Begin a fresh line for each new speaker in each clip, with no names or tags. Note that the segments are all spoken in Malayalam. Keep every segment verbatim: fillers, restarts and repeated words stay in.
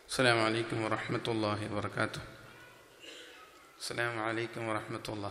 السلام عليكم ورحمة الله وبركاته. السلام عليكم ورحمة الله.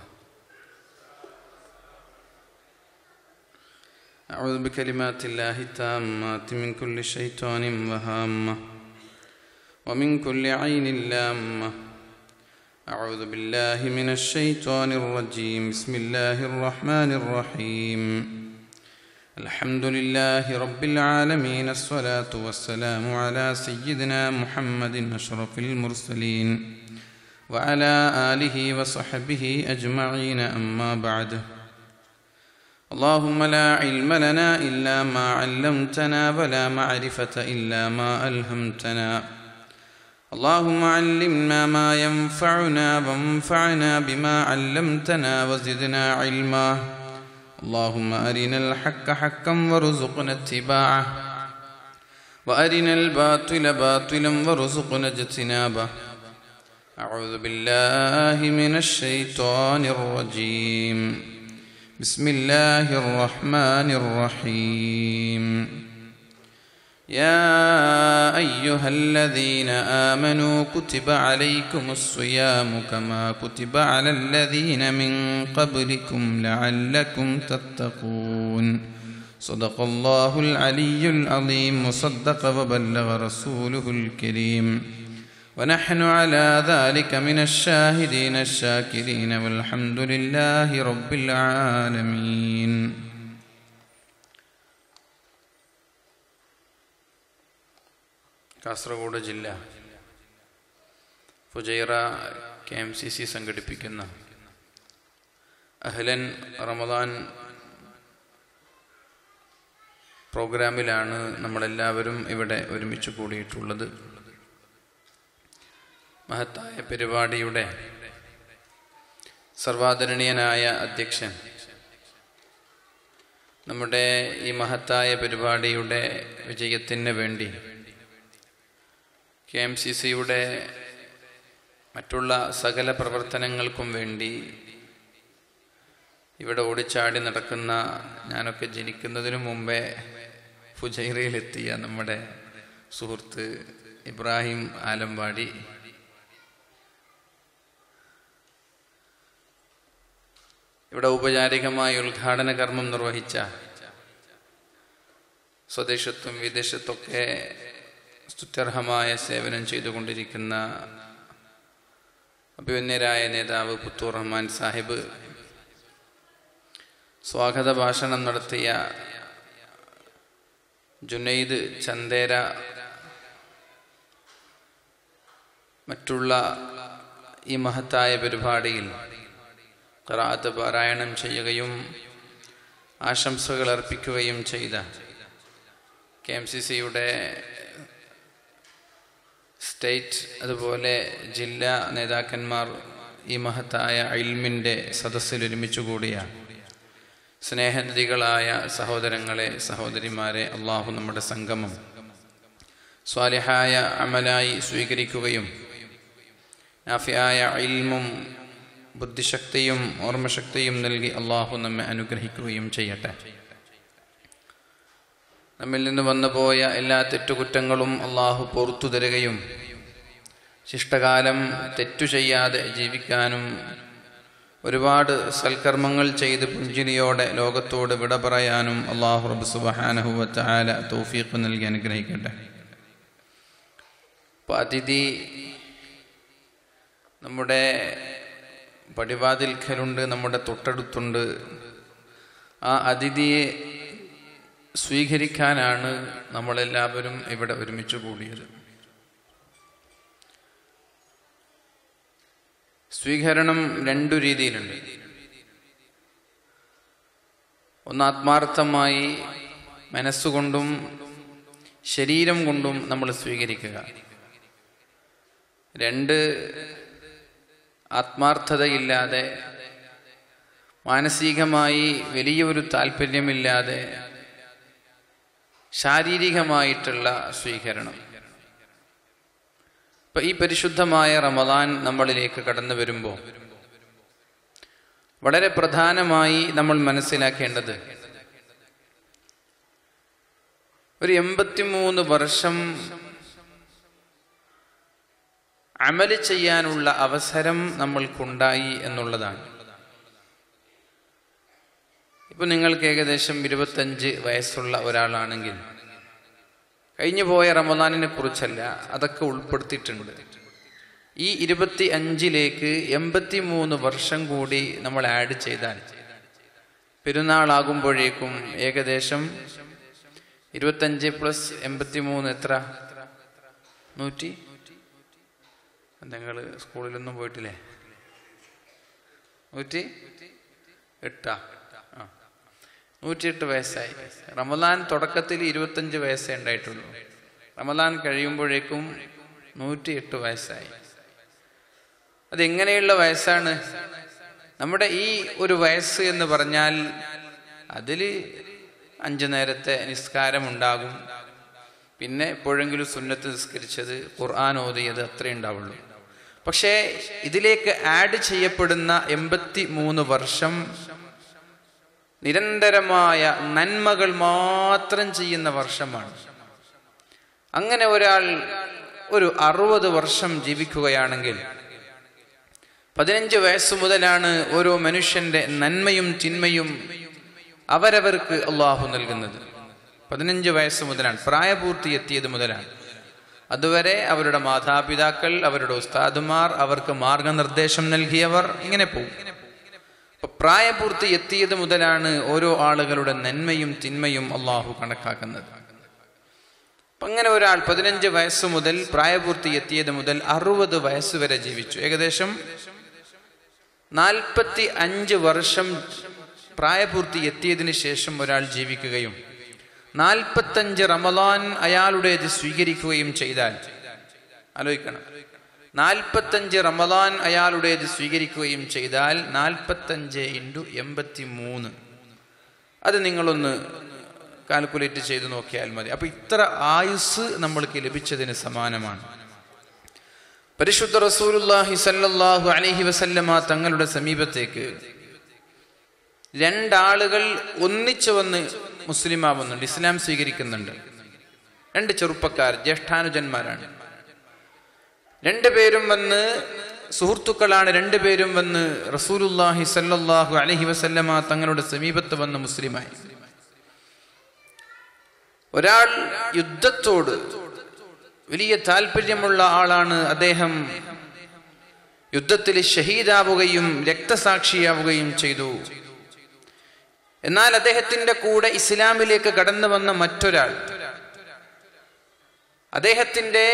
أعوذ بكلمات الله التامات من كل شيطان وهامة ومن كل عين لامة. أعوذ بالله من الشيطان الرجيم. بسم الله الرحمن الرحيم. الحمد لله رب العالمين. الصلاة والسلام على سيدنا محمد أشرف المرسلين وعلى آله وصحبه أجمعين. أما بعد. اللهم لا علم لنا إلا ما علمتنا ولا معرفة إلا ما ألهمتنا. اللهم علمنا ما ينفعنا وانفعنا بما علمتنا وزدنا علما. اللهم أرنا الحق حقا وارزقنا اتباعه وأرنا الباطل باطلا وارزقنا اجتنابه. أعوذ بالله من الشيطان الرجيم. بسم الله الرحمن الرحيم. يا أيها الذين آمنوا كتب عليكم الصيام كما كتب على الذين من قبلكم لعلكم تتقون. صدق الله العلي العظيم وصدق وبلغ رسوله الكريم ونحن على ذلك من الشاهدين الشاكرين والحمد لله رب العالمين. കാസർഗോഡ് ജില്ല Fujairah K M C C സംഘടിപ്പിക്കുന്ന അഹ്ലൻ റമദാൻ പ്രോഗ്രാമിലാണ് നമ്മളെല്ലാവരും ഇവിടെ ഒരുമിച്ച് കൂടിയിട്ടുള്ളത്. മഹത്തായ പരിപാടിയുടെ സർവാദരണീയനായ അധ്യക്ഷൻ, നമ്മുടെ ഈ മഹത്തായ പരിപാടിയുടെ വിജയത്തിന് വേണ്ടി കെ എം സി സിയുടെ മറ്റുള്ള സകല പ്രവർത്തനങ്ങൾക്കും വേണ്ടി ഇവിടെ ഓടിച്ചാടി നടക്കുന്ന, ഞാനൊക്കെ ജനിക്കുന്നതിനു മുമ്പേ ഫുജൈറയിലെത്തിയ നമ്മുടെ സുഹൃത്ത് ഇബ്രാഹിം ആലമ്പാടി, ഇവിടെ ഔപചാരികമായ ഉദ്ഘാടന കർമ്മം നിർവഹിച്ച, സ്വദേശത്തും വിദേശത്തൊക്കെ സ്തുത്യർഹമായ സേവനം ചെയ്തുകൊണ്ടിരിക്കുന്ന അഭിമന്യരായ നേതാവ് പുത്തൂർ റഹ്മാൻ സാഹിബ്, സ്വാഗത ഭാഷണം നടത്തിയ ജുനൈദ് ചന്ദേര, മറ്റുള്ള ഈ മഹത്തായ പരിപാടിയിൽ ഖിറാഅത്ത് പാരായണം ചെയ്യുകയും ആശംസകൾ അർപ്പിക്കുകയും ചെയ്ത കെ എം സി സിയുടെ സ്റ്റേറ്റ് അതുപോലെ ജില്ലാ നേതാക്കന്മാർ, ഈ മഹത്തായ ഇൽമിൻ്റെ സദസ്സിൽ ഒരുമിച്ച് കൂടിയ സ്നേഹനിധികളായ സഹോദരങ്ങളെ, സഹോദരിമാരെ, അള്ളാഹു നമ്മുടെ സംഗമം സ്വാലിഹായ അമലായി സ്വീകരിക്കുകയും നാഫിയായ ഇൽമും ബുദ്ധിശക്തിയും ഓർമ്മശക്തിയും നൽകി അള്ളാഹു നമ്മെ അനുഗ്രഹിക്കുകയും ചെയ്യട്ടെ. നമ്മിൽ നിന്ന് വന്നുപോയ എല്ലാ തെറ്റുകുറ്റങ്ങളും അള്ളാഹു പുറത്തു തരികയും ശിഷ്ടകാലം തെറ്റു ചെയ്യാതെ ജീവിക്കാനും ഒരുപാട് സൽക്കർമ്മങ്ങൾ ചെയ്ത് പുഞ്ചിരിയോടെ ലോകത്തോട് വിട പറയാനും അള്ളാഹു റബ്ബ് സുബ്ഹാനഹു വ തആല തൗഫീഖ് നൽകി അനുഗ്രഹിക്കട്ടെ. അപ്പോൾ അതിഥി നമ്മുടെ പടിവാതിൽക്കലുണ്ട്, നമ്മുടെ തൊട്ടടുത്തുണ്ട്. ആ അതിഥിയെ സ്വീകരിക്കാനാണ് നമ്മളെല്ലാവരും ഇവിടെ ഒരുമിച്ച് കൂടിയത്. സ്വീകരണം രണ്ടു രീതിയിലുണ്ട്. ഒന്ന്, ആത്മാർത്ഥമായി മനസ്സുകൊണ്ടും ശരീരം കൊണ്ടും നമ്മൾ സ്വീകരിക്കുക. രണ്ട്, ആത്മാർത്ഥതയില്ലാതെ മാനസികമായി വലിയൊരു താല്പര്യമില്ലാതെ ശാരീരികമായിട്ടുള്ള സ്വീകരണം. ഇപ്പൊ ഈ പരിശുദ്ധമായ റമദാൻ നമ്മളിലേക്ക് കടന്നു വരുമ്പോൾ വളരെ പ്രധാനമായി നമ്മൾ മനസ്സിലാക്കേണ്ടത്, ഒരു എൺപത്തിമൂന്ന് വർഷം അമല് ചെയ്യാനുള്ള അവസരം നമ്മൾക്കുണ്ടായി എന്നുള്ളതാണ്. ഇപ്പം നിങ്ങൾക്ക് ഏകദേശം ഇരുപത്തഞ്ച് വയസ്സുള്ള ഒരാളാണെങ്കിൽ കഴിഞ്ഞു പോയ റമദാനിനെ കുറിച്ചല്ല, അതൊക്കെ ഉൾപ്പെടുത്തിയിട്ടുണ്ട്. ഈ ഇരുപത്തി അഞ്ചിലേക്ക് എൺപത്തി മൂന്ന് വർഷം കൂടി നമ്മൾ ആഡ് ചെയ്താൽ പെരുന്നാളാകുമ്പോഴേക്കും ഏകദേശം ഇരുപത്തഞ്ച് പ്ലസ് എൺപത്തി മൂന്ന് എത്ര? നൂറ്റി നിങ്ങൾ സ്കൂളിലൊന്നും പോയിട്ടില്ലേ? നൂറ്റി എട്ടാ ആ നൂറ്റിയെട്ട് വയസ്സായി. റമദാൻ തുടക്കത്തിൽ ഇരുപത്തഞ്ച് വയസ്സേ ഉണ്ടായിട്ടുള്ളൂ. റമദാൻ കഴിയുമ്പോഴേക്കും നൂറ്റിയെട്ട് വയസ്സായി. അതെങ്ങനെയുള്ള വയസ്സാണ്? നമ്മുടെ ഈ ഒരു വയസ്സ് എന്ന് പറഞ്ഞാൽ അതിൽ അഞ്ചു നേരത്തെ നിസ്കാരമുണ്ടാകും, പിന്നെ എപ്പോഴെങ്കിലും സുന്നത്ത് നിസ്കരിച്ചത്, ഖുർആൻ ഓതിയത്, അത്രേ ഉണ്ടാവുള്ളൂ. പക്ഷേ ഇതിലേക്ക് ആഡ് ചെയ്യപ്പെടുന്ന എൺപത്തി മൂന്ന് വർഷം നിരന്തരമായ നന്മകൾ മാത്രം ചെയ്യുന്ന വർഷമാണ്. അങ്ങനെ ഒരാൾ ഒരു അറുപത് വർഷം ജീവിക്കുകയാണെങ്കിൽ പതിനഞ്ച് വയസ്സ് മുതലാണ് ഓരോ മനുഷ്യന്റെ നന്മയും തിന്മയും അവരവർക്ക് അള്ളാഹു നൽകുന്നത്. പതിനഞ്ച് വയസ്സ് മുതലാണ്, പ്രായപൂർത്തി എത്തിയത് മുതലാണ്. അതുവരെ അവരുടെ മാതാപിതാക്കൾ, അവരുടെ ഉസ്താദുമാർ, അവർക്ക് മാർഗനിർദ്ദേശം നൽകിയവർ, ഇങ്ങനെ പോകും. അപ്പൊ പ്രായപൂർത്തി എത്തിയത് മുതലാണ് ഓരോ ആളുകളുടെ നന്മയും തിന്മയും അള്ളാഹു കണക്കാക്കുന്നത്. അപ്പൊ അങ്ങനെ ഒരാൾ പതിനഞ്ച് വയസ്സ് മുതൽ പ്രായപൂർത്തി എത്തിയത് മുതൽ അറുപത് വയസ്സ് വരെ ജീവിച്ചു. ഏകദേശം നാൽപ്പത്തി അഞ്ച് വർഷം പ്രായപൂർത്തി എത്തിയതിനു ശേഷം ഒരാൾ ജീവിക്കുകയും നാൽപ്പത്തഞ്ച് റമദാൻ അയാളുടേത് സ്വീകരിക്കുകയും ചെയ്താൽ, ആലോചിക്കണം, നാൽപ്പത്തഞ്ച് റമദാൻ അയാളുടേത് സ്വീകരിക്കുകയും ചെയ്താൽ നാൽപ്പത്തഞ്ച് ഇൻറ്റു എൺപത്തി മൂന്ന് അത് നിങ്ങളൊന്ന് കാൽക്കുലേറ്റ് ചെയ്ത് നോക്കിയാൽ മതി. അപ്പൊ ഇത്ര ആയുസ് നമ്മൾക്ക് ലഭിച്ചതിന് സമാനമാണ്. പരിശുദ്ധ റസൂലുള്ളാഹി സ്വല്ലല്ലാഹു അലൈഹി വസല്ലമ തങ്ങളുടെ സമീപത്തേക്ക് രണ്ടാളുകൾ ഒന്നിച്ചു വന്ന് മുസ്ലിമാവുന്നുണ്ട്, ഇസ്ലാം സ്വീകരിക്കുന്നുണ്ട്. രണ്ട് ചെറുപ്പക്കാർ, ജ്യേഷ്ഠാനുജന്മാരാണ്. രണ്ടുപേരും വന്ന് സുഹൃത്തുക്കളാണ്. രണ്ടുപേരും വന്ന് റസൂലുള്ളാഹി സ്വല്ലല്ലാഹു അലൈഹി വസല്ലമ തങ്ങളുടെ സമീപത്ത് വന്ന് മുസ്ലിമായി. ഒരാൾ യുദ്ധത്തോട് വലിയ താല്പര്യമുള്ള ആളാണ്. അദ്ദേഹം യുദ്ധത്തിൽ ഷഹീദാവുകയും രക്തസാക്ഷിയാവുകയും ചെയ്തു. എന്നാൽ അദ്ദേഹത്തിന്റെ കൂടെ ഇസ്ലാമിലേക്ക് കടന്നു വന്ന മറ്റൊരാൾ, അദ്ദേഹത്തിന്റെ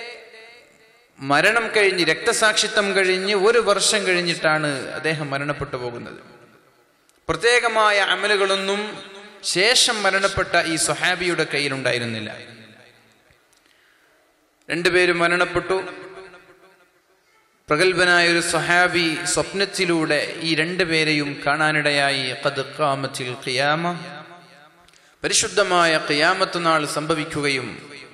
മരണം കഴിഞ്ഞ്, രക്തസാക്ഷിത്വം കഴിഞ്ഞ് ഒരു വർഷം കഴിഞ്ഞിട്ടാണ് അദ്ദേഹം മരണപ്പെട്ടു പോകുന്നത്. പ്രത്യേകമായ അമലുകളൊന്നും ശേഷം മരണപ്പെട്ട ഈ സ്വഹാബിയുടെ കയ്യിലുണ്ടായിരുന്നില്ല. രണ്ടുപേരും മരണപ്പെട്ടു. പ്രഗത്ഭനായ ഒരു സ്വഹാബി സ്വപ്നത്തിലൂടെ ഈ രണ്ടുപേരെയും കാണാനിടയായി. ഖദ് ഖാമത്തിൽ ഖിയാമ, പരിശുദ്ധമായ ഖിയാമത്ത് നാൾ സംഭവിക്കുകയും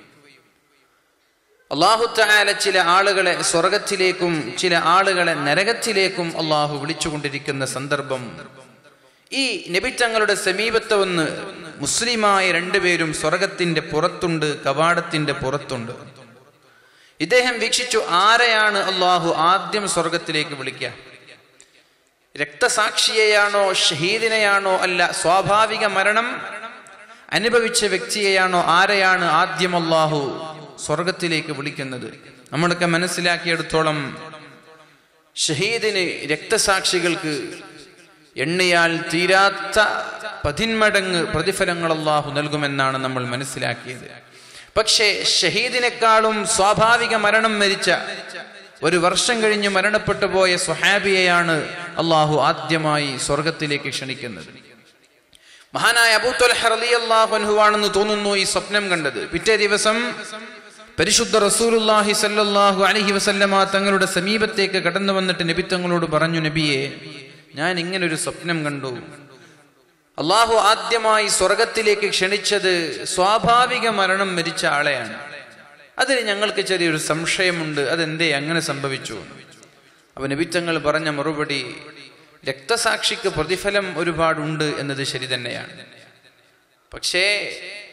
അല്ലാഹു തആല ചില ആളുകളെ സ്വർഗത്തിലേക്കും ചില ആളുകളെ നരകത്തിലേക്കും അല്ലാഹു വിളിച്ചുകൊണ്ടിരിക്കുന്ന സന്ദർഭം. ഈ നബി തങ്ങളുടെ സമീപത്ത് വന്ന് മുസ്ലിമായ രണ്ടുപേരും സ്വർഗത്തിന്റെ പുറത്തുണ്ട്, കവാടത്തിന്റെ പുറത്തുണ്ട്. ഇദ്ദേഹം വീക്ഷിച്ചു, ആരെയാണ് അല്ലാഹു ആദ്യം സ്വർഗത്തിലേക്ക് വിളിക്കുക? രക്തസാക്ഷിയെയാണോ ഷഹീദിനെയാണോ? അല്ല, സ്വാഭാവിക മരണം അനുഭവിച്ച വ്യക്തിയെയാണോ? ആരെയാണ് ആദ്യം അല്ലാഹു സ്വർഗത്തിലേക്ക് വിളിക്കുന്നത്? നമ്മളൊക്കെ മനസ്സിലാക്കിയെടുത്തോളം ഷഹീദിന്, രക്തസാക്ഷികൾക്ക് എണ്ണിയാൽ തീരാത്ത പതിന്മടങ്ങ് പ്രതിഫലങ്ങൾ അല്ലാഹു നൽകുമെന്നാണ് നമ്മൾ മനസ്സിലാക്കിയത്. പക്ഷേ ഷഹീദിനെക്കാളും സ്വാഭാവിക മരണം മരിച്ച, ഒരു വർഷം കഴിഞ്ഞ് മരണപ്പെട്ടു പോയ സ്വഹാബിയെയാണ് അല്ലാഹു ആദ്യമായി സ്വർഗത്തിലേക്ക് ക്ഷണിക്കുന്നത്. മഹാനായ അബൂ ത്വൽഹ റളിയല്ലാഹു അൻഹു ആണെന്ന് തോന്നുന്നു ഈ സ്വപ്നം കണ്ടത്. പിറ്റേ ദിവസം പരിശുദ്ധ റസൂലുള്ളാഹി സ്വല്ലല്ലാഹു അലൈഹി വസല്ലമ തങ്ങളുടെ സമീപത്തേക്ക് കടന്നു വന്നിട്ട് നബി തങ്ങളോട് പറഞ്ഞു, നബിയെ, ഞാൻ ഇങ്ങനൊരു സ്വപ്നം കണ്ടു. അള്ളാഹു ആദ്യമായി സ്വർഗത്തിലേക്ക് ക്ഷണിച്ചത് സ്വാഭാവിക മരണം മരിച്ച ആളെയാണ്. അതിൽ ഞങ്ങൾക്ക് ചെറിയൊരു സംശയമുണ്ട്, അതെന്തേ അങ്ങനെ സംഭവിച്ചു? അപ്പൊ നബി തങ്ങൾ പറഞ്ഞ മറുപടി, രക്തസാക്ഷിക്ക് പ്രതിഫലം ഒരുപാടുണ്ട് എന്നത് ശരി തന്നെയാണ്. പക്ഷേ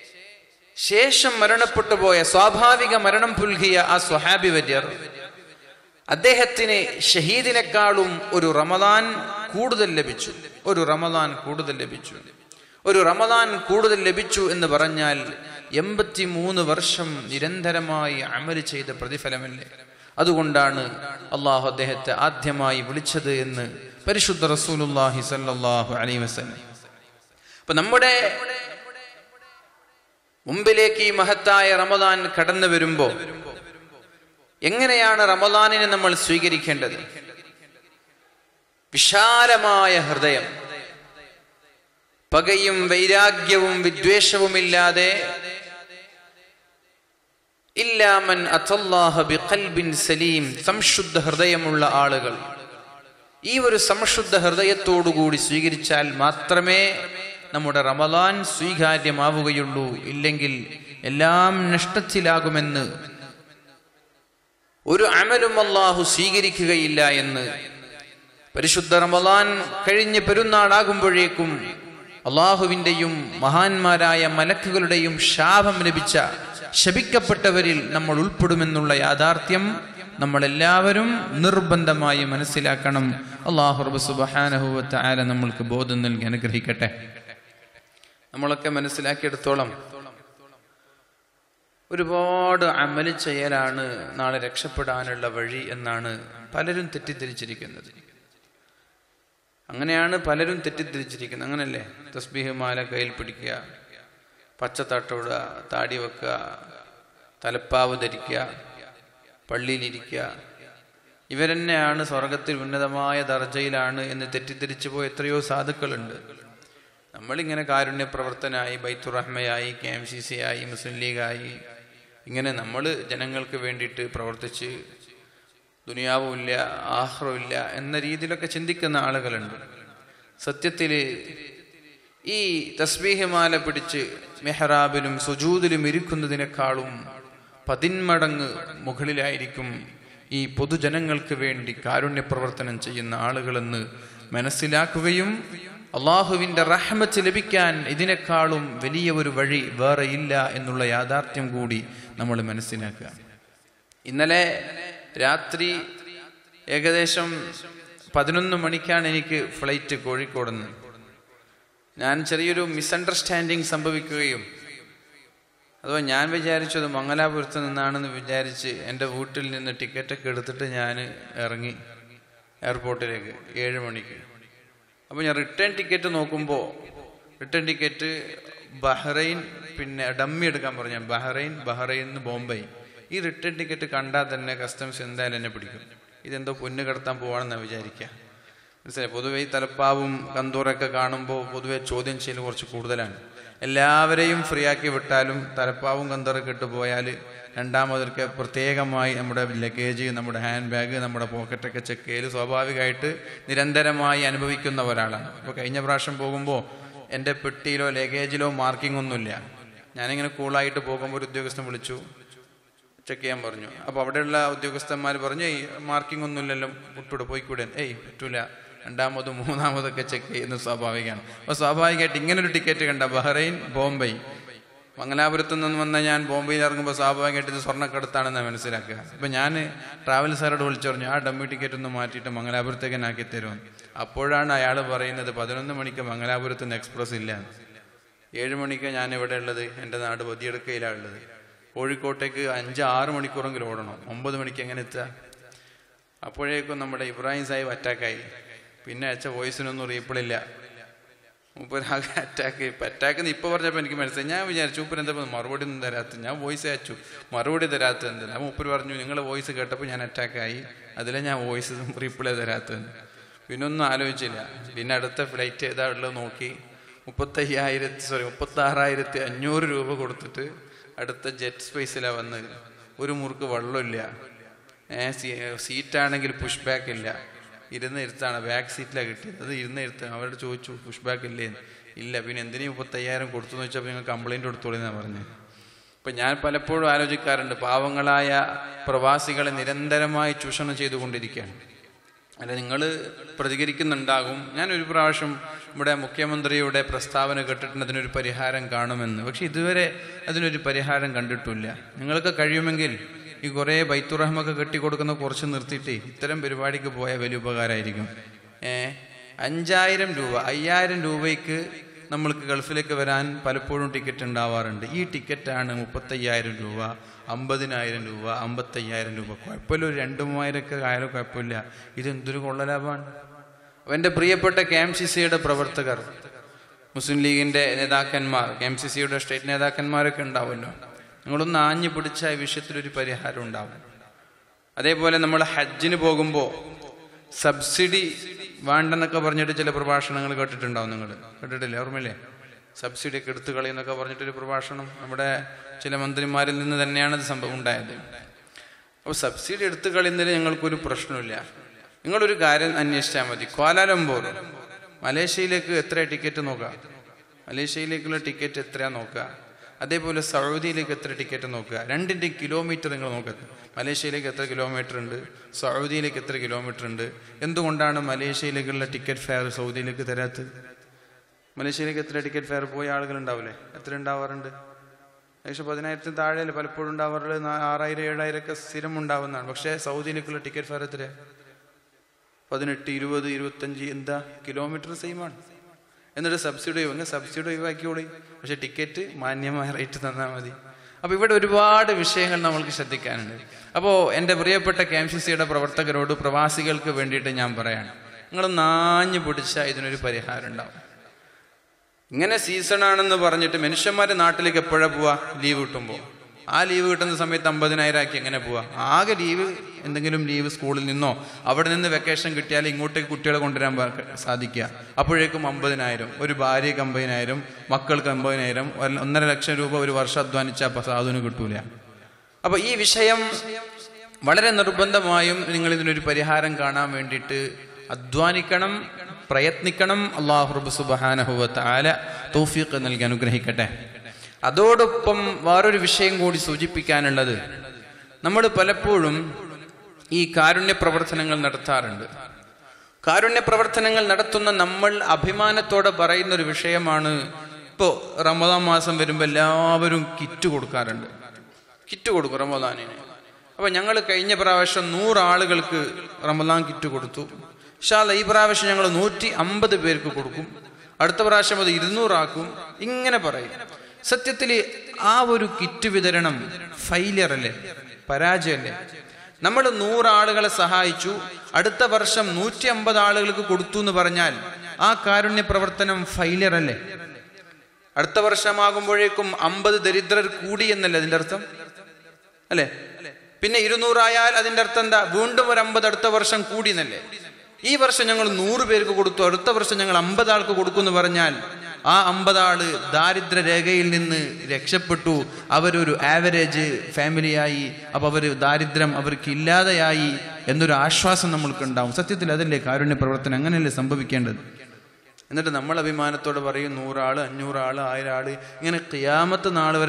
ശേഷം മരണപ്പെട്ടു പോയ, സ്വാഭാവിക മരണം പുൽകിയ ആ സ്വഹാബി വര്യർ അദ്ദേഹത്തിന് ഷഹീദിനെക്കാളും ഒരു റമദാൻ കൂടുതൽ ലഭിച്ചു. ഒരു റമദാൻ കൂടുതൽ ലഭിച്ചു ഒരു റമദാൻ കൂടുതൽ ലഭിച്ചു എന്ന് പറഞ്ഞാൽ എൺപത്തി മൂന്ന് വർഷം നിരന്തരമായി അമൽ ചെയ്ത പ്രതിഫലമല്ലേ. അതുകൊണ്ടാണ് അള്ളാഹു അദ്ദേഹത്തെ ആദ്യമായി വിളിച്ചത് എന്ന് പരിശുദ്ധ റസൂലുള്ളാഹി സ്വല്ലല്ലാഹു അലൈഹി വസല്ലം. അപ്പൊ നമ്മുടെ മുമ്പിലേക്ക് ഈ മഹത്തായ റമദാൻ കടന്നു വരുമ്പോ എങ്ങനെയാണ് റമദാനിനെ നമ്മൾ സ്വീകരിക്കേണ്ടത്? വിശാലമായ ഹൃദയം, പകയും വൈരാഗ്യവും വിദ്വേഷവുമില്ലാതെ, ഇല്ലാ മൻ അത്തല്ലാഹ ബിഖൽബിൻ സലീം, സംശുദ്ധ ഹൃദയമുള്ള ആളുകൾ. ഈ ഒരു സംശുദ്ധ ഹൃദയത്തോടുകൂടി സ്വീകരിച്ചാൽ മാത്രമേ നമ്മുടെ റമദാൻ സ്വീകാര്യമാവുകയുള്ളൂ. ഇല്ലെങ്കിൽ എല്ലാം നഷ്ടത്തിലാകുമെന്ന്, ഒരു അമലും അല്ലാഹു സ്വീകരിക്കുകയില്ല എന്ന്. പരിശുദ്ധ റമദാൻ കഴിഞ്ഞ് പെരുന്നാളാകുമ്പോഴേക്കും അള്ളാഹുവിൻ്റെയും മഹാന്മാരായ മലക്കുകളുടെയും ശാപം ലഭിച്ച ശപിക്കപ്പെട്ടവരിൽ നമ്മൾ ഉൾപ്പെടുമെന്നുള്ള യാഥാർത്ഥ്യം നമ്മളെല്ലാവരും നിർബന്ധമായി മനസ്സിലാക്കണം. അല്ലാഹു റബ്ബ് സുബ്ഹാനഹു വ തആല നമ്മൾക്ക് ബോധം നൽകി അനുഗ്രഹിക്കട്ടെ. നമ്മളൊക്കെ മനസ്സിലാക്കിയെടുത്തോളം ഒരുപാട് അമൽ ചെയ്യലാണ് നാളെ രക്ഷപ്പെടാനുള്ള വഴി എന്നാണ് പലരും തെറ്റിദ്ധരിച്ചിരിക്കുന്നത്. അങ്ങനെയാണ് പലരും തെറ്റിദ്ധരിച്ചിരിക്കുന്നത്. അങ്ങനല്ലേ? തസ്ബീഹ് മാല കയ്യിൽ പിടിക്കുക, പച്ചത്തട്ടോടുക, താടി വെക്കുക, തലപ്പാവ് ധരിക്കുക, പള്ളിയിലിരിക്കുക, ഇവരെന്നെയാണ് സ്വർഗത്തിൽ ഉന്നതമായ ദർജയിലാണ് എന്ന് തെറ്റിദ്ധരിച്ചു പോയ എത്രയോ സാധുക്കളുണ്ട്. നമ്മളിങ്ങനെ കാരുണ്യ പ്രവർത്തനായി, ബൈത്തുർ റഹ്മയായി, കെ എം സി സി ആയി, മുസ്ലിം ലീഗായി, ഇങ്ങനെ നമ്മൾ ജനങ്ങൾക്ക് വേണ്ടിയിട്ട് പ്രവർത്തിച്ച് ദുനിയാവുമില്ല ആഖിറവുമില്ല എന്ന രീതിയിലൊക്കെ ചിന്തിക്കുന്ന ആളുകളുണ്ട്. സത്യത്തിൽ ഈ തസ്ബീഹ് മാല പിടിച്ച് മെഹ്റാബിലും സുജൂദിലും ഇരിക്കുന്നതിനേക്കാളും പതിന്മടങ്ങ് മുകളിലായിരിക്കും ഈ പൊതുജനങ്ങൾക്ക് വേണ്ടി കാരുണ്യ പ്രവർത്തനം ചെയ്യുന്ന ആളുകളെന്ന് മനസ്സിലാക്കുകയും അള്ളാഹുവിൻ്റെ റഹ്മത്ത് ലഭിക്കാൻ ഇതിനേക്കാളും വലിയ ഒരു വഴി വേറെ ഇല്ല എന്നുള്ള യാഥാർത്ഥ്യം കൂടി നമ്മൾ മനസ്സിലാക്കുക. ഇന്നലെ രാത്രി ഏകദേശം പതിനൊന്ന് മണിക്കാണ് എനിക്ക് ഫ്ലൈറ്റ് കോഴിക്കോട് നിന്ന്. ഞാൻ ചെറിയൊരു മിസ്അണ്ടർസ്റ്റാൻഡിങ് സംഭവിക്കുകയും, അഥവാ ഞാൻ വിചാരിച്ചത് മംഗലാപുരത്ത് നിന്നാണെന്ന് വിചാരിച്ച് എൻ്റെ വീട്ടിൽ നിന്ന് ടിക്കറ്റൊക്കെ എടുത്തിട്ട് ഞാൻ ഇറങ്ങി എയർപോർട്ടിലേക്ക് ഏഴ് മണിക്ക്. അപ്പോൾ ഞാൻ റിട്ടേൺ ടിക്കറ്റ് നോക്കുമ്പോൾ റിട്ടേൺ ടിക്കറ്റ് ബഹ്റൈൻ, പിന്നെ ഡമ്മി എടുക്കാൻ പറഞ്ഞു. ബഹ്റൈൻ ബഹ്റൈൻ നിന്ന് ബോംബെ. ഈ റിട്ടേൺ ടിക്കറ്റ് കണ്ടാൽ തന്നെ കസ്റ്റംസ് എന്തായാലും എന്നെ പിടിക്കും. ഇതെന്തോ പൊന്ന് കടത്താൻ പോവാണെന്നാണ് വിചാരിക്കുക. മനസ്സിലായി? പൊതുവെ ഈ തലപ്പാവും കന്തൂറൊക്കെ കാണുമ്പോൾ പൊതുവെ ചോദ്യം ചെയ്യൽ കുറച്ച് കൂടുതലാണ്. എല്ലാവരെയും ഫ്രീ ആക്കി വിട്ടാലും തലപ്പാവും കന്തൂറൊക്കെ ഇട്ട് പോയാൽ രണ്ടാമതൊക്കെ പ്രത്യേകമായി നമ്മുടെ ലഗേജ്, നമ്മുടെ ഹാൻഡ് ബാഗ്, നമ്മുടെ പോക്കറ്റൊക്കെ ചെക്ക് ചെയ്യൽ സ്വാഭാവികമായിട്ട് നിരന്തരമായി അനുഭവിക്കുന്ന ഒരാളാണ്. അപ്പോൾ കഴിഞ്ഞ പ്രാവശ്യം പോകുമ്പോൾ എൻ്റെ പെട്ടിയിലോ ലഗേജിലോ മാർക്കിംഗ് ഒന്നുമില്ല. ഞാനിങ്ങനെ കൂളായിട്ട് പോകുമ്പോൾ ഒരു ഉദ്യോഗസ്ഥൻ വിളിച്ചു, ചെക്ക് ചെയ്യാൻ പറഞ്ഞു. അപ്പോൾ അവിടെയുള്ള ഉദ്യോഗസ്ഥന്മാർ പറഞ്ഞു, ഏയ് മാർക്കിംഗ് ഒന്നുമില്ലല്ലോ, വിട്ടൂടെ പോയിക്കൂടെ? ഏയ് പറ്റൂല, രണ്ടാമതും മൂന്നാമതൊക്കെ ചെക്ക് ചെയ്യുന്നത് സ്വാഭാവികമാണ്. അപ്പോൾ സ്വാഭാവികമായിട്ട് ഇങ്ങനൊരു ടിക്കറ്റ് കണ്ട ബഹ്റൈൻ ബോംബെ, മംഗലാപുരത്ത് നിന്ന് വന്ന ഞാൻ ബോംബെയിൽ ഇറങ്ങുമ്പോൾ സ്വാഭാവികമായിട്ട് ഇത് സ്വർണ്ണക്കടത്താണെന്ന് മനസ്സിലാക്കുക. അപ്പോൾ ഞാൻ ട്രാവൽ സാറോട് വിളിച്ചു പറഞ്ഞു, ആ ഡമ്മി ടിക്കറ്റ് ഒന്ന് മാറ്റിയിട്ട് മംഗലാപുരത്തേക്ക് തന്നെ ആക്കി തരുമെന്ന്. അപ്പോഴാണ് അയാൾ പറയുന്നത് പതിനൊന്ന് മണിക്ക് മംഗലാപുരത്ത് നിന്ന് എക്സ്പ്രസ് ഇല്ല, ഏഴ് മണിക്ക് ഞാൻ ഇവിടെ ഉള്ളത്, എൻ്റെ നാട് വതിയെടുക്കയിലാണ് ഉള്ളത്. കോഴിക്കോട്ടേക്ക് അഞ്ച് ആറ് മണിക്കൂറെങ്കിലും ഓടണം, ഒമ്പത് മണിക്ക് എങ്ങനെ എത്തുക? അപ്പോഴേക്കും നമ്മുടെ ഇബ്രാഹിം സാഹിബ് അറ്റാക്കായി. പിന്നെ അയച്ച വോയിസിനൊന്നും റീപ്പിളില്ല. മൂപ്പരാകെ അറ്റാക്ക്. ഇപ്പം അറ്റാക്ക് ഇപ്പോൾ പറഞ്ഞപ്പോൾ എനിക്ക് മനസ്സിലായി. ഞാൻ വിചാരിച്ചു മൂപ്പർ എന്താ മറുപടി ഒന്നും തരാത്ത, ഞാൻ വോയിസ് അയച്ചു, മറുപടി തരാത്ത എന്തിനാ? മൂപ്പർ പറഞ്ഞു നിങ്ങളെ വോയിസ് കേട്ടപ്പോൾ ഞാൻ അറ്റാക്കായി, അതിലെ ഞാൻ വോയിസ് റീപ്ലൈ തരാത്തത്. പിന്നെ ഒന്നും ആലോചിച്ചില്ല. പിന്നെ അടുത്ത ഫ്ലൈറ്റ് ഏതാ ഉള്ളത് നോക്കി മുപ്പത്തയ്യായിരത്തി സോറി മുപ്പത്തി ആറായിരത്തി അഞ്ഞൂറ് രൂപ കൊടുത്തിട്ട് അടുത്ത ജെറ്റ് സ്പേസിലാണ് വന്നത്. ഒരു മുറുക്ക് വെള്ളമില്ല, സീറ്റാണെങ്കിൽ പുഷ് ബാക്ക് ഇല്ല, ഇരുന്ന് ഇരുത്താണ്, ബാക്ക് സീറ്റിലാണ് കിട്ടിയത്. അത് ഇരുന്ന് ഇരുത്താണ്. അവരോട് ചോദിച്ചു പുഷ് ബാക്ക് ഇല്ലേ? ഇല്ല. പിന്നെ എന്തിനു മുപ്പത്തയ്യായിരം കൊടുത്തു എന്ന് വെച്ചപ്പോൾ നിങ്ങൾ കംപ്ലൈൻറ്റ് കൊടുത്തോളി എന്നാണ് പറഞ്ഞത്. അപ്പം ഞാൻ പലപ്പോഴും ആലോചിക്കാറുണ്ട്, പാവങ്ങളായ പ്രവാസികളെ നിരന്തരമായി ചൂഷണം ചെയ്തുകൊണ്ടിരിക്കുകയാണ്. അല്ല, നിങ്ങൾ പ്രതികരിക്കുന്നുണ്ടാകും. ഞാനൊരു പ്രാവശ്യം ഇവിടെ മുഖ്യമന്ത്രിയുടെ പ്രസ്താവന കേട്ടിട്ടുണ്ട് അതിനൊരു പരിഹാരം കാണുമെന്ന്. പക്ഷെ ഇതുവരെ അതിനൊരു പരിഹാരം കണ്ടിട്ടില്ല. നിങ്ങൾക്ക് കഴിയുമെങ്കിൽ ഈ കുറേ ബൈത്തുറഹ്മൊക്കെ കെട്ടിക്കൊടുക്കുന്ന കുറച്ച് നിർത്തിയിട്ട് ഇത്തരം പരിപാടിക്ക് പോയാൽ വലിയ ഉപകാരമായിരിക്കും. ഏഹ് അഞ്ചായിരം രൂപ അയ്യായിരം രൂപയ്ക്ക് നമ്മൾക്ക് ഗൾഫിലേക്ക് വരാൻ പലപ്പോഴും ടിക്കറ്റ് ഉണ്ടാവാറുണ്ട്. ഈ ടിക്കറ്റാണ് മുപ്പത്തയ്യായിരം രൂപ, അമ്പതിനായിരം രൂപ, അമ്പത്തയ്യായിരം രൂപ. കുഴപ്പമില്ല, ഒരു രണ്ട് മൂവായിരമൊക്കെ ആയാലും കുഴപ്പമില്ല. ഇതെന്തൊരു കൊള്ളലാഭമാണ്. എൻ്റെ പ്രിയപ്പെട്ട കെ എം സി സിയുടെ പ്രവർത്തകർ, മുസ്ലിം ലീഗിൻ്റെ നേതാക്കന്മാർ, കെ എം സി സിയുടെ സ്റ്റേറ്റ് നേതാക്കന്മാരൊക്കെ ഉണ്ടാവുമല്ലോ, നിങ്ങളൊന്ന് ആഞ്ഞു പിടിച്ച ഈ വിഷയത്തിലൊരു പരിഹാരം ഉണ്ടാവും. അതേപോലെ നമ്മൾ ഹജ്ജിന് പോകുമ്പോൾ സബ്സിഡി വേണ്ടെന്നൊക്കെ പറഞ്ഞിട്ട് ചില പ്രഭാഷണങ്ങൾ കേട്ടിട്ടുണ്ടാവും. നിങ്ങൾ കേട്ടിട്ടില്ലേ? ഓർമ്മയില്ലേ? സബ്സിഡി ഒക്കെ എടുത്തു കളയെന്നൊക്കെ പറഞ്ഞിട്ടൊരു പ്രഭാഷണം നമ്മുടെ ചില മന്ത്രിമാരിൽ നിന്ന് തന്നെയാണ് ഇത് സംഭവം ഉണ്ടായത്. അപ്പോൾ സബ്സിഡി എടുത്തു കളയുന്നതിൽ ഞങ്ങൾക്കൊരു പ്രശ്നമില്ല. നിങ്ങളൊരു കാര്യം അന്വേഷിച്ചാൽ മതി. ക്വാലാലംപൂർ മലേഷ്യയിലേക്ക് എത്ര ടിക്കറ്റ് നോക്കുക, മലേഷ്യയിലേക്കുള്ള ടിക്കറ്റ് എത്രയാ നോക്കുക. അതേപോലെ സൗദിയിലേക്ക് എത്ര ടിക്കറ്റ് നോക്കുക. രണ്ടിൻ്റെ കിലോമീറ്റർ നിങ്ങൾ നോക്കുക. മലേഷ്യയിലേക്ക് എത്ര കിലോമീറ്റർ ഉണ്ട്, സൗദിയിലേക്ക് എത്ര കിലോമീറ്റർ ഉണ്ട്. എന്തുകൊണ്ടാണ് മലേഷ്യയിലേക്കുള്ള ടിക്കറ്റ് ഫെയർ സൗദിയിലേക്ക് തരാത്തത്? മലേഷ്യയിലേക്ക് എത്ര ടിക്കറ്റ് ഫെയർ പോയ ആളുകൾ ഉണ്ടാവില്ലേ? എത്ര ഉണ്ടാവാറുണ്ട്? ഏകദേശം പതിനായിരത്തിന് താഴെയല്ലേ പലപ്പോഴും ഉണ്ടാവാറുള്ളത്. ആറായിരം ഏഴായിരം ഒക്കെ സ്ഥിരം ഉണ്ടാവുന്നതാണ്. പക്ഷേ സൗദിയിലേക്കുള്ള ടിക്കറ്റ് ഫെയർ എത്ര? പതിനെട്ട്, ഇരുപത്, ഇരുപത്തഞ്ച്. എന്താ? കിലോമീറ്റർ സെയിമാണ്. എന്നിട്ട് സബ്സിഡി ഒഴിവാക്കി സബ്സിഡി ഒഴിവാക്കിയോളി, പക്ഷെ ടിക്കറ്റ് മാന്യമായ റേറ്റ് തന്നാൽ മതി. അപ്പോൾ ഇവിടെ ഒരുപാട് വിഷയങ്ങൾ നമ്മൾക്ക് ശ്രദ്ധിക്കാനുണ്ട്. അപ്പോൾ എൻ്റെ പ്രിയപ്പെട്ട കെ എം സി സിയുടെ പ്രവർത്തകരോട്, പ്രവാസികൾക്ക് വേണ്ടിയിട്ട് ഞാൻ പറയാണ്, നിങ്ങൾ നാഞ്ഞു പിടിച്ചാൽ ഇതിനൊരു പരിഹാരം ഉണ്ടാവും. ഇങ്ങനെ സീസണാണെന്ന് പറഞ്ഞിട്ട് മനുഷ്യന്മാർ നാട്ടിലേക്ക് എപ്പോഴാണ് പോവുക? ലീവ് കിട്ടുമ്പോൾ. ആ ലീവ് കിട്ടുന്ന സമയത്ത് അമ്പതിനായിരം ആക്കി എങ്ങനെ പോവാ? ആകെ ലീവ് എന്തെങ്കിലും ലീവ് സ്കൂളിൽ നിന്നോ അവിടെ നിന്ന് വെക്കേഷൻ കിട്ടിയാൽ ഇങ്ങോട്ടേക്ക് കുട്ടികളെ കൊണ്ടുവരാൻ സാധിക്കുക. അപ്പോഴേക്കും അമ്പതിനായിരം, ഒരു ഭാര്യയ്ക്ക് അമ്പതിനായിരം, മക്കൾക്ക് അമ്പതിനായിരം, ഒന്നര ലക്ഷം രൂപ ഒരു വർഷം അധ്വാനിച്ചാൽ സാധുവിന് കിട്ടൂല. അപ്പോൾ ഈ വിഷയം വളരെ നിർബന്ധമായും നിങ്ങൾ ഇതിനൊരു പരിഹാരം കാണാൻ വേണ്ടിയിട്ട് അധ്വാനിക്കണം, പ്രയത്നിക്കണം. അല്ലാഹു റബ്ബ് സുബ്ഹാനഹു വ തആല തൗഫീഖ് നൽകി അനുഗ്രഹിക്കട്ടെ. അതോടൊപ്പം വേറൊരു വിഷയം കൂടി സൂചിപ്പിക്കാനുള്ളത്, നമ്മൾ പലപ്പോഴും ഈ കാരുണ്യ പ്രവർത്തനങ്ങൾ നടത്താറുണ്ട്. കാരുണ്യ പ്രവർത്തനങ്ങൾ നടത്തുന്ന നമ്മൾ അഭിമാനത്തോടെ പറയുന്നൊരു വിഷയമാണ്, ഇപ്പോൾ റമദാൻ മാസം വരുമ്പോൾ എല്ലാവരും കിറ്റ് കൊടുക്കാറുണ്ട്. കിറ്റ് കൊടുക്കും റമദാനിന്. അപ്പോൾ ഞങ്ങൾ കഴിഞ്ഞ പ്രാവശ്യം നൂറ് ആളുകൾക്ക് റമദാൻ കിറ്റ് കൊടുത്തു. ഇൻഷാ അല്ലാഹ് ഈ പ്രാവശ്യം ഞങ്ങൾ നൂറ്റി അമ്പത് പേർക്ക് കൊടുക്കും, അടുത്ത പ്രാവശ്യം അത് ഇരുന്നൂറാക്കും. ഇങ്ങനെ പറയും. സത്യത്തിൽ ആ ഒരു കിറ്റ് വിതരണം ഫെയിലിയർ അല്ലേ, പരാജയമല്ലേ? നമ്മൾ നൂറാളുകളെ സഹായിച്ചു, അടുത്ത വർഷം നൂറ്റി അമ്പത് ആളുകൾക്ക് കൊടുത്തു എന്ന് പറഞ്ഞാൽ ആ കാരുണ്യ പ്രവർത്തനം ഫെയിലിയർ അല്ലേ? അടുത്ത വർഷമാകുമ്പോഴേക്കും അമ്പത് ദരിദ്രർ കൂടി എന്നല്ലേ അതിൻ്റെ അർത്ഥം, അല്ലേ? പിന്നെ ഇരുന്നൂറായാൽ അതിൻ്റെ അർത്ഥം എന്താ? വീണ്ടും ഒരു അമ്പത് അടുത്ത വർഷം കൂടി എന്നല്ലേ? ഈ വർഷം ഞങ്ങൾ നൂറ് പേർക്ക് കൊടുത്തു, അടുത്ത വർഷം ഞങ്ങൾ അമ്പത് ആൾക്ക് കൊടുക്കുമെന്ന് പറഞ്ഞാൽ ആ അമ്പതാള് ദാരിദ്ര്യ രേഖയിൽ നിന്ന് രക്ഷപ്പെട്ടു, അവരൊരു ആവറേജ് ഫാമിലിയായി, അപ്പോൾ അവർ ദാരിദ്ര്യം അവർക്ക് ഇല്ലാതെയായി എന്നൊരു ആശ്വാസം നമ്മൾക്ക് ഉണ്ടാവും. സത്യത്തിൽ അതല്ലേ കാരുണ്യ പ്രവർത്തനം? അങ്ങനെയല്ലേ സംഭവിക്കേണ്ടത്? എന്നിട്ട് നമ്മൾ അഭിമാനത്തോടെ പറയും നൂറാള്, അഞ്ഞൂറാള്, ആയിരം ആള്, ഇങ്ങനെ ഖിയാമത്ത് നാൾ വരെ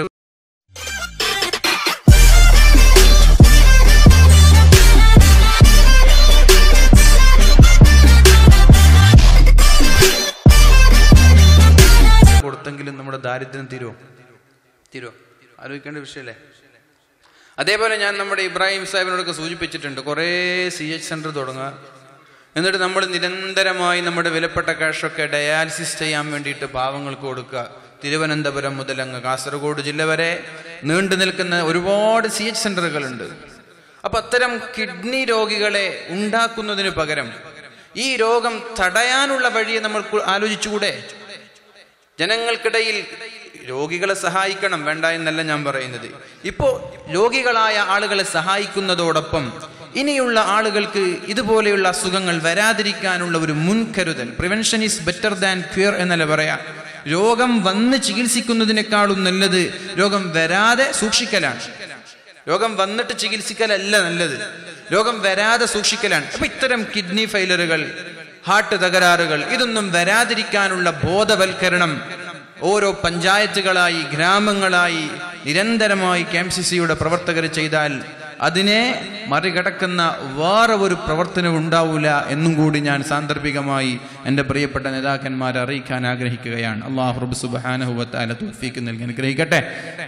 കൊടുത്തെങ്കിലും നമ്മുടെ ദാരിദ്ര്യം തീരുമോ? തീരുമോ? ആലോചിക്കേണ്ട വിഷയമല്ലേ? അതേപോലെ ഞാൻ നമ്മുടെ ഇബ്രാഹിം സാഹിബിനോടൊക്കെ സൂചിപ്പിച്ചിട്ടുണ്ട്, കുറേ സി എച്ച് സെൻറ്റർ തുടങ്ങുക, എന്നിട്ട് നമ്മൾ നിരന്തരമായി നമ്മുടെ വിലപ്പെട്ട കാശൊക്കെ ഡയാലിസിസ് ചെയ്യാൻ വേണ്ടിയിട്ട് പാവങ്ങൾക്ക് കൊടുക്കുക. തിരുവനന്തപുരം മുതൽ അങ്ങ് കാസർഗോഡ് ജില്ല വരെ നീണ്ടു നിൽക്കുന്ന ഒരുപാട് സി എച്ച് സെൻ്ററുകളുണ്ട്. അപ്പം അത്തരം കിഡ്നി രോഗികളെ ഉണ്ടാക്കുന്നതിന് പകരം ഈ രോഗം തടയാനുള്ള വഴിയെ നമ്മൾ ആലോചിച്ചുകൂടെ? ജനങ്ങൾക്കിടയിൽ രോഗികളെ സഹായിക്കണം, വേണ്ട എന്നല്ല ഞാൻ പറയുന്നത്. ഇപ്പോൾ രോഗികളായ ആളുകളെ സഹായിക്കുന്നതോടൊപ്പം ഇനിയുള്ള ആളുകൾക്ക് ഇതുപോലെയുള്ള അസുഖങ്ങൾ വരാതിരിക്കാനുള്ള ഒരു മുൻകരുതൽ, prevention is better than cure എന്നല്ല പറയാം. രോഗം വന്ന് ചികിത്സിക്കുന്നതിനേക്കാളും നല്ലത് രോഗം വരാതെ സൂക്ഷിക്കലാണ്. രോഗം വന്നിട്ട് ചികിത്സിക്കലല്ല നല്ലത്, രോഗം വരാതെ സൂക്ഷിക്കലാണ്. അപ്പൊ ഇത്തരം കിഡ്നി ഫെയിലറുകൾ, ഹാർട്ട് തകരാറുകൾ, ഇതൊന്നും വരാതിരിക്കാനുള്ള ബോധവൽക്കരണം ഓരോ പഞ്ചായത്തുകളായി, ഗ്രാമങ്ങളായി നിരന്തരമായി കെ എം സി സിയുടെ പ്രവർത്തകർ ചെയ്താൽ അതിനെ മറികടക്കുന്ന വേറെ ഒരു പ്രവർത്തനം ഉണ്ടാവില്ല എന്നും കൂടി ഞാൻ സാന്ദർഭികമായി എൻ്റെ പ്രിയപ്പെട്ട നേതാക്കന്മാരെ അറിയിക്കാൻ ആഗ്രഹിക്കുകയാണ്. അല്ലാഹു റബ്ബ് സുബ്ഹാനഹു വ തആല തൗഫീഖ് നൽകി അനുഗ്രഹിക്കട്ടെ.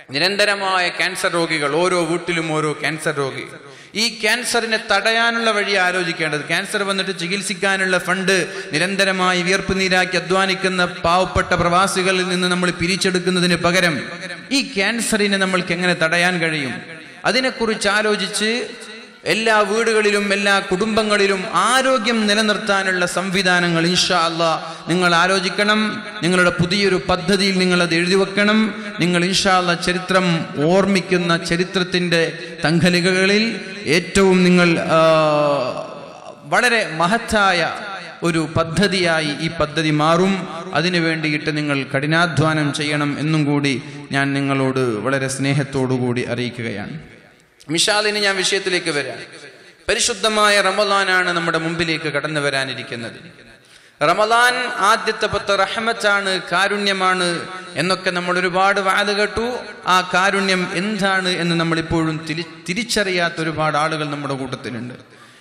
നിരന്തരമായ ക്യാൻസർ രോഗികൾ, ഓരോ വീട്ടിലും ഓരോ ക്യാൻസർ രോഗി. ഈ ക്യാൻസറിനെ തടയാനുള്ള വഴി ആലോചിക്കേണ്ടത്. ക്യാൻസർ വന്നിട്ട് ചികിത്സിക്കാനുള്ള ഫണ്ട് നിരന്തരമായി വിയർപ്പ് നീരാക്കി അധ്വാനിക്കുന്ന പാവപ്പെട്ട പ്രവാസികളിൽ നിന്ന് നമ്മൾ പിരിച്ചെടുക്കുന്നതിന് പകരം ഈ ക്യാൻസറിനെ നമ്മൾക്ക് എങ്ങനെ തടയാൻ കഴിയും? അതിനെക്കുറിച്ച് ആലോചിച്ച് എല്ലാ വീടുകളിലും എല്ലാ കുടുംബങ്ങളിലും ആരോഗ്യം നിലനിർത്താനുള്ള സംവിധാനങ്ങൾ ഇൻഷാ അല്ലാഹ് നിങ്ങൾ ആലോചിക്കണം. നിങ്ങളുടെ പുതിയൊരു പദ്ധതിയിൽ നിങ്ങൾ അത് എഴുതി വെക്കണം. നിങ്ങൾ ഇൻഷാ അല്ലാഹ് ചരിത്രം ഓർമ്മിക്കുന്ന ചരിത്രത്തിൻ്റെ തങ്കലികകളിൽ ഏറ്റവും നിങ്ങൾ വളരെ മഹത്തായ ഒരു പദ്ധതിയായി ഈ പദ്ധതി മാറും. അതിനു വേണ്ടിയിട്ട് നിങ്ങൾ കഠിനാധ്വാനം ചെയ്യണം എന്നും കൂടി ഞാൻ നിങ്ങളോട് വളരെ സ്നേഹത്തോടു കൂടി അറിയിക്കുകയാണ്. മിഷാലിന് ഞാൻ വിഷയത്തിലേക്ക് വരാം. പരിശുദ്ധമായ റമളാനാണ് നമ്മുടെ മുമ്പിലേക്ക് കടന്നു വരാനിരിക്കുന്നത്. റമളാൻ ആദ്യത്തെ പത്ത് റഹ്മത്താണ്, കാരുണ്യമാണ് എന്നൊക്കെ നമ്മൾ ഒരുപാട് വാദ കേട്ടു. ആ കാരുണ്യം എന്താണ് എന്ന് നമ്മളിപ്പോഴും തിരി തിരിച്ചറിയാത്ത ഒരുപാട് ആളുകൾ നമ്മുടെ കൂട്ടത്തിലുണ്ട്.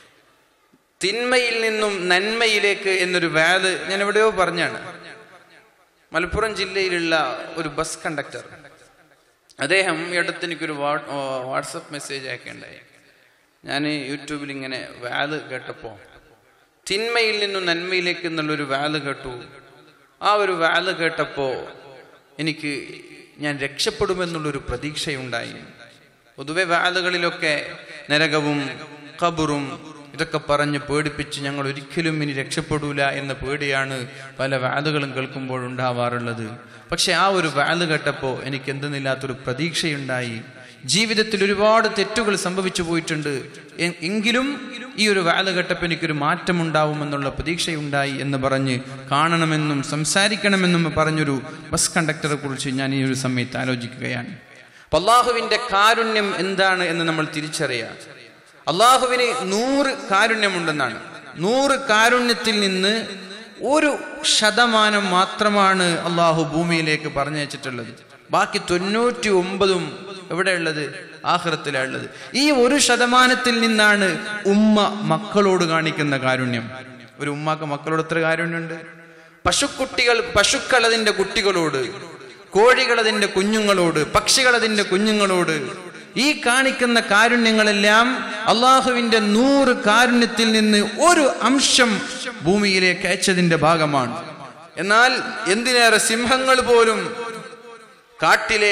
തിന്മയിൽ നിന്നും നന്മയിലേക്ക് എന്നൊരു വാദ് ഞാൻ എവിടെയോ പറഞ്ഞാണ്. മലപ്പുറം ജില്ലയിലുള്ള ഒരു ബസ് കണ്ടക്ടർ, അദ്ദേഹം ഈ അടുത്ത് എനിക്കൊരു വാട്സപ്പ് മെസ്സേജ് അയക്കുകയുണ്ടായി. ഞാൻ യൂട്യൂബിൽ ഇങ്ങനെ വാല് കേട്ടപ്പോൾ തിന്മയിൽ നിന്നും നന്മയിലേക്ക് എന്നുള്ളൊരു വാല് കേട്ടു. ആ ഒരു വാല് കേട്ടപ്പോൾ എനിക്ക് ഞാൻ രക്ഷപ്പെടുമെന്നുള്ളൊരു പ്രതീക്ഷയുണ്ടായി. പൊതുവെ വാലുകളിലൊക്കെ നരകവും ഖബറും ഇതൊക്കെ പറഞ്ഞ് പേടിപ്പിച്ച് ഞങ്ങൾ ഒരിക്കലും ഇനി രക്ഷപ്പെടൂല എന്ന പേടിയാണ് പല വാലുകളും കേൾക്കുമ്പോൾ ഉണ്ടാവാറുള്ളത്. പക്ഷെ ആ ഒരു വാല് കേട്ടപ്പോൾ എനിക്ക് എന്തെന്നില്ലാത്തൊരു പ്രതീക്ഷയുണ്ടായി. ജീവിതത്തിൽ ഒരുപാട് തെറ്റുകൾ സംഭവിച്ചു പോയിട്ടുണ്ട്, എങ്കിലും ഈ ഒരു വാല് കേട്ടപ്പോൾ എനിക്കൊരു മാറ്റമുണ്ടാവുമെന്നുള്ള പ്രതീക്ഷയുണ്ടായി എന്ന് പറഞ്ഞ് കാണണമെന്നും സംസാരിക്കണമെന്നും പറഞ്ഞൊരു ബസ് കണ്ടക്ടറെ കുറിച്ച് ഞാൻ ഈ ഒരു സമയത്ത് ആലോചിക്കുകയാണ്. അപ്പം അള്ളാഹുവിൻ്റെ കാരുണ്യം എന്താണ് എന്ന് നമ്മൾ തിരിച്ചറിയാം. അള്ളാഹുവിന് നൂറ് കാരുണ്യമുണ്ടെന്നാണ്. നൂറ് കാരുണ്യത്തിൽ നിന്ന് ഒരു ശതമാനം മാത്രമാണ് അള്ളാഹു ഭൂമിയിലേക്ക് പറഞ്ഞയച്ചിട്ടുള്ളത്. ബാക്കി തൊണ്ണൂറ്റി ഒമ്പതും എവിടെയുള്ളത്? ആഖിറത്തിലുള്ളത്. ഈ ഒരു ശതമാനത്തിൽ നിന്നാണ് ഉമ്മ മക്കളോട് കാണിക്കുന്ന കാരുണ്യം. ഒരു ഉമ്മാക്ക് മക്കളോട് എത്ര കാരുണ്യമുണ്ട്? പശുക്കുട്ടികൾ പശുക്കൾ അതിൻ്റെ കുട്ടികളോട്, കോഴികൾ അതിൻ്റെ കുഞ്ഞുങ്ങളോട്, പക്ഷികൾ അതിൻ്റെ കുഞ്ഞുങ്ങളോട്, ഈ കാണിക്കുന്ന കാരുണ്യങ്ങളെല്ലാം അള്ളാഹുവിന്റെ നൂറ് കാരുണ്യത്തിൽ നിന്ന് ഒരു അംശം ഭൂമിയിലേക്ക് അയച്ചതിന്റെ ഭാഗമാണ്. എന്നാൽ എന്തിനേറെ സിംഹങ്ങൾ പോലും കാട്ടിലെ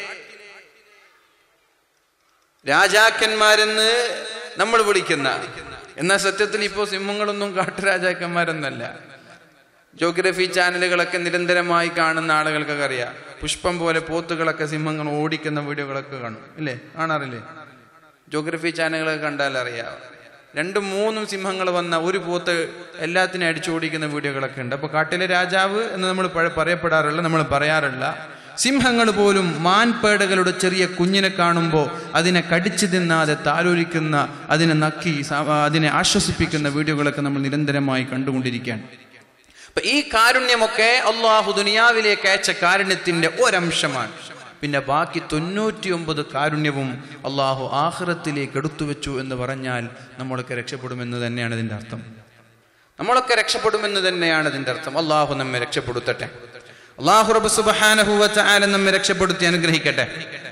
രാജാക്കന്മാരെന്ന് നമ്മൾ വിളിക്കുന്ന, എന്നാൽ സത്യത്തിൽ ഇപ്പോൾ സിംഹങ്ങളൊന്നും കാട്ടുരാജാക്കന്മാരൊന്നല്ല. ജോഗ്രഫി ചാനലുകളൊക്കെ നിരന്തരമായി കാണുന്ന ആളുകൾക്കൊക്കെ അറിയാം. പുഷ്പം പോലെ പോത്തുകളൊക്കെ സിംഹങ്ങൾ ഓടിക്കുന്ന വീഡിയോകളൊക്കെ കാണും, ഇല്ലേ? കാണാറില്ലേ? ജോഗ്രഫി ചാനലുകളൊക്കെ കണ്ടാൽ അറിയാം. രണ്ടും മൂന്നും സിംഹങ്ങൾ വന്ന ഒരു പോത്ത് എല്ലാത്തിനും അടിച്ചോടിക്കുന്ന വീഡിയോകളൊക്കെ ഉണ്ട്. അപ്പോൾ കാട്ടിലെ രാജാവ് എന്ന് നമ്മൾ പറയപ്പെടാറുള്ള നമ്മൾ പറയാറുള്ള സിംഹങ്ങൾ പോലും മാൻപേടകളുടെ ചെറിയ കുഞ്ഞിനെ കാണുമ്പോൾ അതിനെ കടിച്ചു തിന്നാതെ താലോലിക്കുന്ന, അതിനെ നക്കി അതിനെ ആശ്വസിപ്പിക്കുന്ന വീഡിയോകളൊക്കെ നമ്മൾ നിരന്തരമായി കണ്ടുകൊണ്ടിരിക്കുകയാണ്. അപ്പൊ ഈ കാരുണ്യമൊക്കെ അള്ളാഹു ദുനിയാവിലേക്ക് അയച്ച കാരുണ്യത്തിന്റെ ഒരംശമാണ്. പിന്നെ ബാക്കി തൊണ്ണൂറ്റി ഒമ്പത് കാരുണ്യവും അള്ളാഹു ആഖിറത്തിലേക്ക് എടുത്തു വെച്ചു എന്ന് പറഞ്ഞാൽ നമ്മളൊക്കെ രക്ഷപ്പെടുമെന്ന് തന്നെയാണ് ഇതിന്റെ അർത്ഥം. നമ്മളൊക്കെ രക്ഷപ്പെടുമെന്ന് തന്നെയാണ് ഇതിന്റെ അർത്ഥം. അള്ളാഹു നമ്മെ രക്ഷപ്പെടുത്തട്ടെ. അള്ളാഹു റബ്ബ് സുബ്ഹാനഹു വ തആല നമ്മെ രക്ഷപ്പെടുത്തി അനുഗ്രഹിക്കട്ടെ.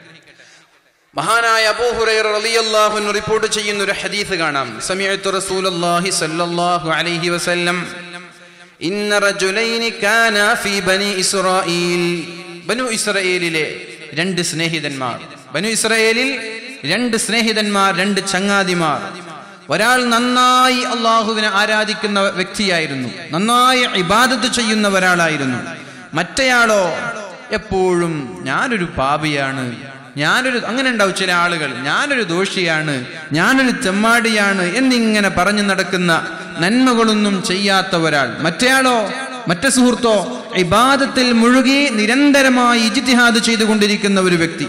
മഹാനായ അബൂ ഹുറൈറ റളിയല്ലാഹു അൻഹു റിപ്പോർട്ട് ചെയ്യുന്ന ഒരു ഹദീസ് കാണാം. സമിഅതു റസൂലുള്ളാഹി സ്വല്ലല്ലാഹു അലൈഹി വസല്ലം ഇന്ന റജുലൈനി കാനാ ഫീ ബനി ഇസ്രായീൽ. ബനു ഇസ്രായേലിലെ രണ്ട് സ്നേഹിതന്മാർ. ബനു ഇസ്രായേലിൽ രണ്ട് സ്നേഹിതന്മാർ, രണ്ട് ചങ്ങാതിമാർ. ഒരാൾ നന്നായി അള്ളാഹുവിനെ ആരാധിക്കുന്ന വ്യക്തിയായിരുന്നു, നന്നായി ഇബാദത്ത് ചെയ്യുന്ന ഒരാളായിരുന്നു. മറ്റേയാളോ എപ്പോഴും ഞാനൊരു പാപിയാണ്, ഞാനൊരു, അങ്ങനെ ഉണ്ടാവും ചില ആളുകൾ, ഞാനൊരു ദോഷിയാണ്, ഞാനൊരു തെമ്മാടിയാണ് എന്നിങ്ങനെ പറഞ്ഞു നടക്കുന്ന, നന്മകളൊന്നും ചെയ്യാത്ത ഒരാൾ. മറ്റേയാളോ, മറ്റേ സുഹൃത്തോ ഇബാദത്തിൽ മുഴുകി നിരന്തരമായി ഇജ്തിഹാദ് ചെയ്തുകൊണ്ടിരിക്കുന്ന ഒരു വ്യക്തി.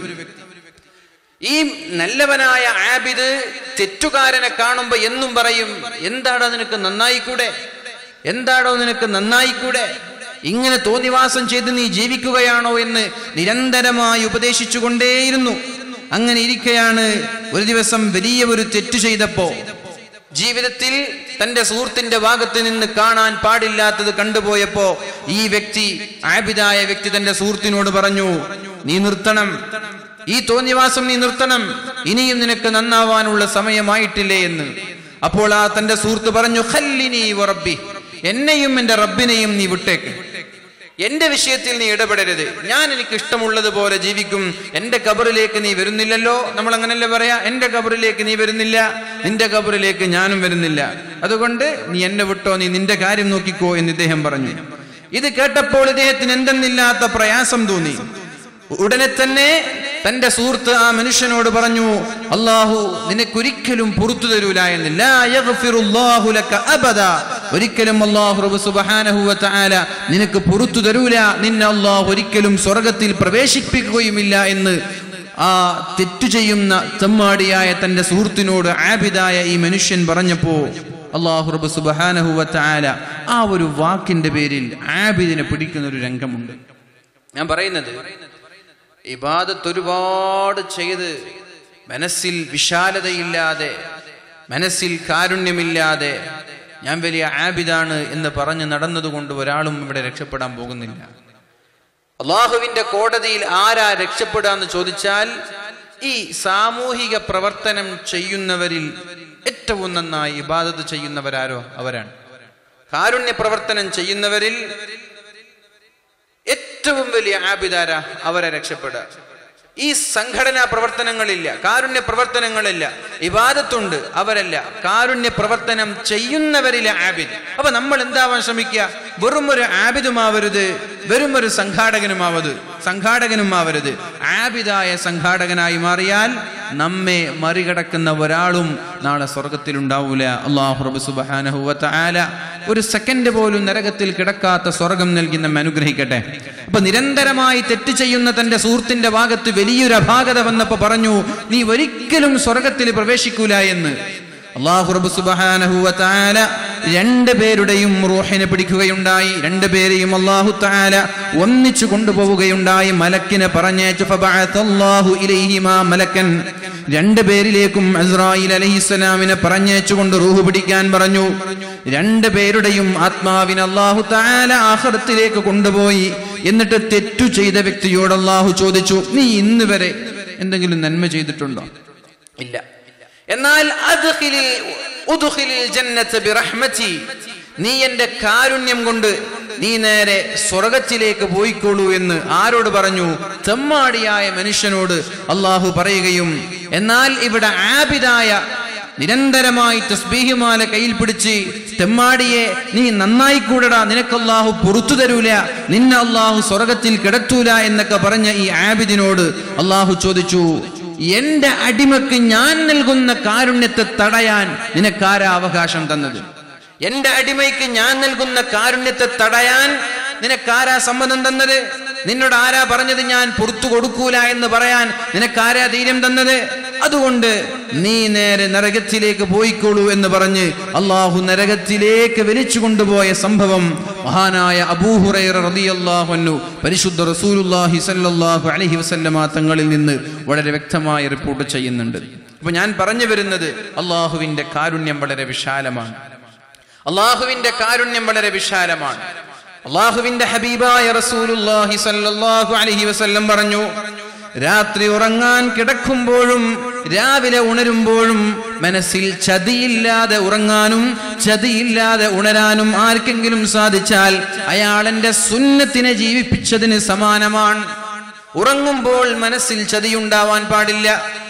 ഈ നല്ലവനായ ആബിദ് തെറ്റുകാരനെ കാണുമ്പോ എന്നും പറയും, എന്താടോ നിനക്ക് നന്നായിക്കൂടെ, എന്താടോ നിനക്ക് നന്നായിക്കൂടെ, ഇങ്ങനെ തോന്നിവാസം ചെയ്ത് നീ ജീവിക്കുകയാണോ എന്ന് നിരന്തരമായി ഉപദേശിച്ചു കൊണ്ടേയിരുന്നു. അങ്ങനെ ഇരിക്കെയാണ് ഒരു ദിവസം വലിയ ഒരു തെറ്റ് ചെയ്തപ്പോ, ജീവിതത്തിൽ തന്റെ സുഹൃത്തിന്റെ ഭാഗത്ത് നിന്ന് കാണാൻ പാടില്ലാത്തത് കണ്ടുപോയപ്പോ ഈ വ്യക്തി, ആബിദായ വ്യക്തി തന്റെ സുഹൃത്തിനോട് പറഞ്ഞു, നീ നിർത്തണം, ഈ തോന്നിവാസം നീ നിർത്തണം, ഇനിയും നിനക്ക് നന്നാവാനുള്ള സമയമായിട്ടില്ലേ എന്ന്. അപ്പോൾ ആ തന്റെ സുഹൃത്ത് പറഞ്ഞു, ഖല്ലിനി വറബ്ബി, എന്നെയും എന്റെ റബ്ബിനെയും നീ വിട്ടേക്ക്, എന്റെ വിഷയത്തിൽ നീ ഇടപെടരുത്, ഞാൻ എനിക്ക് ഇഷ്ടമുള്ളതുപോലെ ജീവിക്കും, എന്റെ ഖബറിലേക്ക് നീ വരുന്നില്ലല്ലോ. നമ്മൾ അങ്ങനല്ലേ പറയാ, എന്റെ ഖബറിലേക്ക് നീ വരുന്നില്ല, നിന്റെ ഖബറിലേക്ക് ഞാനും വരുന്നില്ല, അതുകൊണ്ട് നീ എന്നെ വിട്ടോ, നീ നിന്റെ കാര്യം നോക്കിക്കോ എന്ന് ഇദ്ദേഹം പറഞ്ഞു. ഇത് കേട്ടപ്പോൾ ഇദ്ദേഹത്തിന് എന്തെന്നില്ലാത്ത പ്രയാസം തോന്നി. ഉടനെ തന്നെ തന്റെ സുഹൃത്ത് ആ മനുഷ്യനോട് പറഞ്ഞു, അല്ലാഹു നിനക്കൊരിക്കലും പുറത്തു തരൂല എന്ന്. ലാ യഗ്ഫിറുല്ലാഹു ലക അബദ, ഒരിക്കലും അല്ലാഹു റബ്ബ് സുബ്ഹാനഹു വ തആല നിനക്ക് പുറത്തു തരൂല, നിന്നെ അല്ലാഹു ഒരിക്കലും സ്വർഗ്ഗത്തിൽ പ്രവേശിപ്പിക്കുകയുമില്ല എന്ന് ആ തെറ്റു ചെയ്യുന്ന തെമ്മാടിയായ തന്റെ സുഹൃത്തിനോട് ആബിദായ ഈ മനുഷ്യൻ പറഞ്ഞപ്പോ അല്ലാഹു റബ്ബ് സുബ്ഹാനഹു വ തആല ആ ഒരു വാക്കിന്റെ പേരിൽ ആബിദിനെ പിടിക്കുന്ന ഒരു രംഗമുണ്ട്. ഞാൻ പറയുന്നത്, ഇബാദത്ത് ഒരുപാട് ചെയ്ത് മനസ്സിൽ വിശാലതയില്ലാതെ, മനസ്സിൽ കാരുണ്യമില്ലാതെ ഞാൻ വലിയ ആബിദാണ് എന്ന് പറഞ്ഞ് നടന്നതുകൊണ്ട് ഒരാളും ഇവിടെ രക്ഷപ്പെടാൻ പോകുന്നില്ല. അള്ളാഹുവിന്റെ കോടതിയിൽ ആരാ രക്ഷപ്പെടാന്ന് ചോദിച്ചാൽ, ഈ സാമൂഹിക പ്രവർത്തനം ചെയ്യുന്നവരിൽ ഏറ്റവും നന്നായി ഇബാദത്ത് ചെയ്യുന്നവരാരോ അവരാണ്. കാരുണ്യ പ്രവർത്തനം ചെയ്യുന്നവരിൽ ഏറ്റവും വലിയ ആബിദാര, അവരെ രക്ഷപ്പെടുക. ഈ സംഘടനാ പ്രവർത്തനങ്ങളില്ല, കാരുണ്യ പ്രവർത്തനങ്ങളില്ല, ഇബാദത്തുണ്ട്, അവരല്ല, കാരുണ്യ പ്രവർത്തനം ചെയ്യുന്നവരിലെ ആബിദ്. അപ്പൊ നമ്മൾ എന്താവാൻ ശ്രമിക്കുക? വെറും ഒരു ആബിദുമാവരുത്, വെറും ഒരു സംഘാടകനുമാവരുത് സംഘാടകനുമാവരുത് ആബിദായ സംഘാടകനായി മാറിയാൽ നമ്മെ മറികടക്കുന്ന ഒരാളും നാളെ സ്വർഗത്തിൽ ഉണ്ടാവൂല. അല്ലാഹു റബ്ബ് സുബ്ഹാനഹു വ തആല ഒരു സെക്കൻഡ് പോലും നരകത്തിൽ കിടക്കാത്ത സ്വർഗം നൽകി നമ്മെ അനുഗ്രഹിക്കട്ടെ. അപ്പൊ നിരന്തരമായി തെറ്റ് ചെയ്യുന്ന തന്റെ സുഹൃത്തിന്റെ ഭാഗത്ത് വലിയൊരു അപാകത വന്നപ്പോ പറഞ്ഞു, നീ ഒരിക്കലും സ്വർഗത്തിൽ പ്രവേശിക്കൂല എന്ന്. അല്ലാഹു റബ്ബ് സുബ്ഹാനഹു വ തആല രണ്ട് പേരുടെയും റൂഹിനെ പിടിക്കുകയുണ്ടായി. രണ്ട് പേരെയും അല്ലാഹു തആല ഒന്നിച്ചു കൊണ്ടുപോവുകയുണ്ടായി. മലക്കിനെ പറഞ്ഞേച്ചു, ഫബഅതല്ലാഹു ഇലൈഹിമാ മലക്കൻ, രണ്ട് പേരിലേക്കും അസ്രായീൽ അലൈഹിസ്സലാമിനെ പറഞ്ഞേച്ചുകൊണ്ട് റൂഹ് പിടിക്കാൻ പറഞ്ഞു. രണ്ട് പേരുടെയും ആത്മാവിനെ അല്ലാഹു തആല ആഖിറത്തിലേക്ക് കൊണ്ടുപോയി. എന്നിട്ട് തെറ്റു ചെയ്ത വ്യക്തിയോട് അല്ലാഹു ചോദിച്ചു, നീ ഇന്ന് വരെ എന്തെങ്കിലും നന്മ ചെയ്തിട്ടുണ്ടോ? ഇല്ല. എന്നാൽ നീ എന്റെ കാരുണ്യം കൊണ്ട് നീ നേരെ സ്വർഗത്തിലേക്ക് പോയിക്കോളൂ എന്ന് ആരോട് പറഞ്ഞു? തെമ്മാടിയായ മനുഷ്യനോട് അള്ളാഹു പറയുകയും, എന്നാൽ ഇവിടെ ആബിദായ നിരന്തരമായി തസ്ബീഹുമാല കയ്യിൽ പിടിച്ച് തെമ്മാടിയെ നീ നന്നായിക്കൂടടാ, നിനക്ക് അല്ലാഹു പുറത്തു തരൂല, നിന്നെ അല്ലാഹു സ്വർഗത്തിൽ കിടത്തൂല എന്നൊക്കെ പറഞ്ഞ ഈ ആബിദിനോട് അള്ളാഹു ചോദിച്ചു, എന്റെ അടിമക്ക് ഞാൻ നൽകുന്ന കാരുണ്യത്തെ തടയാൻ നിനക്കാരാ അവകാശം തന്നത്? എന്റെ അടിമയ്ക്ക് ഞാൻ നൽകുന്ന കാരുണ്യത്തെ തടയാൻ നിനക്കാരാ സമ്മതം തന്നത്? നിന്നോട് ആരാ പറഞ്ഞത് ഞാൻ പുറത്തു കൊടുക്കൂല എന്ന് പറയാൻ? നിനക്കാരാ ധൈര്യം തന്നത്? അതുകൊണ്ട് നീ നേരെ നരകത്തിലേക്ക് പോയിക്കോളൂ എന്ന് പറഞ്ഞ് അള്ളാഹു നരകത്തിലേക്ക് വലിച്ചു കൊണ്ടുപോയ സംഭവം മഹാനായ അബൂ ഹുറൈറ റളിയല്ലാഹു അൻഹു പരിശുദ്ധ റസൂലുള്ളാഹി സ്വല്ലല്ലാഹു അലൈഹി വസല്ലമ തങ്ങളിൽ നിന്ന് വളരെ വ്യക്തമായി റിപ്പോർട്ട് ചെയ്യുന്നുണ്ട്. അപ്പൊ ഞാൻ പറഞ്ഞു വരുന്നത്, അള്ളാഹുവിന്റെ കാരുണ്യം വളരെ വിശാലമാണ്. അള്ളാഹുവിന്റെ കാരുണ്യം വളരെ വിശാലമാണ്. അള്ളാഹുവിന്റെ ഹബീബായ റസൂലുള്ളാഹി സ്വല്ലല്ലാഹു അലൈഹി വസല്ലം പറഞ്ഞു, രാത്രി ഉറങ്ങാൻ കിടക്കുമ്പോഴും രാവിലെ ഉണരുമ്പോഴും മനസ്സിൽ ചതിയില്ലാതെ ഉറങ്ങാനും ചതിയില്ലാതെ ഉണരാനും ആർക്കെങ്കിലും സാധിച്ചാൽ അയാൾ എന്റെ സുന്നത്തിനെ ജീവിപ്പിച്ചതിന് സമാനമാണ്. ഉറങ്ങുമ്പോൾ മനസ്സിൽ ചതിയുണ്ടാവാൻ പാടില്ല,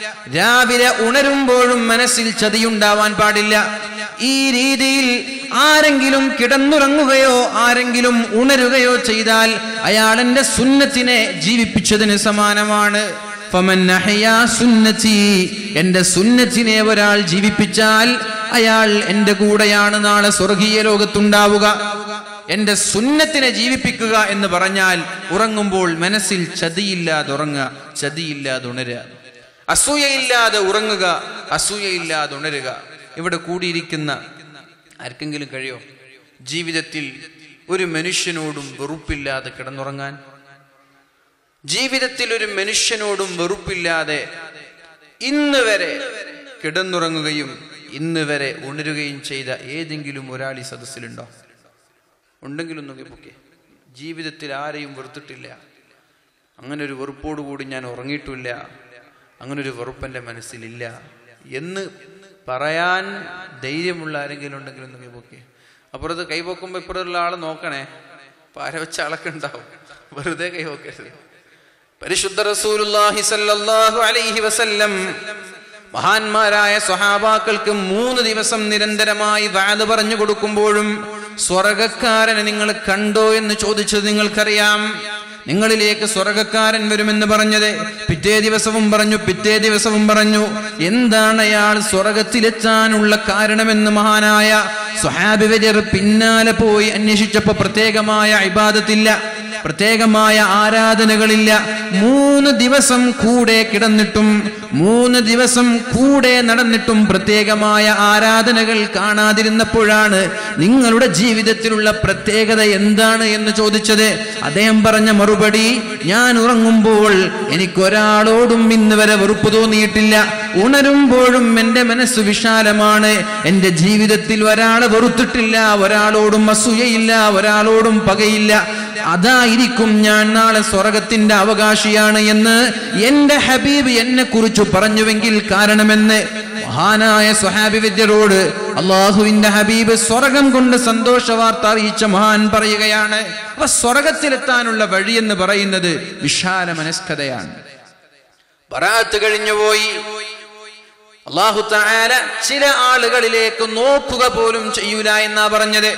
രാവിലെ ഉണരുമ്പോഴും മനസ്സിൽ ചതിയുണ്ടാവാൻ പാടില്ല. ഈ രീതിയിൽ ആരെങ്കിലും കിടന്നുറങ്ങുകയോ ആരെങ്കിലും ഉണരുകയോ ചെയ്താൽ അയാൾ എന്റെ സുന്നത്തിനെ ജീവിപ്പിച്ചതിന് സമാനമാണ്. ഫമൻ അഹ്യാ സുന്നതി, എന്റെ സുന്നത്തിനെ ഒരാൾ ജീവിപ്പിച്ചാൽ അയാൾ എന്റെ കൂടെയാണ് നാളെ സ്വർഗീയ ലോകത്തുണ്ടാവുക. എന്റെ സുന്നത്തിനെ ജീവിപ്പിക്കുക എന്ന് പറഞ്ഞാൽ ഉറങ്ങുമ്പോൾ മനസ്സിൽ ചതിയില്ലാതെ ഉറങ്ങുക, ചതിയില്ലാതെ ഉണരുക, അസൂയയില്ലാതെ ഉറങ്ങുക, അസൂയയില്ലാതെ ഉണരുക. ഇവിടെ കൂടിയിരിക്കുന്ന ആർക്കെങ്കിലും കഴിയോ ജീവിതത്തിൽ ഒരു മനുഷ്യനോടും വെറുപ്പില്ലാതെ കിടന്നുറങ്ങാൻ? ജീവിതത്തിൽ ഒരു മനുഷ്യനോടും വെറുപ്പില്ലാതെ ഇന്ന് വരെ കിടന്നുറങ്ങുകയും ഇന്ന് വരെ ഉണരുകയും ചെയ്ത ഏതെങ്കിലും ഒരാൾ ഈ സദസ്സിലുണ്ടോ? ഉണ്ടെങ്കിലും നോക്കി പൊക്കെ. ജീവിതത്തിൽ ആരെയും വെറുത്തിട്ടില്ല. അങ്ങനെ ഒരു വെറുപ്പോടുകൂടി ഞാൻ ഉറങ്ങിയിട്ടില്ല, അങ്ങനൊരു വെറുപ്പെൻ്റെ മനസ്സിലില്ല എന്ന് പറയാൻ ധൈര്യമുള്ള ആരെങ്കിലും ഉണ്ടെങ്കിൽ ഒന്ന് കൈപൊക്കെ. അപ്പുറത്ത് കൈപൊക്കുമ്പോൾ ഇപ്പുറത്തുള്ള ആൾ നോക്കണേ, പാര വെച്ച ആളൊക്കെ ഉണ്ടാവും, വെറുതെ കൈപൊക്കരുത്. പരിശുദ്ധ റസൂലുള്ളാഹി സ്വല്ലല്ലാഹു അലൈഹി വസല്ലം മഹാന്മാരായ സ്വഹാബാക്കൾക്ക് മൂന്ന് ദിവസം നിരന്തരമായി വഅദ് പറഞ്ഞു കൊടുക്കുമ്പോഴും സ്വർഗക്കാരനെ നിങ്ങൾ കണ്ടോ എന്ന് ചോദിച്ചത് നിങ്ങൾക്കറിയാം. നിങ്ങളിലേക്ക് സ്വർഗക്കാരൻ വരുമെന്ന് പറഞ്ഞത് പിറ്റേ ദിവസവും പറഞ്ഞു, പിറ്റേ ദിവസവും പറഞ്ഞു. എന്താണ് അയാൾ സ്വർഗത്തിലെത്താനുള്ള കാരണമെന്ന് മഹാനായ സ്വഹാബി വര്യർ പിന്നാലെ പോയി അന്വേഷിച്ചപ്പോ പ്രത്യേകമായ ഇബാദത്തില്ല, പ്രത്യേകമായ ആരാധനകളില്ല. മൂന്ന് ദിവസം കൂടെ കിടന്നിട്ടും മൂന്ന് ദിവസം കൂടെ നടന്നിട്ടും പ്രത്യേകമായ ആരാധനകൾ കാണാതിരുന്നപ്പോഴാണ് നിങ്ങളുടെ ജീവിതത്തിലുള്ള പ്രത്യേകത എന്താണ് എന്ന് ചോദിച്ചത്. അദ്ദേഹം പറഞ്ഞ മറുപടി, ഞാൻ ഉറങ്ങുമ്പോൾ എനിക്കൊരാളോടും ഇന്ന് വരെ വെറുപ്പ് തോന്നിയിട്ടില്ല, ഉണരുമ്പോഴും എൻ്റെ മനസ്സ് വിശാലമാണ്, എൻ്റെ ജീവിതത്തിൽ ഒരാളെ വെറുത്തിട്ടില്ല, ഒരാളോടും അസൂയയില്ല, ഒരാളോടും പകയില്ല. അതായിരിക്കും ഞാൻ നാളെ സ്വർഗത്തിന്റെ അവകാശിയാണ് എന്ന് എന്റെ ഹബീബ് എന്നെ കുറിച്ച് പറഞ്ഞുവെങ്കിൽ കാരണമെന്ന് മഹാനായ സ്വഹാബി വിദ്യരോട് അള്ളാഹുവിന്റെ ഹബീബ് സ്വർഗം കൊണ്ട് സന്തോഷ വാർത്ത അറിയിച്ച മഹാൻ പറയുകയാണ്. അപ്പൊ സ്വർഗത്തിലെത്താനുള്ള വഴി എന്ന് പറയുന്നത് വിശാല മനസ്കതയാണ്. ബറാഅത്ത് കഴിഞ്ഞുപോയി അല്ലാഹു തആല ചില ആളുകളിലേക്ക് നോക്കുക പോലും ചെയ്യൂല എന്നാ പറഞ്ഞത്.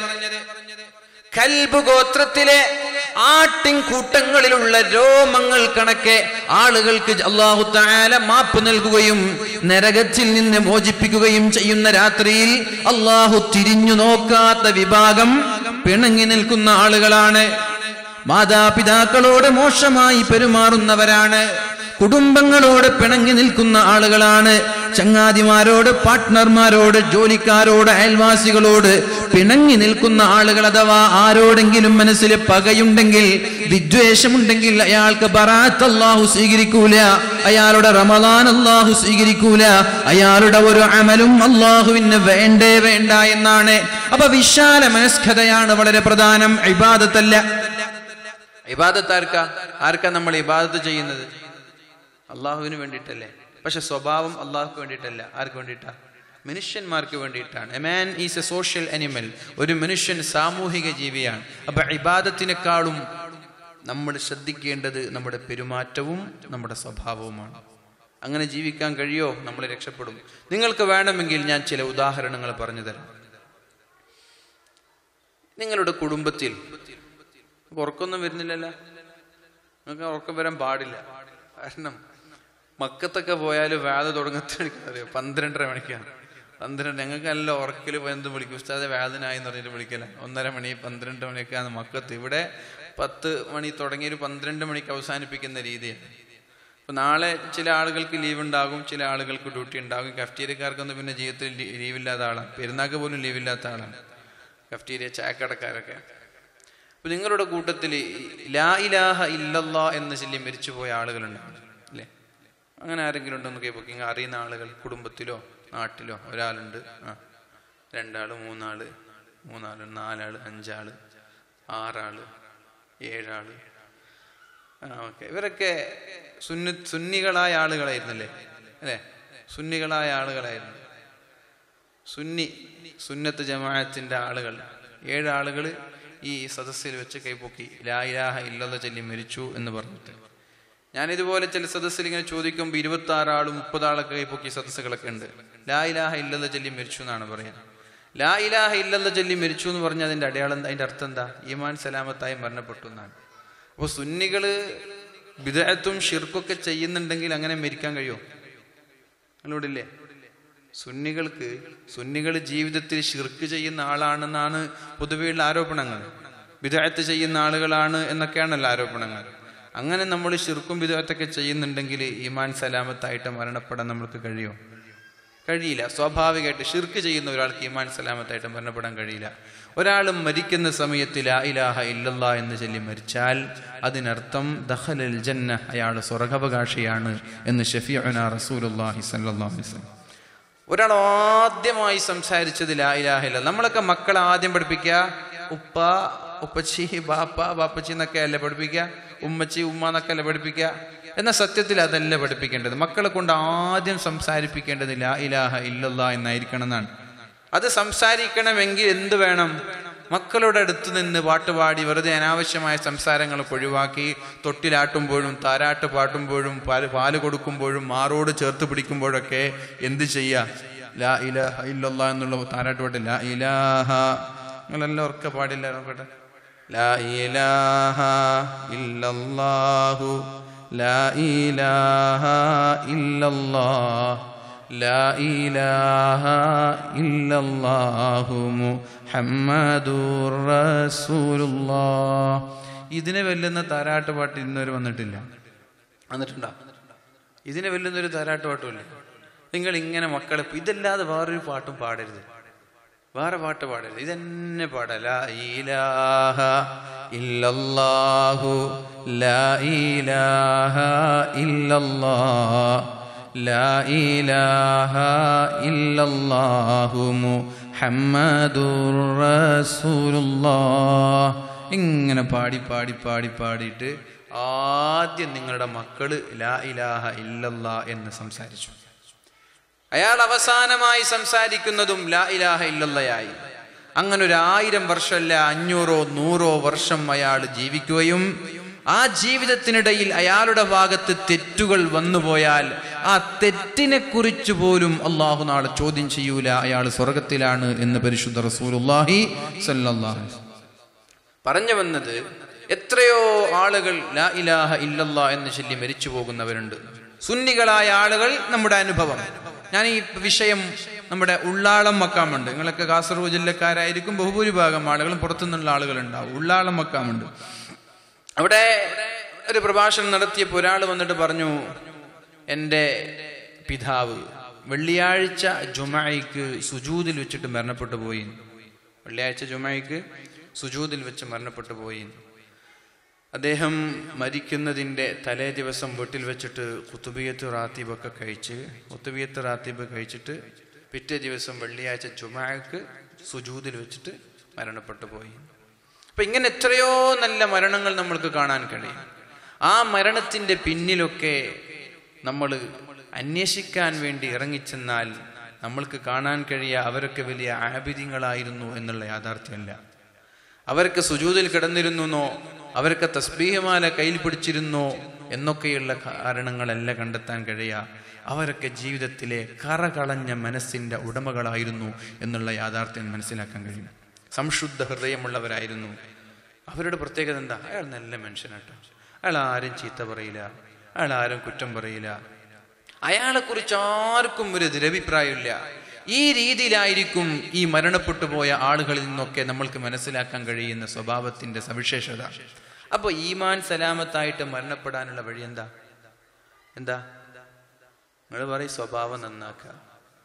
കൽബ് ഗോത്രത്തിലെ ആട്ടിൻ കൂട്ടങ്ങളിലുള്ള രോമങ്ങൾ കണക്കെ ആളുകൾക്ക് അല്ലാഹു തആല മാപ്പ് നൽകുകയും നരകത്തിൽ നിന്ന് മോചിപ്പിക്കുകയും ചെയ്യുന്ന രാത്രിയിൽ അല്ലാഹു തിരിഞ്ഞു നോക്കാത്ത വിഭാഗം പിണങ്ങി നിൽക്കുന്ന ആളുകളാണ്. മാതാപിതാക്കളോട് മോശമായി പെരുമാറുന്നവരാണ്, കുടുംബങ്ങളോട് പിണങ്ങി നിൽക്കുന്ന ആളുകളാണ്, ചങ്ങാതിമാരോട്, പാർട്ട്ണർമാരോട്, ജോലിക്കാരോട്, അയൽവാസികളോട് പിണങ്ങി നിൽക്കുന്ന ആളുകൾ. അഥവാ ആരോടെങ്കിലും മനസ്സിൽ പകയുണ്ടെങ്കിൽ, വിദ്വേഷമുണ്ടെങ്കിൽ അയാൾക്ക് ബറാഅത്ത് അല്ലാഹു സ്വീകരിക്കൂല, അയാളുടെ റമളാൻ അല്ലാഹു സ്വീകരിക്കൂല, അയാളുടെ ഒരു അമലും അല്ലാഹുവിന് വേണ്ടേ വേണ്ട എന്നാണ്. അപ്പൊ വിശാല മനസ്കതയാണ് വളരെ പ്രധാനം, ഇബാദത്തല്ല. ഇബാദത്ത് ആർക്കാ ആർക്കാ നമ്മൾ ഇബാദത്ത് ചെയ്യുന്നത്? അള്ളാഹുവിന് വേണ്ടിയിട്ടല്ലേ. പക്ഷെ സ്വഭാവം അള്ളാഹുക്ക് വേണ്ടിയിട്ടല്ല. ആർക്ക് വേണ്ടിയിട്ടാ? മനുഷ്യന്മാർക്ക് വേണ്ടിയിട്ടാണ്. A man is a social animal. ഒരു മനുഷ്യൻ സാമൂഹിക ജീവിയാണ്. അപ്പൊ ഇബാദത്തിനേക്കാളും നമ്മൾ ശ്രദ്ധിക്കേണ്ടത് നമ്മുടെ പെരുമാറ്റവും നമ്മുടെ സ്വഭാവവുമാണ്. അങ്ങനെ ജീവിക്കാൻ കഴിയോ? നമ്മൾ രക്ഷപ്പെടും. നിങ്ങൾക്ക് വേണമെങ്കിൽ ഞാൻ ചില ഉദാഹരണങ്ങൾ പറഞ്ഞു തരാം. നിങ്ങളുടെ കുടുംബത്തിൽ ഉറക്കൊന്നും വരുന്നില്ലല്ലോ. നിങ്ങൾക്ക് ഉറക്കം വരാൻ പാടില്ല. കാരണം മക്കത്തൊക്കെ പോയാൽ വേദ തുടങ്ങത്തറിയോ പന്ത്രണ്ടര മണിക്കാണ്. പന്ത്രണ്ട് ഞങ്ങൾക്ക് നല്ല ഉറക്കിൽ എന്ത് വിളിക്കും, ഉസ്താദെ വേദനായി എന്ന് പറഞ്ഞിട്ട് വിളിക്കല. ഒന്നര മണി പന്ത്രണ്ട് മണിയൊക്കെയാണ് മക്കത്ത്. ഇവിടെ പത്ത് മണി തുടങ്ങി ഒരു പന്ത്രണ്ട് മണിക്ക് അവസാനിപ്പിക്കുന്ന രീതിയാണ്. അപ്പോൾ നാളെ ചില ആളുകൾക്ക് ലീവ് ഉണ്ടാകും, ചില ആളുകൾക്ക് ഡ്യൂട്ടി ഉണ്ടാകും. കഫ്റ്റീരിയക്കാർക്കൊന്നും പിന്നെ ജീവിതത്തിൽ ലീവില്ലാത്ത ആളാണ്. പെരുന്നാൾക്ക് പോലും ലീവില്ലാത്ത ആളാണ് കഫ്റ്റീരിയ ചായക്കടക്കാരൊക്കെ. അപ്പൊ നിങ്ങളുടെ കൂട്ടത്തിൽ ലാ ഇലാഹ ഇല്ലല്ലാ എന്ന് ചൊല്ലി മരിച്ചുപോയ ആളുകളുണ്ടാവും അല്ലേ? അങ്ങനെ ആരെങ്കിലും ഉണ്ടോ? നോക്കി ബുക്കിംഗ് അറിയുന്ന ആളുകൾ കുടുംബത്തിലോ നാട്ടിലോ ഒരാളുണ്ട്, ആ രണ്ടാള്, മൂന്നാള്, മൂന്നാള്, നാലാള്, അഞ്ചാള്, ആറാള്, ഏഴാള്. ആ ഓക്കെ. ഇവരൊക്കെ സുന്നി സുന്നികളായ ആളുകളായിരുന്നല്ലേ അല്ലേ? സുന്നികളായ ആളുകളായിരുന്നു. സുന്നി സുന്നത്ത് ജമാഅത്തിന്റെ ആളുകൾ ഏഴാളുകൾ ഈ സദസ്സിൽ വെച്ച് കൈപ്പൊക്കി ലാ ഇലാഹ ഇല്ലല്ലാഹ് ചൊല്ലി മരിച്ചു എന്ന് പറഞ്ഞിട്ട്. ഞാനിതുപോലെ ചില സദസ്സിൽ ഇങ്ങനെ ചോദിക്കുമ്പോൾ ഇരുപത്തി ആറാളും മുപ്പതാളൊക്കെ കൈപ്പൊക്കി സദസ്സുകളൊക്കെ ഉണ്ട്. ലാ ഇലാഹ ഇല്ലല്ലാഹ് ചൊല്ലി മരിച്ചു എന്നാണ് പറയാൻ. ലാ ഇലാഹ ഇല്ലല്ലാഹ് ചൊല്ലി മരിച്ചു എന്ന് പറഞ്ഞാൽ അതിന്റെ അടയാളം, അതിന്റെ അർത്ഥം എന്താ? ഈമാൻ സലാമത്തായി മരണപ്പെട്ടു എന്നാണ്. അപ്പോൾ സുന്നികള് ബിദ്അത്തും ഷിർക്കൊക്കെ ചെയ്യുന്നുണ്ടെങ്കിൽ അങ്ങനെ മരിക്കാൻ കഴിയുമോ? അല്ലോടില്ലേ? സുന്നികൾക്ക് സുന്നികൾ ജീവിതത്തിൽ ഷിർക്ക് ചെയ്യുന്ന ആളാണെന്നാണ് പൊതുവെയുള്ള ആരോപണങ്ങൾ. ബിദ്അത്ത് ചെയ്യുന്ന ആളുകളാണ് എന്നൊക്കെയാണല്ലോ ആരോപണങ്ങൾ. അങ്ങനെ നമ്മൾ ഷിർക്കും ബിദ്അത്തൊക്കെ ചെയ്യുന്നുണ്ടെങ്കിൽ ഈമാൻ സലാമത്തായിട്ട് മരണപ്പെടാൻ നമുക്ക് കഴിയുമോ? കഴിയില്ല. സ്വാഭാവികമായിട്ട് ഷിർക്ക് ചെയ്യുന്ന ഒരാൾക്ക് ഈമാൻ സലാമത്തായിട്ട് മരണപ്പെടാൻ കഴിയില്ല. ഒരാൾ മരിക്കുന്ന സമയത്ത് ലാ ഇലാഹ ഇല്ലല്ലാഹ് എന്ന് ചൊല്ലി മരിച്ചാൽ അതിനർത്ഥം ദഖലൽ ജന്ന, അയാൾ സ്വർഗാവകാശിയാണ് എന്ന് ശഫീഉനാ റസൂലുള്ളാഹി സ്വല്ലല്ലാഹു അലൈഹി വസല്ലം. ഒരാൾ ആദ്യമായി സംസാരിച്ചത് ലാ ഇലാഹ ഇല്ലല്ലാഹ്. നമ്മളൊക്കെ മക്കളെ ആദ്യം പഠിപ്പിക്കുക ഉപ്പ, ഉപ്പച്ചി, ബാപ്പ, ബാപ്പച്ചി എന്നൊക്കെ അല്ലേ പഠിപ്പിക്കുക. ഉമ്മച്ചി ഉമ്മ എന്നൊക്കെ പഠിപ്പിക്കുക. എന്നാൽ സത്യത്തിൽ അതല്ല പഠിപ്പിക്കേണ്ടത്. മക്കളെ കൊണ്ട് ആദ്യം സംസാരിപ്പിക്കേണ്ടത് ലാ ഇലാഹ ഇല്ലല്ലാഹ് എന്നായിരിക്കണം എന്നാണ്. അത് സംസാരിക്കണമെങ്കിൽ എന്ത് വേണം? മക്കളുടെ അടുത്ത് നിന്ന് പാട്ടുപാടി വെറുതെ അനാവശ്യമായ സംസാരങ്ങളൊക്കെ ഒഴിവാക്കി തൊട്ടിലാട്ടുമ്പോഴും താരാട്ട് പാട്ടുമ്പോഴും പാല് പാല് കൊടുക്കുമ്പോഴും മാറോട് ചേർത്ത് പിടിക്കുമ്പോഴൊക്കെ എന്ത് ചെയ്യുക? ലാ ഇലാഹ ഇല്ലല്ലാഹ് എന്നുള്ള താരാട്ട് പാട്ട് ലാ ഇലാഹ, നിങ്ങളെല്ലാം ഉറക്കെ പാടില്ല നോക്കട്ടെ. ലാ ഇലാഹ ഇല്ലല്ലാഹു ലാ ഇലാഹ ഇല്ലല്ലാഹ് ലാ ഇലാഹ ഇല്ലല്ലാഹു മുഹമ്മദുർ റസൂലുള്ളാഹ്. ഇതിനെ വെല്ലുന്ന താരാട്ട് പാട്ട് ഇന്നൊരു വന്നിട്ടില്ല. വന്നിട്ടുണ്ടോ? ഇതിനെ വെല്ലുന്നൊരു താരാട്ട് പാട്ടുമില്ല. നിങ്ങൾ ഇങ്ങനെ മക്കളെ ഇതല്ലാതെ വേറൊരു പാട്ടും പാടരുത്, വേറെ പാട്ട് പാടരുത്, ഇതന്നെ പാടാ. ലാ ഇലാഹ ഇല്ലല്ലാഹു ലാ ഇലാഹ ഇല്ലല്ലാഹ് ലാ ഇലാഹ ഇല്ലല്ലാഹു മുഹമ്മദുർ റസൂലുള്ളാഹ്. ഇങ്ങനെ പാടി പാടി പാടി പാടിയിട്ട് ആദ്യം നിങ്ങളുടെ മക്കള് ലാ ഇലാഹ ഇല്ലല്ലാഹ് എന്ന് സംസാരിച്ചു. അയാൾ അവസാനമായി സംസാരിക്കുന്നതും ലാ ഇലാഹ ഇല്ലല്ലാഹ്. അങ്ങനെ ഒരു ആയിരം വർഷമല്ല, അഞ്ഞൂറോ നൂറോ വർഷം അയാൾ ജീവിക്കുകയും ആ ജീവിതത്തിനിടയിൽ അയാളുടെ ഭാഗത്ത് തെറ്റുകൾ വന്നുപോയാൽ ആ തെറ്റിനെ കുറിച്ച് പോലും അള്ളാഹു നാളെ ചോദ്യം ചെയ്യൂല, അയാൾ സ്വർഗത്തിലാണ് എന്ന് പരിശുദ്ധ റസൂലുള്ളാഹി സ്വല്ലല്ലാഹു അലൈഹി വസല്ലം പറഞ്ഞു വന്നത്. എത്രയോ ആളുകൾ ലാ ഇലാഹ ഇല്ലല്ലാഹ് എന്ന് ചൊല്ലി മരിച്ചു പോകുന്നവരുണ്ട്. സുന്നികളായ ആളുകൾ. നമ്മുടെ അനുഭവം, ഞാൻ ഈ വിഷയം നമ്മുടെ ഉള്ളാളം മക്കാമുണ്ട്. നിങ്ങളൊക്കെ കാസർഗോഡ് ജില്ലക്കാരായിരിക്കും, ബഹുഭൂരിഭാഗം ആളുകളും പുറത്തുനിന്നുള്ള ആളുകളുണ്ടാവും. ഉള്ളാളം മക്കാമുണ്ട്. അവിടെ ഒരു പ്രഭാഷണം നടത്തിയപ്പോൾ ഒരാൾ വന്നിട്ട് പറഞ്ഞു, എൻ്റെ പിതാവ് വെള്ളിയാഴ്ച ജുമഅയ്ക്ക് സുജൂദിൽ വെച്ചിട്ട് മരണപ്പെട്ടു പോയി. വെള്ളിയാഴ്ച ജുമഅയ്ക്ക് സുജൂദിൽ വെച്ച് മരണപ്പെട്ടു പോയി. അദ്ദേഹം മരിക്കുന്നതിൻ്റെ തലേ ദിവസം വീട്ടിൽ വെച്ചിട്ട് ഖുതുബിയത്ത് റാത്തീബൊക്കെ കഴിച്ച് ഖുതുബിയത്ത് റാത്തീബ് കഴിച്ചിട്ട് പിറ്റേ ദിവസം വെള്ളിയാഴ്ച ജുമഅക്ക് സുജൂദിൽ വെച്ചിട്ട് മരണപ്പെട്ടു പോയി. അപ്പം ഇങ്ങനെ എത്രയോ നല്ല മരണങ്ങൾ നമ്മൾക്ക് കാണാൻ കഴിയും. ആ മരണത്തിൻ്റെ പിന്നിലൊക്കെ നമ്മൾ അന്വേഷിക്കാൻ വേണ്ടി ഇറങ്ങിച്ചെന്നാൽ നമ്മൾക്ക് കാണാൻ കഴിയുക അവരൊക്കെ വലിയ ആബിദീങ്ങളായിരുന്നു എന്നുള്ള യാഥാർത്ഥ്യമല്ല. അവർക്ക് സുജൂദിൽ കിടന്നിരുന്നോ, അവർക്ക് തസ്ബീഹ്മാല കയ്യിൽ പിടിച്ചിരുന്നോ എന്നൊക്കെയുള്ള കാരണങ്ങളല്ല കണ്ടെത്താൻ കഴിയുക. അവരൊക്കെ ജീവിതത്തിലെ കറകളഞ്ഞ മനസ്സിൻ്റെ ഉടമകളായിരുന്നു എന്നുള്ള യാഥാർത്ഥ്യം മനസ്സിലാക്കാൻ കഴിയും. സംശുദ്ധ ഹൃദയമുള്ളവരായിരുന്നു. അവരുടെ പ്രത്യേകത എന്താ? അയാൾ നല്ല മനുഷ്യനാട്ടോ, അയാൾ ആരും ചീത്ത പറയില്ല, അയാൾ ആരും കുറ്റം പറയില്ല, അയാളെക്കുറിച്ച് ആർക്കും ഒരു ദുരഭിപ്രായമില്ല. ഈ രീതിയിലായിരിക്കും ഈ മരണപ്പെട്ടു പോയ ആളുകളിൽ നിന്നൊക്കെ നമ്മൾക്ക് മനസ്സിലാക്കാൻ കഴിയുന്ന സ്വഭാവത്തിന്റെ സവിശേഷത. അപ്പൊ ഈമാൻ സലാമത്തായിട്ട് മരണപ്പെടാനുള്ള വഴി എന്താ? എന്താ നിങ്ങൾ പറയും? സ്വഭാവം നന്നാക്കുക.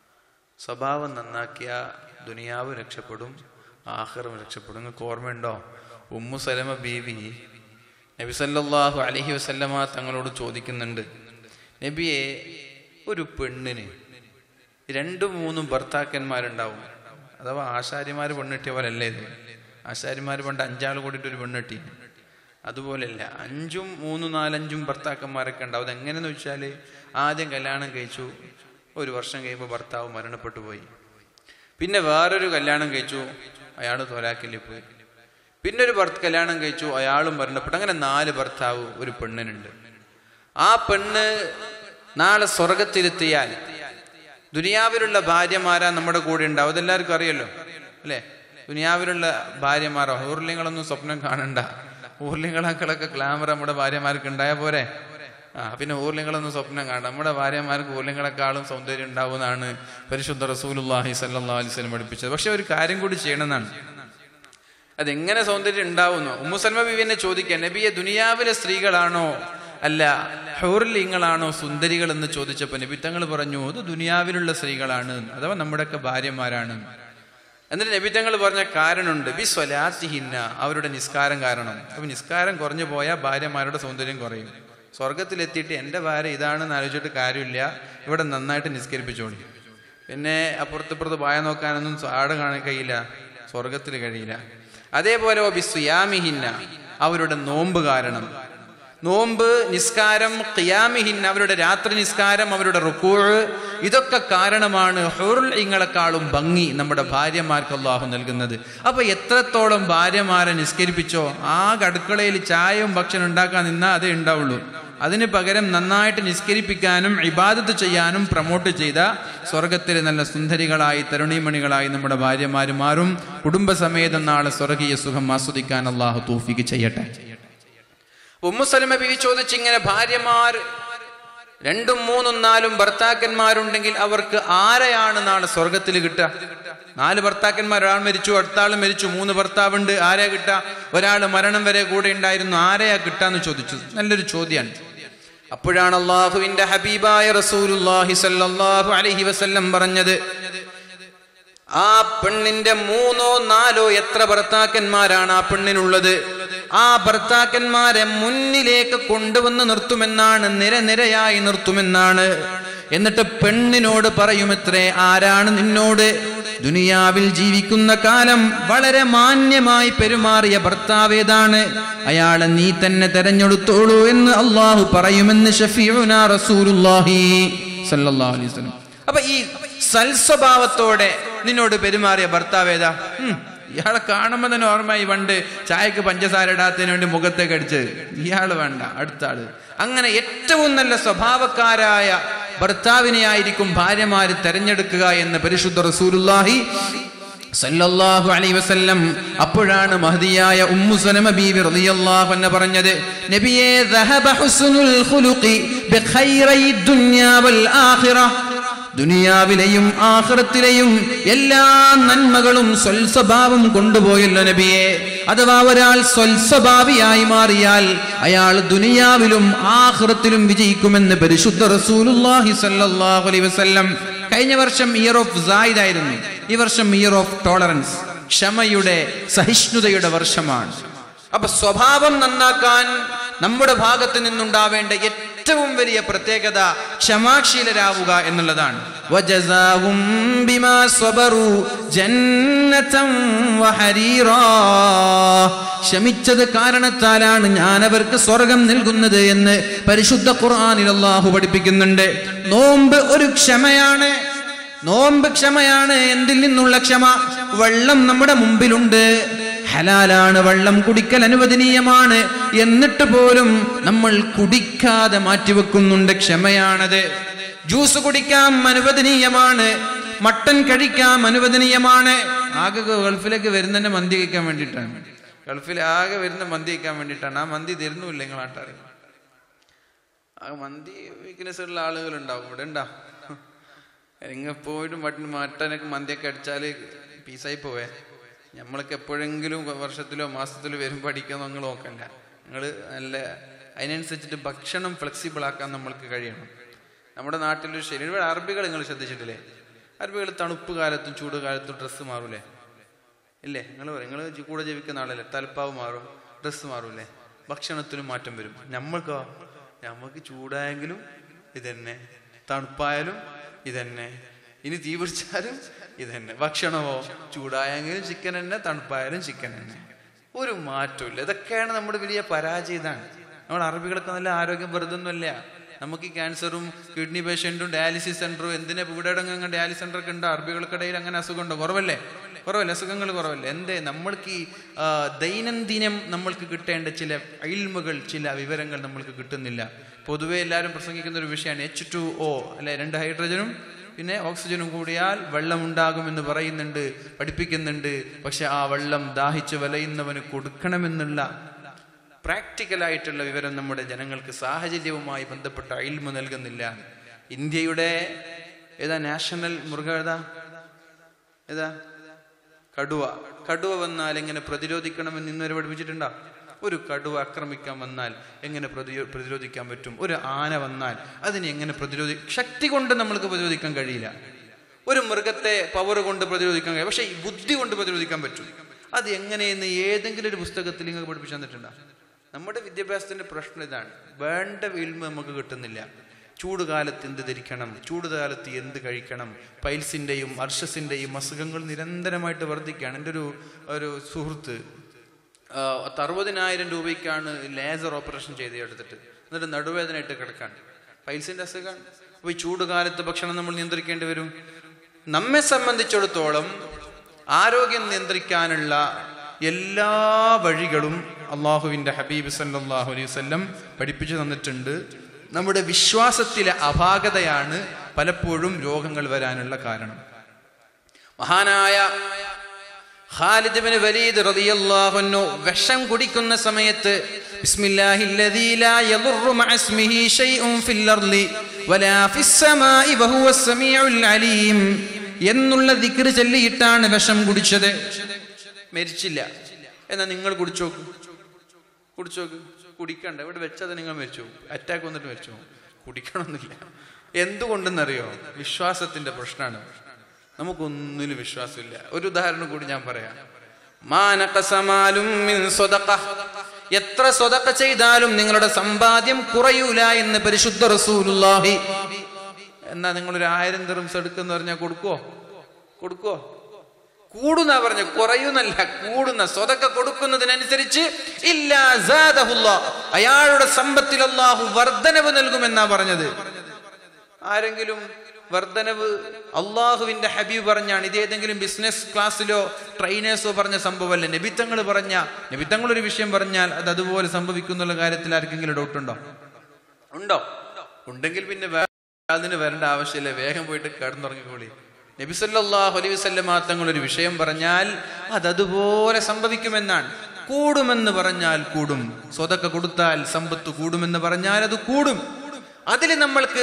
സ്വഭാവം നന്നാക്കിയ ദുനിയാവ് രക്ഷപ്പെടും, ആഖിറം രക്ഷപ്പെടും. നിങ്ങൾക്ക് ഓർമ്മയുണ്ടോ? ഉമ്മു സലമ ബീവി നബി സല്ലല്ലാഹു അലൈഹി വസല്ലമ തങ്ങളോട് ചോദിക്കുന്നുണ്ട്, നബിയെ, ഒരു പെണ്ണിന് രണ്ടും മൂന്നും ഭർത്താക്കന്മാരുണ്ടാവും, അഥവാ ആശാരിമാർ പെണ്ണിട്ടിയവരല്ലേ ഇത്? ആശാരിമാർ പണ്ട് അഞ്ചാൾ കൂടിയിട്ട് ഒരു പെണ്ണിട്ടി. അതുപോലെയല്ല, അഞ്ചും മൂന്നും നാലഞ്ചും ഭർത്താക്കന്മാരൊക്കെ ഉണ്ടാവും. അതെങ്ങനെയെന്ന് വെച്ചാൽ ആദ്യം കല്യാണം കഴിച്ചു, ഒരു വർഷം കഴിയുമ്പോൾ ഭർത്താവ് മരണപ്പെട്ടു പോയി. പിന്നെ വേറൊരു കല്യാണം കഴിച്ചു, അയാൾ തൊലാക്കിൽ പോയി. പിന്നെ ഒരു ഭർത്ത കല്യാണം കഴിച്ചു, അയാളും മരണപ്പെട്ടു. അങ്ങനെ നാല് ഭർത്താവ് ഒരു പെണ്ണിനുണ്ട്. ആ പെണ്ണ് നാളെ സ്വർഗത്തിലെത്തിയാൽ ദുനിയാവിലുള്ള ഭാര്യമാരാ നമ്മുടെ കൂടെ ഉണ്ടാവും. അതെല്ലാവർക്കും അറിയല്ലോ അല്ലേ? ദുനിയാവിലുള്ള ഭാര്യമാരോ ഊർലിങ്ങളൊന്നും സ്വപ്നം കാണണ്ട. ഊർലിങ്ങളാക്കളൊക്കെ ഗ്ലാമർ നമ്മുടെ ഭാര്യമാർക്ക് ഉണ്ടായ പോരെ. ആ പിന്നെ ഊർലിങ്ങളൊന്നും സ്വപ്നം കാണണ്ട. നമ്മുടെ ഭാര്യമാർക്ക് ഊർലിങ്ങളെക്കാളും സൗന്ദര്യം ഉണ്ടാവുമെന്നാണ് പരിശുദ്ധ റസൂലുള്ളാഹി സ്വല്ലല്ലാഹു അലൈഹി വസല്ലം പഠിപ്പിച്ചത്. പക്ഷെ ഒരു കാര്യം കൂടി ചെയ്യണമെന്നാണ്. അതെങ്ങനെ സൗന്ദര്യം ഉണ്ടാവുന്നു? ഉമ്മു സൽമ ബീവിനെ ചോദിക്കാൻ, നബിയെ, ദുനിയാവിലെ സ്ത്രീകളാണോ അല്ല ഹൂർലിങ്ങളാണോ സുന്ദരികൾ എന്ന് ചോദിച്ചപ്പോൾ നബി തങ്ങൾ പറഞ്ഞു, അത് ദുനിയാവിലുള്ള സ്ത്രീകളാണ്, അഥവാ നമ്മുടെയൊക്കെ ഭാര്യമാരാണ്. എന്നിട്ട് നബി തങ്ങൾ പറഞ്ഞ കാരണമുണ്ട്, ബി സ്വലാത്തിഹിന്ന, അവരുടെ നിസ്കാരം കാരണം. അപ്പൊ നിസ്കാരം കുറഞ്ഞു പോയാൽ ഭാര്യമാരുടെ സൗന്ദര്യം കുറയും. സ്വർഗത്തിലെത്തിയിട്ട് എൻ്റെ ഭാര്യ ഇതാണെന്ന് ആലോചിച്ചിട്ട് കാര്യമില്ല, ഇവിടെ നന്നായിട്ട് നിസ്കരിപ്പിച്ചോളി. പിന്നെ അപ്പുറത്തിപ്പുറത്ത് വായ നോക്കാനൊന്നും ആട് കാണാൻ കഴിയില്ല, സ്വർഗത്തിൽ കഴിയില്ല. അതേപോലെ ബി സുയാമിഹിന്ന, അവരുടെ നോമ്പ് കാരണം. നോമ്പ്, നിസ്കാരം, ഖിയാമിഹിൻ, അവരുടെ രാത്രി നിസ്കാരം, അവരുടെ റുകൂഅ്, ഇതൊക്കെ കാരണമാണ് ഹൂറുൽ ഇങ്ങളെക്കാളും ഭംഗി നമ്മുടെ ഭാര്യമാർക്ക് അല്ലാഹു നൽകുന്നത്. അപ്പൊ എത്രത്തോളം ഭാര്യമാരെ നിസ്കരിപ്പിച്ചോ, ആകെ അടുക്കളയിൽ ചായയും ഭക്ഷണം ഉണ്ടാക്കാൻ നിന്നാൽ അതേ ഉണ്ടാവുള്ളൂ. അതിന് പകരം നന്നായിട്ട് നിസ്കരിപ്പിക്കാനും ഇബാദത്ത് ചെയ്യാനും പ്രൊമോട്ട് ചെയ്ത സ്വർഗത്തിലെ നല്ല സുന്ദരികളായി തരുണീമണികളായി നമ്മുടെ ഭാര്യമാര് മാറും. കുടുംബസമേതം നാളെ സ്വർഗീയ സുഖം ആസ്വദിക്കാൻ അല്ലാഹു തൗഫീഖ് ചെയ്യട്ടെ. ഉമ്മു സലമ ബിവി ചോദിച്ചിങ്ങനെ, ഭാര്യമാർ രണ്ടും മൂന്നും നാലും ഭർത്താക്കന്മാരുണ്ടെങ്കിൽ അവർക്ക് ആരെയാണ് നാളെ സ്വർഗത്തിൽ കിട്ടുക? നാല് ഭർത്താക്കന്മാർ, ഒരാൾ മരിച്ചു, അടുത്ത ആൾ മരിച്ചു, മൂന്ന് ഭർത്താവുണ്ട്, ആരെയാ കിട്ടുക? ഒരാൾ മരണം വരെ കൂടെ ഉണ്ടായിരുന്നു, ആരെയാ കിട്ടാന്ന് ചോദിച്ചു. നല്ലൊരു ചോദ്യമാണ്. അപ്പോഴാണ് അള്ളാഹുവിന്റെ ഹബീബായ റസൂലുള്ളാഹി സ്വല്ലല്ലാഹു അലൈഹി വസല്ലം പറഞ്ഞത്, ആ പെണ്ണിന്റെ മൂന്നോ നാലോ എത്ര ഭർത്താക്കന്മാരാണ് ആ പെണ്ണിനുള്ളത്, ആ ഭർത്താക്കന്മാരെ മുന്നിലേക്ക് കൊണ്ടുവന്ന് നിർത്തുമെന്നാണ്, നിരനിരയായി നിർത്തുമെന്നാണ്. എന്നിട്ട് പെണ്ണിനോട് പറയുമത്രേ, ആരാണ് നിന്നോട് ദുനിയാവിൽ ജീവിക്കുന്ന കാലം വളരെ മാന്യമായി പെരുമാറിയ ഭർത്താവേതാണ്, അയാളെ നീ തന്നെ തെരഞ്ഞെടുത്തോളൂ എന്ന് അള്ളാഹു പറയുമെന്ന് ഷഫീഉനാ റസൂലുള്ളാഹി സ്വല്ലല്ലാഹു അലൈഹി വസല്ലം. അപ്പൊ ഈ സൽസ്വഭാവത്തോടെ നിന്നോട് പെരുമാറിയ ഭർത്താവേതാ? ഇയാളെ കാണുമ്പോൾ തന്നെ ഓർമ്മയായി പണ്ട് ചായക്ക് പഞ്ചസാര ഇടാത്തതിന് വേണ്ടി മുഖത്തേക്ക് അടിച്ചത്. ഇയാള് വേണ്ട, അടുത്ത ആള്. അങ്ങനെ ഏറ്റവും നല്ല സ്വഭാവക്കാരായ ഭർത്താവിനെ ആയിരിക്കും ഭാര്യമാര് തെരഞ്ഞെടുക്കുക എന്ന് പരിശുദ്ധ റസൂലുള്ളാഹി സല്ലല്ലാഹു അലൈഹി വസല്ലം. അപ്പോഴാണ് മഹദിയായ ഉമ്മു സലമ ബീവി റളിയല്ലാഹു അൻഹ പറഞ്ഞത്, നബിയേ ദഹബ ഹുസ്നുൽ ഖുലുഖി ബിഖൈറൈ ദുനിയാ വൽ ആഖിറ, ദുനിയാവിലെയും ആഖിറത്തിലെയും എല്ലാ നന്മകളും സ്വൽസ്വഭാവം കൊണ്ടുപോയല്ലോ നബിയെ. അഥവാ ഒരാൾ സ്വൽസ്വഭാവിയായി മാറിയാൽ അയാൾ ദുനിയാവിലും ആഖിറത്തിലും വിജയിക്കുമെന്ന് പരിശുദ്ധ റസൂലുള്ളാഹി സ്വല്ലല്ലാഹു അലൈഹി വസല്ലം. കഴിഞ്ഞ വർഷം ഇയർ ഓഫ് സായിദ് ആയിരുന്നു, ഈ വർഷം ഇയർ ഓഫ് ടോളറൻസ്, ക്ഷമയുടെ സഹിഷ്ണുതയുടെ വർഷമാണ്. അപ്പൊ സ്വഭാവം നന്നാക്കാൻ നമ്മുടെ ഭാഗത്ത് നിന്നുണ്ടാവേണ്ട ഏറ്റവും വലിയ പ്രത്യേകത ക്ഷമാശീലരാവുക എന്നുള്ളതാണ്. വജസാഹും ബിമാ സ്വബറു ജന്നതൻ വഹരീറാ, ക്ഷമിച്ചത് കാരണത്താലാണ് ഞാൻ അവർക്ക് സ്വർഗം നൽകുന്നത് എന്ന് പരിശുദ്ധ ഖുർആനിൽ അല്ലാഹു പഠിപ്പിക്കുന്നുണ്ട്. നോമ്പ് ഒരു ക്ഷമയാണ്, നോമ്പ് ക്ഷമയാണ്. എന്തിൽ നിന്നുള്ള ക്ഷമ? വെള്ളം നമ്മുടെ മുമ്പിലുണ്ട്, ഹലാലാണ്, വെള്ളം കുടിക്കൽ അനുവദനീയമാണ്, എന്നിട്ട് പോലും നമ്മൾ കുടിക്കാതെ മാറ്റിവെക്കുന്നുണ്ട്. ക്ഷമയാണത്. ജ്യൂസ് കുടിക്കാം, അനുവദനീയമാണ്. മട്ടൻ കഴിക്കാം, അനുവദനീയമാണ്. ആകെ ഗൾഫിലേക്ക് വരുന്നതിന്റെ മന്തി കഴിക്കാൻ വേണ്ടിയിട്ടാണ്, ഗൾഫിൽ ആകെ വരുന്ന മന്തി കഴിക്കാൻ വേണ്ടിയിട്ടാണ്. ആ മന്തി തരുന്നുമില്ല നിങ്ങൾ നാട്ടാറ്. ആ മന്തി വീക്ക്നെസ് ഉള്ള ആളുകൾ ഉണ്ടാവും, ഇവിടെ ഉണ്ടാവും. എങ്ങനെ പോയിട്ടും മട്ടൻ മട്ടനൊക്കെ മന്തിയൊക്കെ അടിച്ചാല് പീസായി പോവേ. നമ്മളൊക്കെ എപ്പോഴെങ്കിലും വർഷത്തിലോ മാസത്തിലോ വരുമ്പോൾ അടിക്കാൻ നിങ്ങൾ നോക്കണ്ട. നിങ്ങൾ നല്ല അതിനനുസരിച്ചിട്ട് ഭക്ഷണം ഫ്ലെക്സിബിൾ ആക്കാൻ നമ്മൾക്ക് കഴിയണം. നമ്മുടെ നാട്ടിലൊരു ശരി, ഇവിടെ അറബികൾ നിങ്ങൾ ശ്രദ്ധിച്ചിട്ടില്ലേ? അറബികൾ തണുപ്പ് കാലത്തും ചൂട് കാലത്തും ഡ്രസ്സ് മാറൂലേ? ഇല്ലേ? നിങ്ങൾ പറയും, നിങ്ങൾ കൂടെ ജീവിക്കുന്ന ആളല്ലേ, തലപ്പാവ് മാറും, ഡ്രസ്സ് മാറൂലേ? ഭക്ഷണത്തിനും മാറ്റം വരും. നമ്മൾക്കോ, നമ്മൾക്ക് ചൂടായെങ്കിലും ഇതന്നെ, തണുപ്പായാലും ഇതന്നെ, ഇനി തീ പിടിച്ചാലും ഇതന്നെ. ഭക്ഷണമോ ചൂടായെങ്കിലും ചിക്കൻ തന്നെ, തണുപ്പായാലും ചിക്കൻ തന്നെ, ഒരു മാറ്റമില്ല. ഇതൊക്കെയാണ് നമ്മുടെ വലിയ പരാജയതാണ്. നമ്മുടെ അറബികളൊക്കെ നല്ല ആരോഗ്യം വെറുതൊന്നുമല്ല. നമുക്ക് ഈ ക്യാൻസറും കിഡ്നി പേഷ്യൻറ്റും ഡയാലിസിസ് സെന്ററും എന്തിനാ ഇവിടെ ഇടങ്ങ് ഡയാലിസിസ് സെന്റർ ഒക്കെ ഉണ്ടോ? അറബികൾക്കിടയിൽ അങ്ങനെ അസുഖമുണ്ടോ? കുറവല്ലേ? കുറവല്ലേ? അസുഖങ്ങൾ കുറവല്ലേ? എന്തേ? നമ്മൾക്ക് ഈ ദൈനംദിനം നമ്മൾക്ക് കിട്ടേണ്ട ചില ഇൽമുകൾ, ചില വിവരങ്ങൾ നമ്മൾക്ക് കിട്ടുന്നില്ല. പൊതുവെ എല്ലാവരും പ്രസംഗിക്കുന്ന ഒരു വിഷയമാണ് എച്ച് ടു ഒ അല്ലെ, രണ്ട് ഹൈഡ്രജനും പിന്നെ ഓക്സിജനും കൂടിയാൽ വെള്ളം ഉണ്ടാകുമെന്ന് പറയുന്നുണ്ട്, പഠിപ്പിക്കുന്നുണ്ട്. പക്ഷെ ആ വെള്ളം ദാഹിച്ച് വലയുന്നവന് കൊടുക്കണമെന്നുള്ള പ്രാക്ടിക്കലായിട്ടുള്ള വിവരം നമ്മുടെ ജനങ്ങൾക്ക് സാഹചര്യവുമായി ബന്ധപ്പെട്ട ഇൽമു നൽകുന്നില്ല. ഇന്ത്യയുടെ ഏതാ നാഷണൽ മൃഗം ഏതാ ഏതാ കടുവ. കടുവ വന്നാൽ എങ്ങനെ പ്രതിരോധിക്കണമെന്ന് ഇന്നുവരെ പഠിപ്പിച്ചിട്ടുണ്ടോ? ഒരു കടുവ ആക്രമിക്കാൻ വന്നാൽ എങ്ങനെ പ്രതിരോ പ്രതിരോധിക്കാൻ പറ്റും? ഒരു ആന വന്നാൽ അതിനെ എങ്ങനെ പ്രതിരോധി ശക്തി കൊണ്ട് നമ്മൾക്ക് പ്രതിരോധിക്കാൻ കഴിയില്ല. ഒരു മൃഗത്തെ പവർ കൊണ്ട് പ്രതിരോധിക്കാൻ കഴിയും, പക്ഷെ ബുദ്ധി കൊണ്ട് പ്രതിരോധിക്കാൻ പറ്റും. അത് എങ്ങനെയെന്ന് ഏതെങ്കിലും ഒരു പുസ്തകത്തിൽ നിങ്ങൾക്ക് പഠിപ്പിച്ചു തന്നിട്ടുണ്ടോ? നമ്മുടെ വിദ്യാഭ്യാസത്തിന്റെ പ്രശ്നം ഇതാണ്, വേണ്ട ഇൽമു നമുക്ക് കിട്ടുന്നില്ല. ചൂട് കാലത്ത് എന്ത് ധരിക്കണം, ചൂട് കാലത്ത് എന്ത് കഴിക്കണം, പൈൽസിന്റെയും അർഷസിന്റെയും അസുഖങ്ങൾ നിരന്തരമായിട്ട് വർദ്ധിക്കുകയാണ്. എൻ്റെ ഒരു ഒരു സുഹൃത്ത് അറുപതിനായിരം രൂപയ്ക്കാണ് ലേസർ ഓപ്പറേഷൻ ചെയ്ത് എടുത്തിട്ട്, എന്നിട്ട് നടുവേദന ഇട്ട് കിടക്കാൻ. പൈസന്റെ അസുഖമാണ്. അപ്പോൾ ഈ ചൂടുകാലത്ത് ഭക്ഷണം നമ്മൾ നിയന്ത്രിക്കേണ്ടി വരും. നമ്മെ സംബന്ധിച്ചിടത്തോളം ആരോഗ്യം നിയന്ത്രിക്കാനുള്ള എല്ലാ വഴികളും അള്ളാഹുവിൻ്റെ ഹബീബ് സല്ലല്ലാഹു അലൈഹി വസല്ലം പഠിപ്പിച്ചു തന്നിട്ടുണ്ട്. നമ്മുടെ വിശ്വാസത്തിലെ അപാകതയാണ് പലപ്പോഴും രോഗങ്ങൾ വരാനുള്ള കാരണം. മഹാനായ ഖാലിദ് ഇബ്നു വലീദ് റളിയല്ലാഹു അൻഹു വിഷം കുടിക്കുന്ന സമയത്ത് ബിസ്മില്ലാഹില്ലദീ ലാ യദുറു മഅസ്മിഹി ശൈഉൻ ഫിൽ അർളി വലാ ഫിസ് സമാഇ വഹുവസ് സമീഉൽ അലീം എന്നുള്ള ദിക്ർ ചൊല്ലിയിട്ടാണ് വിഷം കുടിച്ചത്. മരിച്ചില്ല. എന്നാ നിങ്ങൾ കുടിച്ചോക്ക്, കുടിച്ചോക്ക്. കുടിക്കണ്ട, ഇവിടെ വെച്ചത് നിങ്ങൾ മരിച്ചു. അറ്റാക്ക് വന്നിട്ട് മരിച്ചു. കുടിക്കണമെന്നില്ല. എന്തുകൊണ്ടെന്നറിയോ? വിശ്വാസത്തിന്റെ പ്രശ്നമാണ്. നമുക്കൊന്നിനും വിശ്വാസമില്ല. ഒരു ഉദാഹരണം കൂടി ഞാൻ പറയാം. എത്ര സ്വതക്ക ചെയ്താലും നിങ്ങളുടെ സമ്പാദ്യം കുറയൂല എന്ന് പരിശുദ്ധ റസൂലുള്ളാഹി. എന്നാ നിങ്ങളൊരു ആയിരം ദിർഹംസ് എടുക്കുന്ന പറഞ്ഞാൽ കൊടുക്കോ? കൊടുക്കോ? കൂടുന്ന പറഞ്ഞ, കുറയുന്നല്ല, കൂടുന്ന. സ്വതക്ക കൊടുക്കുന്നതിനനുസരിച്ച് ഇല്ലാ സാദഹുല്ലാഹ്, അയാളുടെ സമ്പത്തിൽ അല്ലാഹു വർധനവ് നൽകുമെന്നാ പറഞ്ഞത്. ആരെങ്കിലും വർധനവ് അള്ളാഹുവിന്റെ ഹബീബ് പറഞ്ഞാണ്. ഇതേതെങ്കിലും ബിസിനസ് ക്ലാസ്സിലോ ട്രെയിനേഴ്സോ പറഞ്ഞ സംഭവമല്ല. നബിത്തങ്ങൾ പറഞ്ഞ നബിത്തങ്ങൾ ഒരു വിഷയം പറഞ്ഞാൽ അത് അതുപോലെ സംഭവിക്കുന്നുള്ള കാര്യത്തിൽ ആർക്കെങ്കിലും ഡൗട്ട് ഉണ്ടോ? ഉണ്ടോ? ഉണ്ടെങ്കിൽ പിന്നെ അതിന് വരേണ്ട ആവശ്യമില്ല. വേഗം പോയിട്ട് കിടന്നുറങ്ങിക്കോളി. നബി സല്ലല്ലാഹു അലൈഹി വസല്ലം തങ്ങൾ ഒരു വിഷയം പറഞ്ഞാൽ അതതുപോലെ സംഭവിക്കുമെന്നാണ്. കൂടുമെന്ന് പറഞ്ഞാൽ കൂടും. സ്വതക്ക കൊടുത്താൽ സമ്പത്ത് കൂടുമെന്ന് പറഞ്ഞാൽ അത് കൂടും. അതിൽ നമ്മൾക്ക്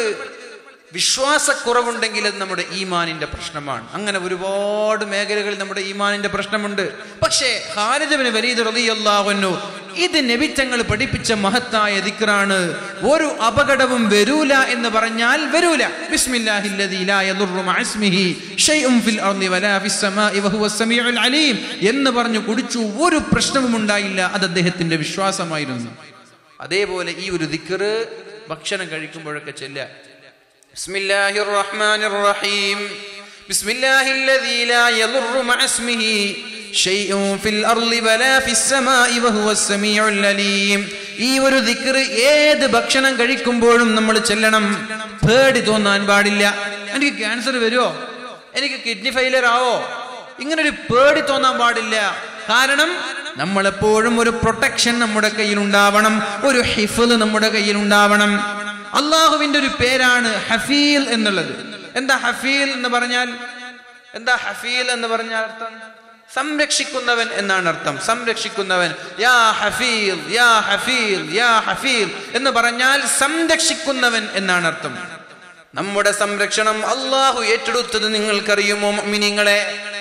വിശ്വാസക്കുറവുണ്ടെങ്കിൽ അത് നമ്മുടെ ഈമാനിന്റെ പ്രശ്നമാണ്. അങ്ങനെ ഒരുപാട് മേഖലകളിൽ നമ്മുടെ ഈമാനിന്റെ പ്രശ്നമുണ്ട്. പക്ഷേ ഖാലിദ് ഇബ്നു വലീദ് റളിയല്ലാഹു അൻഹു ഇത് നബിത്തങ്ങൾ പഠിപ്പിച്ച മഹത്തായ ദിക്റാണ്. ഒരു അപകടവും വരൂല എന്ന് പറഞ്ഞാൽ വരൂല. ബിസ്മില്ലാഹില്ലദീ ലാ യദുറു മഅസ്മിഹി ശൈഉൻ ഫിൽ അർളി വലാ ഫിസ് സമാഇ വഹുവസ് സമീഉൽ അലീം എന്ന് പറഞ്ഞു കുടിച്ചു. ഒരു പ്രശ്നവും ഉണ്ടായില്ല. അത് അദ്ദേഹത്തിന്റെ വിശ്വാസമായിരുന്നു. അതേപോലെ ഈ ഒരു ദിക്ർ ഭക്ഷണം കഴിക്കുമ്പോഴൊക്കെ ചെല്ലുക. ബിസ്മില്ലാഹിർ റഹ്മാനിർ റഹീം ബിസ്മില്ലാഹില്ലദീ ലാ യദുറു മഅസ്മിഹി ശൈഉൻ ഫിൽ അർളി വലാ ഫിസ് സമാഇ വഹുവസ് സമീഉൽ അലീം. ഈ ഒരു ദിക്ർ ഏത് ഭക്ഷണം കഴിക്കുമ്പോഴും നമ്മൾ ചെല്ലണം. പേടി തോന്നാൻ പാടില്ല. എനിക്ക് ക്യാൻസർ വരുമോ, എനിക്ക് കിഡ്നി ഫെയിലിയർ ആവോ, ഇങ്ങനൊരു പേടി തോന്നാൻ പാടില്ല. കാരണം നമ്മളെപ്പോഴും ഒരു പ്രൊട്ടക്ഷൻ നമ്മുടെ കയ്യിൽ ഉണ്ടാവണം, ഒരു ഹിഫ്ള് നമ്മുടെ കയ്യിൽ ഉണ്ടാവണം. അള്ളാഹുവിന്റെ ഒരു പേരാണ് ഹഫീൽ എന്നുള്ളത്. എന്താ ഹഫീൽ എന്ന് പറഞ്ഞാൽ? എന്താ ഹഫീൽ എന്ന് പറഞ്ഞാൽ അർത്ഥം? സംരക്ഷിക്കുന്നവൻ എന്നാണ് അർത്ഥം. സംരക്ഷിക്കുന്നവൻ. യാ ഹഫീൽ യാ ഹഫീൽ യാ ഹഫീൽ എന്ന് പറഞ്ഞാൽ സംരക്ഷിക്കുന്നവൻ എന്നാണ് അർത്ഥം. നമ്മുടെ സംരക്ഷണം അള്ളാഹു ഏറ്റെടുത്തത് നിങ്ങൾക്കറിയുമോ മുഅ്മിനീങ്ങളെ?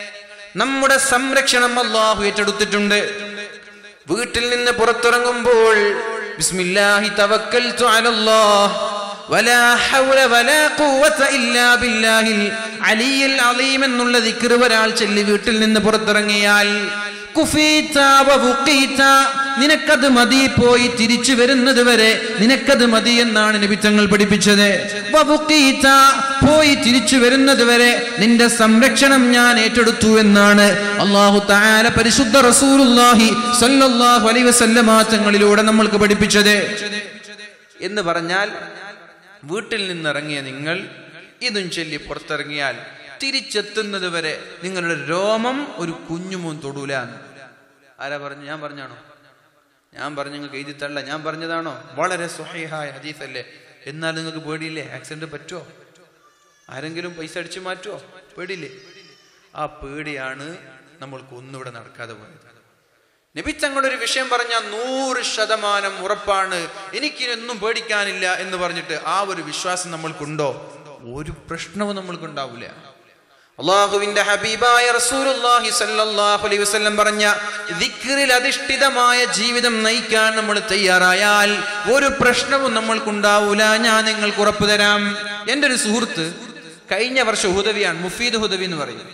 നമ്മുടെ സംരക്ഷണം അള്ളാഹു ഏറ്റെടുത്തിട്ടുണ്ട്. വീട്ടിൽ നിന്ന് പുറത്തിറങ്ങുമ്പോൾ ബിസ്മില്ലാഹി തവക്കൽതു അലല്ലാഹ് വലാ ഹൗല വലാ ഖുവത ഇല്ലാ ബില്ലാഹിൽ അലിയിൽ അലീം എന്നുള്ള ദിക്ർ ഒരാൾ ചൊല്ലി വീട്ടിൽ നിന്ന് പുറത്തിറങ്ങിയാൽ കുഫീത വവുഖീത, നിനക്കത് മതി, പോയി തിരിച്ചു വരുന്നത് വരെ നിനക്കത് മതി എന്നാണ് നബി തങ്ങൾ പഠിപ്പിച്ചത്. വവുഖീത, പോയി തിരിച്ചു വരുന്നത് വരെ നിന്റെ സംരക്ഷണം ഞാൻ ഏറ്റെടുത്തു എന്നാണ് അല്ലാഹു തആല പരിശുദ്ധ റസൂലുള്ളാഹി സ്വല്ലല്ലാഹു അലൈഹി വസല്ലമ തങ്ങളിലൂടെ നമ്മൾക്ക് പഠിപ്പിച്ചത്. എന്ന് പറഞ്ഞാൽ വീട്ടിൽ നിന്നിറങ്ങിയ നിങ്ങൾ ഇതും ചൊല്ലി പുറത്തിറങ്ങിയാൽ തിരിച്ചെത്തുന്നത് വരെ നിങ്ങളുടെ രോമം ഒരു കുഞ്ഞുമോൻ തൊടൂല. ആരാ പറഞ്ഞു? ഞാൻ പറഞ്ഞാണോ? ഞാൻ പറഞ്ഞു നിങ്ങൾക്ക് എഴുതി തള്ള. ഞാൻ പറഞ്ഞതാണോ? വളരെ സ്വഹീഹായ ഹദീസല്ലേ. എന്നാൽ നിങ്ങൾക്ക് പേടിയില്ലേ? ആക്സിഡന്റ് പറ്റുമോ? ആരെങ്കിലും പൈസ അടിച്ചു മാറ്റുമോ? പേടിയില്ലേ? ആ പേടിയാണ് നമ്മൾക്ക് ഒന്നുകൂടെ നടക്കാതെ പോയത്. നബി തങ്ങളൊരു വിഷയം പറഞ്ഞാൽ നൂറ് ശതമാനം ഉറപ്പാണ്, എനിക്കിനൊന്നും പേടിക്കാനില്ല എന്ന് പറഞ്ഞിട്ട് ആ ഒരു വിശ്വാസം നമ്മൾക്കുണ്ടോ? ഒരു പ്രശ്നവും നമ്മൾക്കുണ്ടാവില്ല. അള്ളാഹുവിന്റെ ഹബീബായ റസൂലുള്ളാഹി സ്വല്ലല്ലാഹു അലൈഹി വസല്ലം പറഞ്ഞ ദിക്റിൽ അധിഷ്ഠിതമായ ജീവിതം നയിക്കാൻ നമ്മൾ തയ്യാറായാൽ ഒരു പ്രശ്നവും നമ്മൾക്കുണ്ടാവൂല. ഞാൻ നിങ്ങൾക്ക് ഉറപ്പു തരാം. എൻ്റെ ഒരു സുഹൃത്ത് കഴിഞ്ഞ വർഷം ഹുദവിയാണ്, മുഫീദ് ഹുദവി എന്ന് പറയും.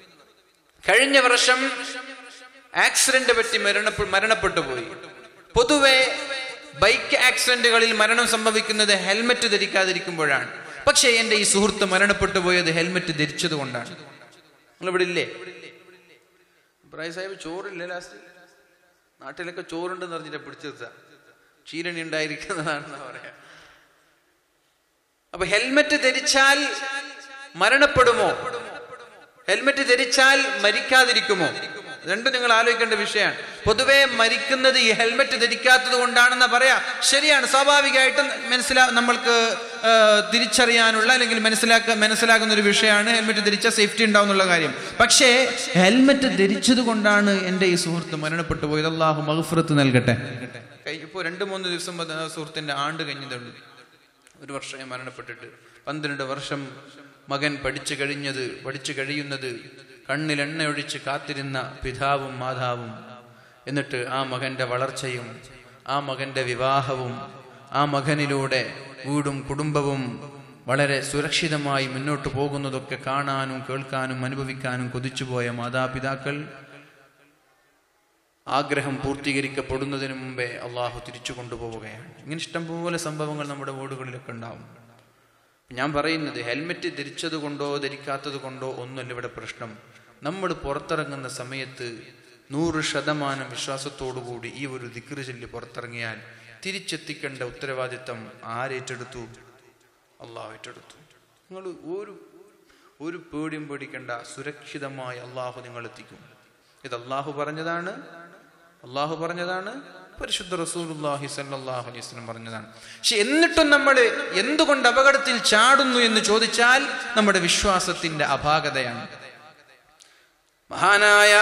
കഴിഞ്ഞ വർഷം ആക്സിഡന്റ് പറ്റി മരണപ്പെ മരണപ്പെട്ടു പോയി. പൊതുവെ ബൈക്ക് ആക്സിഡന്റുകളിൽ മരണം സംഭവിക്കുന്നത് ഹെൽമെറ്റ് ധരിക്കാതിരിക്കുമ്പോഴാണ്. പക്ഷേ എൻ്റെ ഈ സുഹൃത്ത് മരണപ്പെട്ടു പോയത് ഹെൽമെറ്റ് ധരിച്ചത് കൊണ്ടാണ്. നിങ്ങൾ ഇവിടെ ഇല്ലേ? ഇബ്രാഹിം സാഹിബ് ചോറില്ലേ? ലാസ്റ്റ് നാട്ടിലൊക്കെ ചോറുണ്ടെന്ന് പറഞ്ഞിട്ട് പിടിച്ചെടുത്ത ചീരണി ഉണ്ടായിരിക്കുന്നതാണെന്ന് പറയാം. അപ്പൊ ഹെൽമെറ്റ് ധരിച്ചാൽ മരണപ്പെടുമോ? ഹെൽമെറ്റ് ധരിച്ചാൽ മരിക്കാതിരിക്കുമോ? രണ്ടും നിങ്ങൾ ആലോചിക്കേണ്ട വിഷയമാണ്. പൊതുവെ മരിക്കുന്നത് ഈ ഹെൽമെറ്റ് ധരിക്കാത്തത് കൊണ്ടാണെന്ന് പറയാ. ശരിയാണ്, സ്വാഭാവികമായിട്ടും മനസ്സിലാ നമ്മൾക്ക് തിരിച്ചറിയാനുള്ള അല്ലെങ്കിൽ മനസ്സിലാക്ക മനസ്സിലാക്കുന്ന ഒരു വിഷയമാണ് ഹെൽമെറ്റ് ധരിച്ചാൽ സേഫ്റ്റി ഉണ്ടാവും എന്നുള്ള കാര്യം. പക്ഷേ ഹെൽമെറ്റ് ധരിച്ചത് കൊണ്ടാണ് എൻ്റെ ഈ സുഹൃത്ത് മരണപ്പെട്ടു പോയത്. അല്ലാഹു മഗ്ഫിറത്ത് നൽകട്ടെ. ഇപ്പോൾ രണ്ട് മൂന്ന് ദിവസം സുഹൃത്തിൻ്റെ ആണ്ട് കഴിഞ്ഞതുണ്ട്. ഒരു വർഷം മരണപ്പെട്ടിട്ട് പന്ത്രണ്ട് വർഷം മകൻ പഠിച്ചു കഴിഞ്ഞത് പഠിച്ചു കഴിയുന്നത് കണ്ണിൽ എണ്ണയൊഴിച്ച് കാത്തിരുന്ന പിതാവും മാതാവും. എന്നിട്ട് ആ മകൻ്റെ വളർച്ചയും ആ മകൻ്റെ വിവാഹവും ആ മകനിലൂടെ വീടും കുടുംബവും വളരെ സുരക്ഷിതമായി മുന്നോട്ട് പോകുന്നതൊക്കെ കാണാനും കേൾക്കാനും അനുഭവിക്കാനും കൊതിച്ചുപോയ മാതാപിതാക്കൾ ആഗ്രഹം പൂർത്തീകരിക്കപ്പെടുന്നതിന് മുമ്പേ അള്ളാഹു തിരിച്ചു കൊണ്ടുപോവുകയാണ്. ഇങ്ങനെ ഇഷ്ടംപോലെ സംഭവങ്ങൾ നമ്മുടെ വീടുകളിലൊക്കെ ഉണ്ടാവും. ഞാൻ പറയുന്നത് ഹെൽമെറ്റ് ധരിച്ചത് കൊണ്ടോ ധരിക്കാത്തത് കൊണ്ടോ ഒന്നുമല്ല ഇവിടെ പ്രശ്നം. നമ്മൾ പുറത്തിറങ്ങുന്ന സമയത്ത് നൂറ് ശതമാനം വിശ്വാസത്തോടുകൂടി ഈ ഒരു ദിക്റ് ചൊല്ലി പുറത്തിറങ്ങിയാൽ തിരിച്ചെത്തിക്കേണ്ട ഉത്തരവാദിത്തം ആരേറ്റെടുത്തു? അള്ളാഹു ഏറ്റെടുത്തു. നിങ്ങൾ ഒരു ഒരു പേടിയും പേടിക്കേണ്ട, സുരക്ഷിതമായി അള്ളാഹു നിങ്ങൾ എത്തിക്കും. ഇത് അള്ളാഹു പറഞ്ഞതാണ്, അള്ളാഹു പറഞ്ഞതാണ്, പരിശുദ്ധ റസൂലുള്ളാഹി സ്വല്ലല്ലാഹു അലൈഹി വസല്ലം പറഞ്ഞതാണ്. പക്ഷെ എന്നിട്ടും നമ്മൾ എന്തുകൊണ്ട് അപകടത്തിൽ ചാടുന്നു എന്ന് ചോദിച്ചാൽ നമ്മുടെ വിശ്വാസത്തിന്റെ അപാകതയാണ്. മഹാനായ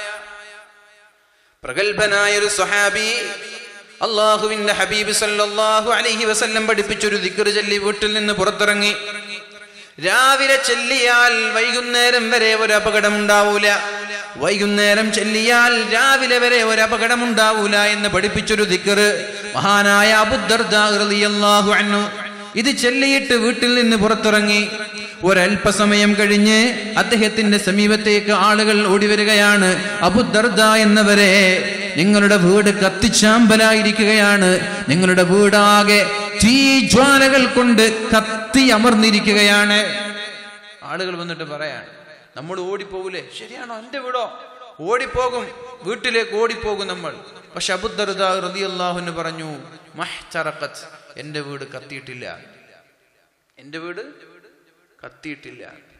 പ്രഗൽഭനായ ഒരു സ്വഹാബി അള്ളാഹുവിന്റെ ഹബീബ് സല്ലല്ലാഹു അലൈഹി വസല്ലം പഠിപ്പിച്ചൊരു ദിക്ർ ചൊല്ലി വീട്ടിൽ നിന്ന് പുറത്തിറങ്ങി. രാവിലെ ചൊല്ലിയാൽ വൈകുന്നേരം വരെ ഒരു അപകടം ഉണ്ടാവൂല, വൈകുന്നേരം ചൊല്ലിയാൽ രാവിലെ വരെ ഒരു അപകടം ഉണ്ടാവൂല എന്ന് പഠിപ്പിച്ചൊരു ദിക്ർ മഹാനായ അബൂ ദർദാ റളിയല്ലാഹു അൻഹു ഇത് ചൊല്ലിയിട്ട് വീട്ടിൽ നിന്ന് പുറത്തിറങ്ങി. ഒരൽപസമയം കഴിഞ്ഞ് അദ്ദേഹത്തിന്റെ സമീപത്തേക്ക് ആളുകൾ ഓടി വരികയാണ്. അബൂ ദർദാ എന്നവരെ, നിങ്ങളുടെ വീട് കത്തിച്ചാമ്പലായിരിക്കുകയാണ്, നിങ്ങളുടെ വീടാകെ തീജ്വാലകൾ കൊണ്ട് കത്തി അമർന്നിരിക്കുകയാണ്. ആളുകൾ വന്നിട്ട് പറയാൻ, നമ്മൾ ഓടിപ്പോകൂലേ? ശരിയാണോ? എന്റെ വീടോ? ഓടിപ്പോകും, വീട്ടിലേക്ക് ഓടിപ്പോകും നമ്മൾ. പക്ഷെ അബൂ ദർദാ റളിയല്ലാഹു അൻഹു പറഞ്ഞു, മഹ്തറഖത്, എന്റെ വീട് കത്തിയിട്ടില്ല, എന്റെ വീട് കത്തിയിട്ടില്ല.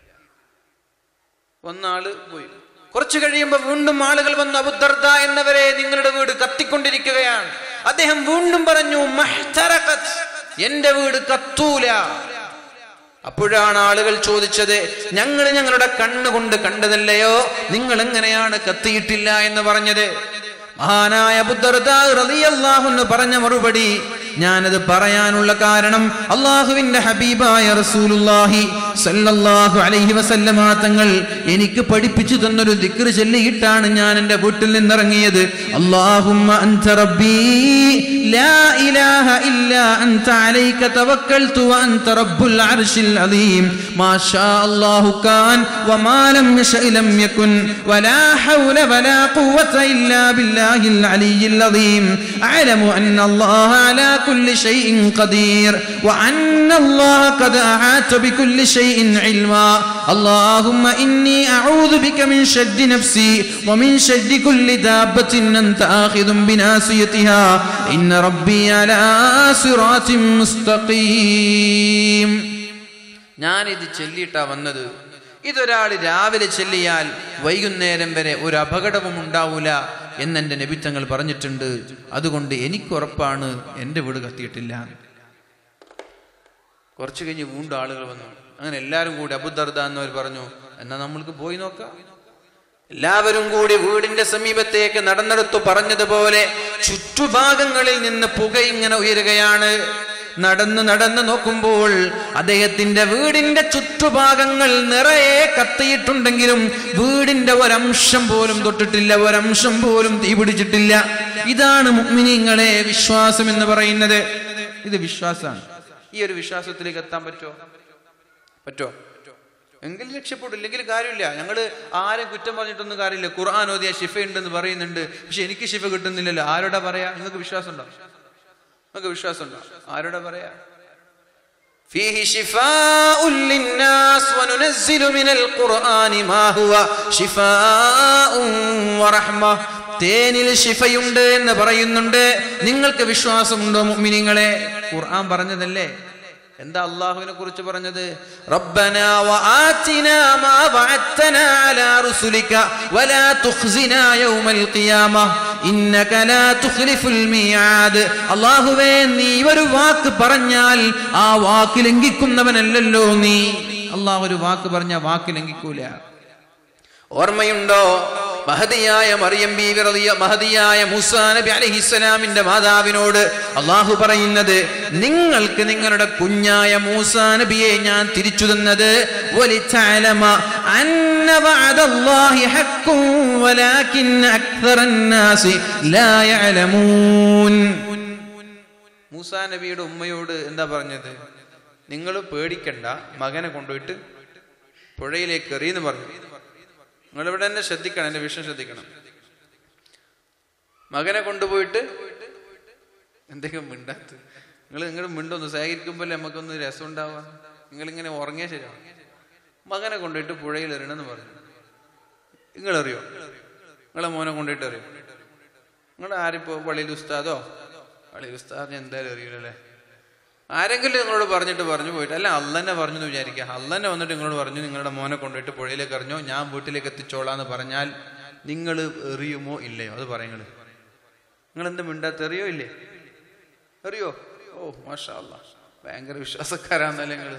ഒന്നാള് പോയി. കുറച്ചു കഴിയുമ്പോ വീണ്ടും ആളുകൾ വന്നു, അബൂ ദർദാ എന്നവരെ, നിങ്ങളുടെ വീട് കത്തിക്കൊണ്ടിരിക്കുകയാണ്. അദ്ദേഹം വീണ്ടും പറഞ്ഞു, മഹ്തറഖത്, എന്റെ വീട് കത്തൂല. അപ്പോഴാണ് ആളുകൾ ചോദിച്ചത്, ഞങ്ങൾ ഞങ്ങളുടെ കണ്ണുകൊണ്ട് കണ്ടതല്ലയോ, നിങ്ങൾ എങ്ങനെയാണ് കത്തിയിട്ടില്ല എന്ന് പറഞ്ഞത്? മഹാനായ അബൂ ദർദാ റളിയല്ലാഹു അൻഹു പറഞ്ഞ മറുപടി, ഞാനത് പറയാനുള്ള കാരണം അള്ളാഹുവിന്റെ ഹബീബായ റസൂലുള്ളാഹി സല്ലല്ലാഹു അലൈഹി വസല്ലമ തങ്ങൾ എനിക്ക് പഠിപ്പിച്ചു തന്നൊരു ദിക്ർ ചൊല്ലിയിട്ടാണ് ഞാൻ എൻ്റെ വീട്ടിൽ നിന്നിറങ്ങിയത്. അല്ലാഹുമ്മ അൻത റബ്ബീ ലാ ഇലാഹ ഇല്ലാ അൻത അലൈക തവക്കൽതു വ അൻത റബ്ബുൽ അർശിൽ അദീം മാ ശാ അല്ലാഹു കാൻ വമാ ലം യശഅ ലം യകുൻ വലാ ഹൗല വലാ ഖുവത ഇല്ലാ ബില്ലാഹിൽ അലിയിൽ അദീം അഅലമു അന്ന അല്ലാഹ അലാ كل شيء قدير وأن الله قد أحاط بكل شيء علما اللهم إني أعوذ بك من شر نفسي ومن شر كل دابة أنت آخذ بناصيتها إن ربي على صراط مستقيم. ഞാനിത് ചൊല്ലിയിട്ടാ വന്നത്. ഇതൊരാൾ രാവിലെ ചൊല്ലിയാൽ വൈകുന്നേരം വരെ ഒരു അപകടവും ഉണ്ടാവൂല എന്നെൻ്റെ നബി തങ്ങൾ പറഞ്ഞിട്ടുണ്ട്. അതുകൊണ്ട് എനിക്കുറപ്പാണ് എൻ്റെ വീട് കത്തിയിട്ടില്ല. കുറച്ച് കഴിഞ്ഞ് വീണ്ടും ആളുകൾ വന്നു. അങ്ങനെ എല്ലാവരും കൂടി അബൂ ദർദാ എന്നവർ പറഞ്ഞു, എന്നാ നമ്മൾക്ക് പോയി നോക്കാം. എല്ലാവരും കൂടി വീടിന്റെ സമീപത്തേക്ക് നടന്നെടുത്തു. പറഞ്ഞതുപോലെ ചുറ്റുഭാഗങ്ങളിൽ നിന്ന് പുക ഇങ്ങനെ ഉയരുകയാണ്. നടന്ന് നടന്ന് നോക്കുമ്പോൾ അദ്ദേഹത്തിന്റെ വീടിന്റെ ചുറ്റുഭാഗങ്ങൾ നിറയെ കത്തിയിട്ടുണ്ടെങ്കിലും വീടിന്റെ ഒരംശം പോലും തൊട്ടിട്ടില്ല, ഒരംശം പോലും തീ പിടിച്ചിട്ടില്ല. ഇതാണ് മുഅ്മിനീങ്ങളെ വിശ്വാസം എന്ന് പറയുന്നത്. ഇത് വിശ്വാസമാണ്. ഈ ഒരു വിശ്വാസത്തിലേക്ക് എത്താൻ പറ്റോ? പറ്റോ? എങ്കിൽ രക്ഷപ്പെടും, ഇല്ലെങ്കിൽ കാര്യമില്ല. ഞങ്ങൾ ആരും കുറ്റം പറഞ്ഞിട്ടൊന്നും കാര്യമില്ല. ഖുർആൻ ഓതിയ ശിഫ ഉണ്ടെന്ന് പറയുന്നുണ്ട്, പക്ഷെ എനിക്ക് ശിഫ കിട്ടുന്നില്ലല്ലോ. ആരോടാ പറയാ? നിങ്ങൾക്ക് വിശ്വാസം ഉണ്ടോ? നിങ്ങൾക്ക് വിശ്വാസം ഉണ്ടോ? ആരോടാ പറയാ? فيه شفاء للناس وننزل من القرآن ما هو شفاء ورحمة തേനിൽ ശിഫയുണ്ട് എന്ന് പറയുന്നുണ്ട്. നിങ്ങൾക്ക് വിശ്വാസമുണ്ടോ മുഅ്മിനീങ്ങളെ? ഖുർആൻ പറഞ്ഞതല്ലേ. എന്താ അല്ലാഹുവിനെ കുറിച്ച് പറഞ്ഞത്? റബ്ബനാ വആതിനാ മാ വഅദ്തനാ അലാ റുസുലിക വലാ തുഖ്സിനാ യൗമൽ ഖിയാമഹ ഇന്നക ലാ തുഖ്ലിഫുൽ മിആദ്. അല്ലാഹുവേ, നീ ഒരു വാക്ക് പറഞ്ഞാൽ ആ വാക്ക് ലംഘിക്കുന്നവനല്ലല്ലോ നീ. അല്ലാഹു ഒരു വാക്ക് പറഞ്ഞ വാക്ക് ലംഘിക്കൂല. ഓർമ്മയുണ്ടോ മഹദിയായ മറിയം ബീവി റളിയ മഹദിയായ മൂസാ നബി അലൈഹിസ്സലാമിന്റെ മാതാവിനോട് അല്ലാഹു പറയുന്നത്, നിങ്ങൾക്ക് നിങ്ങളുടെ കുഞ്ഞായ മൂസാ നബിയെ ഞാൻ തിരിച്ചു തന്നത് വലിതഅലമ അന്ന വഅദല്ലാഹി ഹഖ്ഖുൻ വലാകിന്ന അക്സറന്നാസി ലാ യഅലമൂൻ. മൂസാ നബിയുടെ ഉമ്മയോട് എന്താ പറഞ്ഞത്? നിങ്ങൾ പേടിക്കണ്ട, മകനെ കൊണ്ടുപോയിട്ട് പുഴയിലേക്ക് എറിയെന്ന് പറഞ്ഞു. നിങ്ങളിവിടെ തന്നെ ശ്രദ്ധിക്കണം, എന്റെ വിഷയം ശ്രദ്ധിക്കണം. മകനെ കൊണ്ടുപോയിട്ട് എന്തെങ്കിലും മിണ്ടാത്ത നിങ്ങൾ നിങ്ങളുടെ മിണ്ടൊന്ന് ശേഖരിക്കുമ്പോൾ നമുക്കൊന്ന് രസം ഉണ്ടാവുക. നിങ്ങളിങ്ങനെ ഉറങ്ങിയാൽ ശരിയാവും. മകനെ കൊണ്ടുപോയിട്ട് പുഴയിൽ എറിയണമെന്ന് പറഞ്ഞു. നിങ്ങളറിയോ? നിങ്ങളെ മോനെ കൊണ്ടുപോയിട്ട് അറിയോ? നിങ്ങൾ ആരിപ്പോ പള്ളിയിൽ ഉസ്താദോ? പള്ളിയിൽ ഉസ്താദ് എന്തായാലും അറിയില്ലല്ലേ. ആരെങ്കിലും നിങ്ങളോട് പറഞ്ഞിട്ട് പറഞ്ഞു പോയിട്ട്, അല്ല അള്ളന്നെ പറഞ്ഞു എന്ന് വിചാരിക്കുക. അള്ളന്നെ വന്നിട്ട് നിങ്ങളോട് പറഞ്ഞു നിങ്ങളുടെ മോനെ കൊണ്ടുപോയിട്ട് പുഴയിലേക്ക് എറിഞ്ഞോ, ഞാൻ വീട്ടിലേക്ക് എത്തിച്ചോളാന്ന് പറഞ്ഞാൽ നിങ്ങൾ എറിയുമോ ഇല്ലയോ? അത് പറയുന്നത്. നിങ്ങൾ എന്ത് മിണ്ടാത്ത? എറിയോ ഇല്ലേ? എറിയോ? ഓ മാഷാ അല്ലാഹ്, ഭയങ്കര വിശ്വാസക്കാരാന്നല്ലേ നിങ്ങൾ.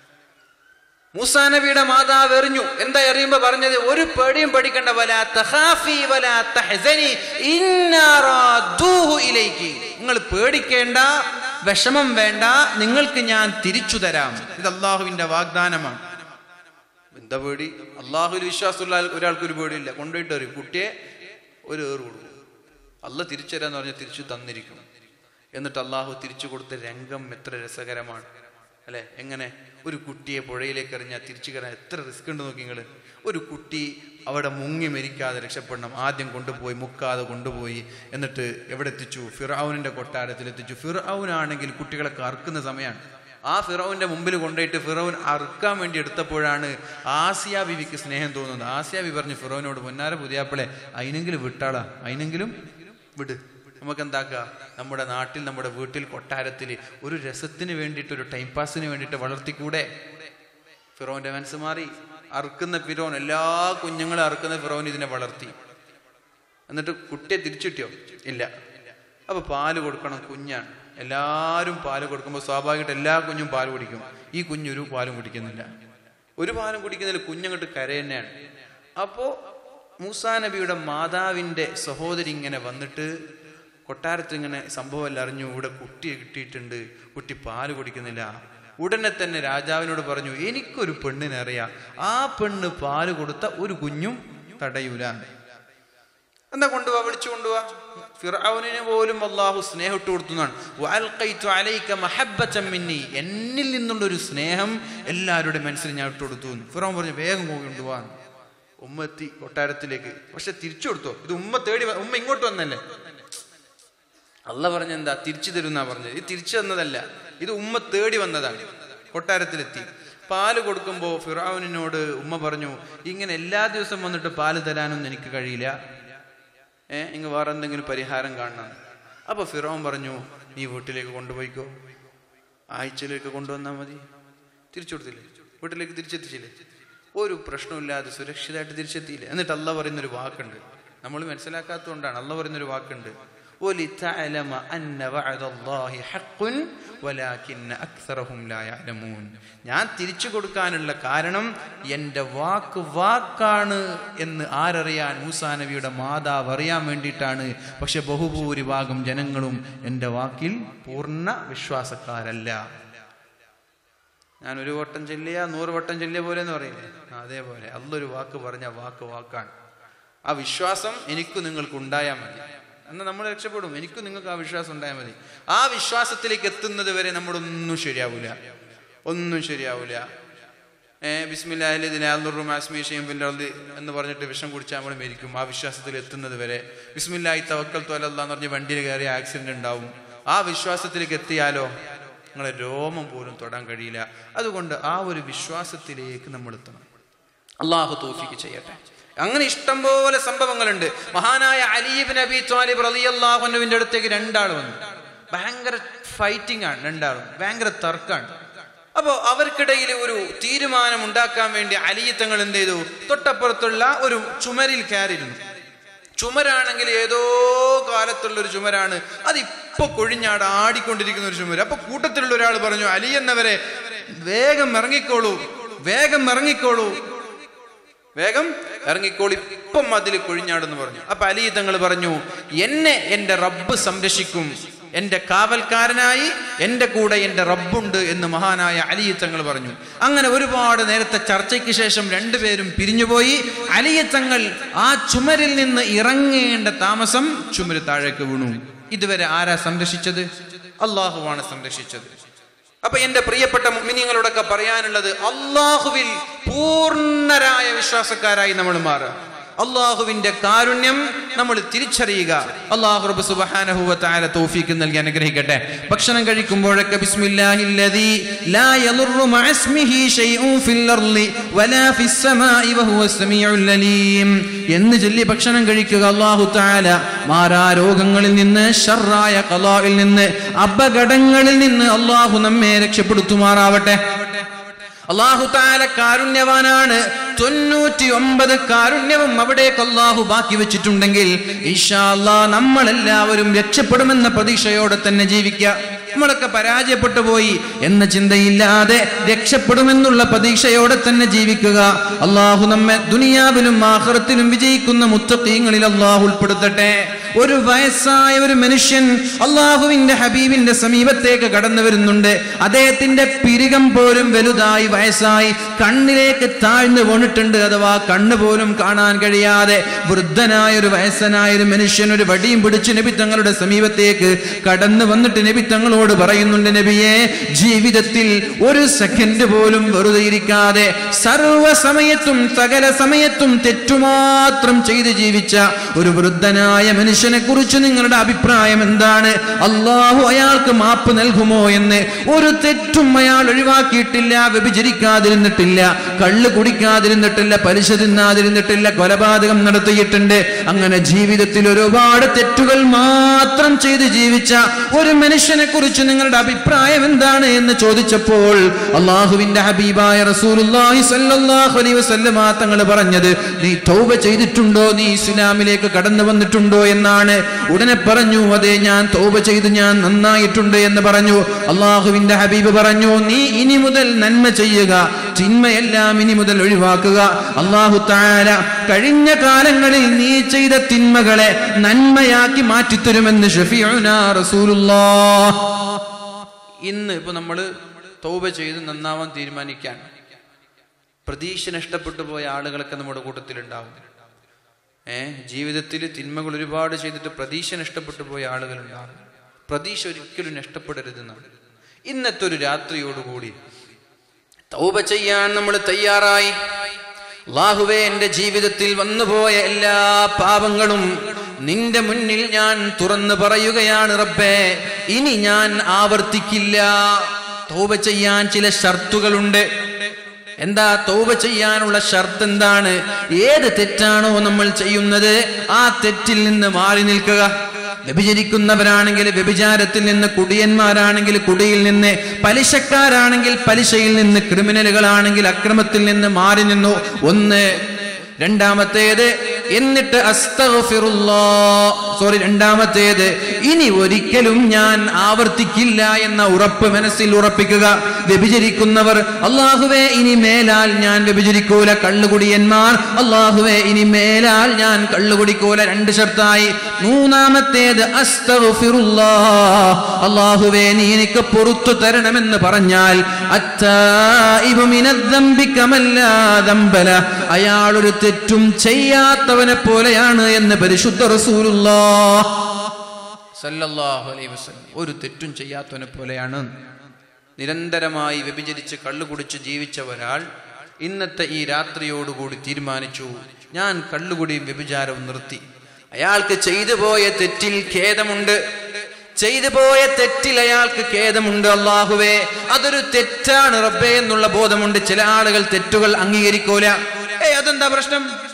മൂസാ നബിയുടെ മാതാവ് എറിഞ്ഞു. എന്താ എറിയുമ്പോ പറഞ്ഞത്? ഒരു പേടിയും പേടിക്കണ്ട. വലാ തഖാഫി വലാ തഹ്സനി ഇന്നാ റാദൂഹു ഇലൈകി. നിങ്ങൾ പേടിക്കേണ്ട, വിഷമം വേണ്ട, നിങ്ങൾക്ക് ഞാൻ തിരിച്ചു തരാം. ഇത് അള്ളാഹുവിന്റെ വാഗ്ദാനമാണ്. എന്താ പേടി? അള്ളാഹുവിൽ വിശ്വാസമുള്ള ഒരാൾക്ക് ഒരു പേടിയില്ല. കൊണ്ടുപോയിട്ട് എറിയും. കുട്ടിയെ ഒരു ഏറ് കൊടുക്കും. അള്ളാഹ് തിരിച്ചു തരാന്ന് പറഞ്ഞാൽ തിരിച്ചു തന്നിരിക്കും. എന്നിട്ട് അള്ളാഹു തിരിച്ചു കൊടുത്ത രംഗം എത്ര രസകരമാണ് അല്ലെ? എങ്ങനെ ഒരു കുട്ടിയെ പുഴയിലേക്ക് എറിഞ്ഞാൽ തിരിച്ചു കയറാൻ എത്ര റിസ്ക് ഉണ്ട് നോക്കി നിങ്ങൾ. ഒരു കുട്ടി അവിടെ മുങ്ങി മരിക്കാതെ രക്ഷപ്പെടണം. ആദ്യം കൊണ്ടുപോയി മുക്കാതെ കൊണ്ടുപോയി എന്നിട്ട് എവിടെ എത്തിച്ചു? ഫിർഔനിന്റെ കൊട്ടാരത്തിൽ എത്തിച്ചു. ഫിർഔനാണെങ്കിൽ കുട്ടികളൊക്കെ അറുക്കുന്ന സമയമാണ്. ആ ഫിറൗന്റെ മുമ്പിൽ കൊണ്ടുപോയിട്ട് ഫിറൗൻ അറുക്കാൻ വേണ്ടി എടുത്തപ്പോഴാണ് ആസിയ ബിവിക്ക് സ്നേഹം തോന്നുന്നത്. ആസിയ ബി പറഞ്ഞു ഫിറൗനോട്, പൊന്നാര പുതിയാപ്പിളെ, അതിനെങ്കിലും വിട്ടാളാ, അതിനെങ്കിലും വിട്. നമുക്ക് എന്താക്കുക, നമ്മുടെ നാട്ടിൽ നമ്മുടെ വീട്ടിൽ കൊട്ടാരത്തിൽ ഒരു രസത്തിന് വേണ്ടിയിട്ട്, ഒരു ടൈം പാസിന് വേണ്ടിയിട്ട് വളർത്തിക്കൂടെ? ഫിറോന്റെ മനസ്സ് മാറി. അറുക്കുന്ന ഫിറോൻ, എല്ലാ കുഞ്ഞുങ്ങളും അറുക്കുന്ന ഫിറോൻ ഇതിനെ വളർത്തി. എന്നിട്ട് കുട്ടിയെ തിരിച്ചിട്ടോ? ഇല്ല. അപ്പൊ പാല് കൊടുക്കണം, കുഞ്ഞാണ്. എല്ലാവരും പാല് കൊടുക്കുമ്പോൾ സ്വാഭാവികമായിട്ട് എല്ലാ കുഞ്ഞും പാല് കുടിക്കും. ഈ കുഞ്ഞൊരു പാലും കുടിക്കുന്നില്ല. ഒരു പാലും കുടിക്കുന്നില്ല, കുഞ്ഞങ്ങോട്ട് കരയന്നെയാണ്. അപ്പോ മൂസാ നബിയുടെ മാതാവിന്റെ സഹോദരി ഇങ്ങനെ വന്നിട്ട് കൊട്ടാരത്തിൽ ഇങ്ങനെ സംഭവം എല്ലാം അറിഞ്ഞു, ഇവിടെ കുട്ടിയെ കിട്ടിയിട്ടുണ്ട്, കുട്ടി പാല് കുടിക്കുന്നില്ല. ഉടനെ തന്നെ രാജാവിനോട് പറഞ്ഞു, എനിക്കൊരു പെണ്ണിനെ അറിയാം, ആ പെണ്ണ് പാല് കൊടുത്ത ഒരു കുഞ്ഞും തടയൂല. എന്താ കൊണ്ടുപോവാ, വിളിച്ചു കൊണ്ടുപോവാ. ഫിർഔനിനെ പോലും അല്ലാഹു സ്നേഹം ഇട്ട് കൊടുത്തുന്നാണ്. വഅൽഖൈതു അലൈക മഹബ്ബതൻ മിന്നി, എന്നിൽ നിന്നുള്ള ഒരു സ്നേഹം എല്ലാവരുടെ മനസ്സിൽ ഞാൻ ഇട്ട് കൊടുത്തു. ഫിർഔൻ പറഞ്ഞു, വേഗം കൊണ്ടുപോവാ. ഉമ്മ എത്തി കൊട്ടാരത്തിലേക്ക്. പക്ഷെ തിരിച്ചു കൊടുത്തോ? ഇത് ഉമ്മ തേടി, ഉമ്മ ഇങ്ങോട്ട് വന്നല്ലേ. അള്ള പറഞ്ഞ എന്താ, തിരിച്ചു തരുന്നാ പറഞ്ഞത്. ഇത് തിരിച്ചു തന്നതല്ല, ഇത് ഉമ്മ തേടി വന്നതാണ്. കൊട്ടാരത്തിലെത്തി പാല് കൊടുക്കുമ്പോ ഫിർഔനിനോട് ഉമ്മ പറഞ്ഞു, ഇങ്ങനെ എല്ലാ ദിവസം വന്നിട്ട് പാല് തരാനൊന്നും എനിക്ക് കഴിയില്ല, ഏഹ് ഇങ്ങ് വേറെ എന്തെങ്കിലും പരിഹാരം കാണണം. അപ്പൊ ഫിറോൻ പറഞ്ഞു, നീ വീട്ടിലേക്ക് കൊണ്ടുപോയിക്കോ, ആഴ്ചയിലേക്ക് കൊണ്ടുവന്നാൽ മതി. തിരിച്ചു കൊടുത്തില്ലേ? വീട്ടിലേക്ക് തിരിച്ചെത്തിച്ചില്ലേ? ഒരു പ്രശ്നമില്ലാതെ സുരക്ഷിതമായിട്ട് തിരിച്ചെത്തിയില്ലേ? എന്നിട്ട് അള്ളാഹ് പറയുന്നൊരു വാക്കുണ്ട്, നമ്മൾ മനസ്സിലാക്കാത്തതുകൊണ്ടാണ്. അള്ളാഹ് പറയുന്നൊരു വാക്കുണ്ട്, ഞാൻ തിരിച്ചു കൊടുക്കാനുള്ള കാരണം എൻ്റെ വാക്ക് വാക്കാണ് എന്ന് ആരറിയാൻ? മൂസാ നബിയുടെ മാതാവ് അറിയാൻ വേണ്ടിയിട്ടാണ്. പക്ഷെ ബഹുഭൂരിഭാഗം ജനങ്ങളും എൻ്റെ വാക്കിൽ പൂർണ്ണ വിശ്വാസക്കാരല്ല. ഞാൻ ഒരു വട്ടം ചൊല്ലിയ നൂറ് വട്ടം ചൊല്ലിയ പോലെ എന്ന് പറയില്ലേ, അതേപോലെ അള്ളൊരു വാക്ക് പറഞ്ഞ വാക്ക് വാക്കാണ്. ആ വിശ്വാസം എനിക്കും നിങ്ങൾക്ക് ഉണ്ടായാൽ മതി, എന്നാൽ നമ്മൾ രക്ഷപ്പെടും. എനിക്കും നിങ്ങൾക്ക് ആ വിശ്വാസം ഉണ്ടായാൽ മതി. ആ വിശ്വാസത്തിലേക്ക് എത്തുന്നത് വരെ നമ്മുടെ ഒന്നും ശരിയാവൂല, ഒന്നും ശരിയാവൂല. ഏഹ് ബിസ്മില്ലാഹിൽ എന്ന് പറഞ്ഞിട്ട് വിഷം കുടിച്ചാൽ നമ്മൾ മരിക്കും. ആ വിശ്വാസത്തിൽ എത്തുന്നത് വരെ. ബിസ്മില്ലാഹി തവക്കൽതു അലല്ലാഹ് എന്ന് പറഞ്ഞ് വണ്ടിയിൽ കയറി ആക്സിഡന്റ് ഉണ്ടാവും. ആ വിശ്വാസത്തിലേക്ക് എത്തിയാലോ നിങ്ങളെ രോമം പോലും തൊടാൻ കഴിയില്ല. അതുകൊണ്ട് ആ ഒരു വിശ്വാസത്തിലേക്ക് നമ്മൾ എത്തണം. അള്ളാഹു തൗഫീഖ് ചെയ്യട്ടെ. അങ്ങനെ ഇഷ്ടം പോലെ സംഭവങ്ങളുണ്ട്. മഹാനായ അലി ഇബ്നു അബീ ത്വാലിബ് റളിയല്ലാഹു അൻഹുവിന്റെ അടുത്തേക്ക് രണ്ടാൾ വന്നു. ഭയങ്കര ഫൈറ്റിംഗ് ആണ്, രണ്ടാളും ഭയങ്കര തർക്കാണ്. അപ്പോൾ അവർക്കിടയിൽ ഒരു തീരുമാനം ഉണ്ടാക്കാൻ വേണ്ടി അലി തങ്ങൾ എന്ത് ചെയ്തു, തൊട്ടപ്പുറത്തുള്ള ഒരു ചുമരിൽ കയറിയിരുന്നു. ചുമരാണെങ്കിൽ ഏതോ കാലത്തുള്ള ഒരു ചുമരാണ്, അതിപ്പോ കൊഴിഞ്ഞാട് ആടിക്കൊണ്ടിരിക്കുന്ന ഒരു ചുമര്. അപ്പൊ കൂട്ടത്തിലുള്ള ഒരാൾ പറഞ്ഞു, അലി എന്നവരെ വേഗം ഇറങ്ങിക്കോളൂ, വേഗം ഇറങ്ങിക്കോളൂ, വേഗം ഇറങ്ങിക്കോളൂ, ഇപ്പം അതിൽ കൊഴിഞ്ഞാടെന്ന് പറഞ്ഞു. അപ്പൊ അലി തങ്ങൾ പറഞ്ഞു, എന്നെ എൻ്റെ റബ്ബ് സംരക്ഷിക്കും, എൻ്റെ കാവൽക്കാരനായി എൻ്റെ കൂടെ എൻ്റെ റബ്ബുണ്ട് എന്ന് മഹാനായ അലി തങ്ങൾ പറഞ്ഞു. അങ്ങനെ ഒരുപാട് നേരത്തെ ചർച്ചയ്ക്ക് ശേഷം രണ്ടുപേരും പിരിഞ്ഞുപോയി. അലി തങ്ങൾ ആ ചുമരിൽ നിന്ന് ഇറങ്ങേണ്ട താമസം ചുമര് താഴേക്ക് വീണു. ഇതുവരെ ആരാ സംരക്ഷിച്ചത്? അള്ളാഹുവാണ് സംരക്ഷിച്ചത്. അപ്പൊ എന്റെ പ്രിയപ്പെട്ട മുഅ്മിനീങ്ങളോടൊക്കെ പറയാനുള്ളത്, അള്ളാഹുവിൽ പൂർണ്ണരായ വിശ്വാസക്കാരായി നമ്മൾ മാറുക. അള്ളാഹുവിന്റെ കാരുണ്യം നമ്മൾ തിരിച്ചറിയുക. അല്ലാഹു റബ്ബ് സുബ്ഹാനഹു വ തആല തൗഫീഖ് നൽകി അനുഗ്രഹിക്കട്ടെ. ഭക്ഷണം കഴിക്കുമ്പോഴൊക്കെ ബിസ്മില്ലാഹില്ലദീ ലാ യളുറു മഅസ്മിഹി ശൈഉൻ ഫിൽ അർളി വലാ ഫിസ് സമാഇ വഹുവസ് സമീഉൽ അലീം എന്ന് ചൊല്ലി ഭക്ഷണം കഴിക്കുക. അല്ലാഹു തആല മാറാ രോഗങ്ങളിൽ നിന്ന്, ശർറായ ഖലാഇൽ നിന്ന്, അപകടങ്ങളിൽ നിന്ന് അല്ലാഹു നമ്മെ രക്ഷപ്പെടുത്തുമാറാവട്ടെ. അല്ലാഹു തആല കാരുണ്യവാനാണ്. തൊണ്ണൂറ്റി ഒമ്പത് കാരുണ്യവും അവിടേക്ക് അല്ലാഹു ബാക്കി വെച്ചിട്ടുണ്ടെങ്കിൽ ഇൻഷാ അല്ലാഹ് നമ്മളെല്ലാവരും രക്ഷപ്പെടുമെന്ന പ്രതീക്ഷയോടെ തന്നെ ജീവിക്കുക. നമ്മളൊക്കെ പരാജയപ്പെട്ടു പോയി എന്ന ചിന്തയില്ലാതെ രക്ഷപ്പെടുമെന്നുള്ള പ്രതീക്ഷയോടെ തന്നെ ജീവിക്കുക. അല്ലാഹു നമ്മെ ദുനിയാവിലും ആഖിറത്തിലും വിജയിക്കുന്ന മുത്തഖീങ്ങളിൽ അല്ലാഹു ഉൾപ്പെടുത്തട്ടെ. ഒരു വയസ്സായ ഒരു മനുഷ്യൻ അല്ലാഹുവിന്റെ ഹബീബിന്റെ സമീപത്തേക്ക് കടന്നു വരുന്നുണ്ട്. അദ്ദേഹത്തിന്റെ പിരികം പോലും വലുതായി വയസ്സായി കണ്ണിലേക്ക് താഴ്ന്നു വീണിട്ടുണ്ട്. അഥവാ കണ്ണ് പോലും കാണാൻ കഴിയാതെ വൃദ്ധനായ ഒരു വയസ്സനായ ഒരു മനുഷ്യൻ ഒരു വടിയും പിടിച്ച് നബി തങ്ങളുടെ സമീപത്തേക്ക് കടന്നു വന്നിട്ട് നബി തങ്ങളോട് പറയുന്നുണ്ട്, നബിയെ, ജീവിതത്തിൽ ഒരു സെക്കൻഡ് പോലും വെറുതെ ഇരിക്കാതെ സർവ സമയത്തും സകല സമയത്തും തെറ്റുമാത്രം ചെയ്ത് ജീവിച്ച ഒരു വൃദ്ധനായ മനുഷ്യനെ കുറിച്ച് നിങ്ങളുടെ അഭിപ്രായം എന്താണ്? അള്ളാഹു അയാൾക്ക് മാപ്പ് നൽകുമോ എന്ന്. ഒരു തെറ്റും അയാൾ ഒഴിവാക്കിയിട്ടില്ല, വ്യഭിചരിക്കാതിരുന്നിട്ടില്ല, കള്ള് കുടിക്കാതിരുന്നിട്ടില്ല, പലിശ തിന്നാതിരുന്നിട്ടില്ല, കൊലപാതകം നടത്തിയിട്ടുണ്ട്. അങ്ങനെ ജീവിതത്തിൽ ഒരുപാട് തെറ്റുകൾ മാത്രം ചെയ്ത് ജീവിച്ച ഒരു മനുഷ്യനെ കുറിച്ച് നിങ്ങളുടെ അഭിപ്രായം എന്താണ് എന്ന് ചോദിച്ചപ്പോൾ അള്ളാഹുവിന്റെ ഹബീബായ റസൂലുള്ളാഹി സ്വല്ലല്ലാഹു അലൈഹി വസല്ലം തങ്ങൾ പറഞ്ഞത്, നീ തൗബ ചെയ്തിട്ടുണ്ടോ, നീ ഇസ്ലാമിലേക്ക് കടന്നു വന്നിട്ടുണ്ടോ എന്നാണ്. ഉടനെ പറഞ്ഞു, അതെ, ഞാൻ തൗബ ചെയ്ത് ഞാൻ നന്നായിട്ടുണ്ട് എന്ന് പറഞ്ഞു. അള്ളാഹുവിന്റെ ഹബീബ് പറഞ്ഞു, നീ ഇനി മുതൽ നന്മ ചെയ്യുക, തിന്മയെല്ലാം ഇനി മുതൽ ഒഴിവാക്കുക. അല്ലാഹു തആല കഴിഞ്ഞ കാലങ്ങളിൽ നീ ചെയ്ത തിന്മകളെ നന്മയാക്കി മാറ്റിത്തരുമെന്ന് ഷഫീഉനാ റസൂലുള്ളാഹ്. ഇന്ന് ഇപ്പൊ നമ്മള് തൗബ ചെയ്ത് നന്നാവാൻ തീരുമാനിക്കാൻ പ്രതീക്ഷ നഷ്ടപ്പെട്ടു പോയ ആളുകളൊക്കെ നമ്മുടെ കൂട്ടത്തിലുണ്ടാവും. ഏഹ് ജീവിതത്തിൽ തിന്മകൾ ഒരുപാട് ചെയ്തിട്ട് പ്രതീക്ഷ നഷ്ടപ്പെട്ടു പോയ ആളുകളുണ്ടാകും. പ്രതീക്ഷ ഒരിക്കലും നഷ്ടപ്പെടരുതെന്നാണ്. ഇന്നത്തെ ഒരു രാത്രിയോടുകൂടി തൗബ ചെയ്യാൻ നമ്മൾ തയ്യാറായി. അല്ലാഹുവേ, എന്റെ ജീവിതത്തിൽ വന്നുപോയ എല്ലാ പാപങ്ങളും നിന്റെ മുന്നിൽ ഞാൻ തുറന്നു പറയുകയാണ് റബ്ബേ, ഇനി ഞാൻ ആവർത്തിക്കില്ല. തൗബ ചെയ്യാൻ ചില ഷർത്തുകളുണ്ട്. എന്താ തൗബ ചെയ്യാനുള്ള ഷർത്ത് എന്താണ്? ഏത് തെറ്റാണോ നമ്മൾ ചെയ്യുന്നത് ആ തെറ്റിൽ നിന്ന് മാറി നിൽക്കുക. വ്യഭിചരിക്കുന്നവരാണെങ്കിൽ വ്യഭിചാരത്തിൽ നിന്ന്, കുടിയന്മാരാണെങ്കിൽ കുടിയിൽ നിന്ന്, പലിശക്കാരാണെങ്കിൽ പലിശയിൽ നിന്ന്, ക്രിമിനലുകളാണെങ്കിൽ അക്രമത്തിൽ നിന്ന് മാറി നിന്നു. ഒന്ന്. രണ്ടാമത്തേത്, എന്നിട്ട് അസ്തഗ്ഫിറുല്ലാഹ് സോറി രണ്ടാമത്തേത് ഇനി ഒരിക്കലും ഞാൻ ആവർത്തിക്കില്ല എന്ന ഉറപ്പ് മനസ്സിൽ ഉറപ്പിക്കുക. വ്യഭിചരിക്കുന്നവർ, അല്ലാഹുവേ ഇനി മേലാൽ ഞാൻ വ്യഭിചരിക്കൂല. കള്ളുകുടിയന്മാർ, അല്ലാഹുവേ ഇനി മേലാൽ ഞാൻ കള്ളുകുടിക്കൂല. രണ്ട് ഷർത്തായി. മൂന്നാമത്തേത് അസ്തഗ്ഫിറുല്ലാഹ്, അല്ലാഹുവേ നീ എനിക്ക് പുറത്തു തരണമെന്ന് പറഞ്ഞാൽ അത്തായിബു മിനദ്ദംബി കമല്ലാ ദംബല, അയാൾ ഒരു തെറ്റും ചെയ്യാത്തവനെ പോലെയാണ് എന്ന് പരിശുദ്ധ റസൂലുള്ളാഹ് സല്ലല്ലാഹു അലൈഹി വസല്ലം. ഒരു തെറ്റും ചെയ്യാത്തവനെ പോലെയാണ്. നിരന്തരമായി വ്യഭിചരിച്ച് കള്ളുകുടിച്ച് ജീവിച്ച ഒരാൾ ഇന്നത്തെ ഈ രാത്രിയോടുകൂടി തീരുമാനിച്ചു, ഞാൻ കള്ളുകുടിയും വ്യഭിചാരവും നിർത്തി. അയാൾക്ക് ചെയ്തു പോയ തെറ്റിൽ ഖേദമുണ്ട്. ചെയ്തു പോയ തെറ്റിൽ അയാൾക്ക് ഖേദമുണ്ട്. അല്ലാഹുവേ, അതൊരു തെറ്റാണ് റബ്ബേ എന്നുള്ള ബോധമുണ്ട്. ചില ആളുകൾ തെറ്റുകൾ അംഗീകരിക്കൂല. ഏയ് അതെന്താ പ്രശ്നം?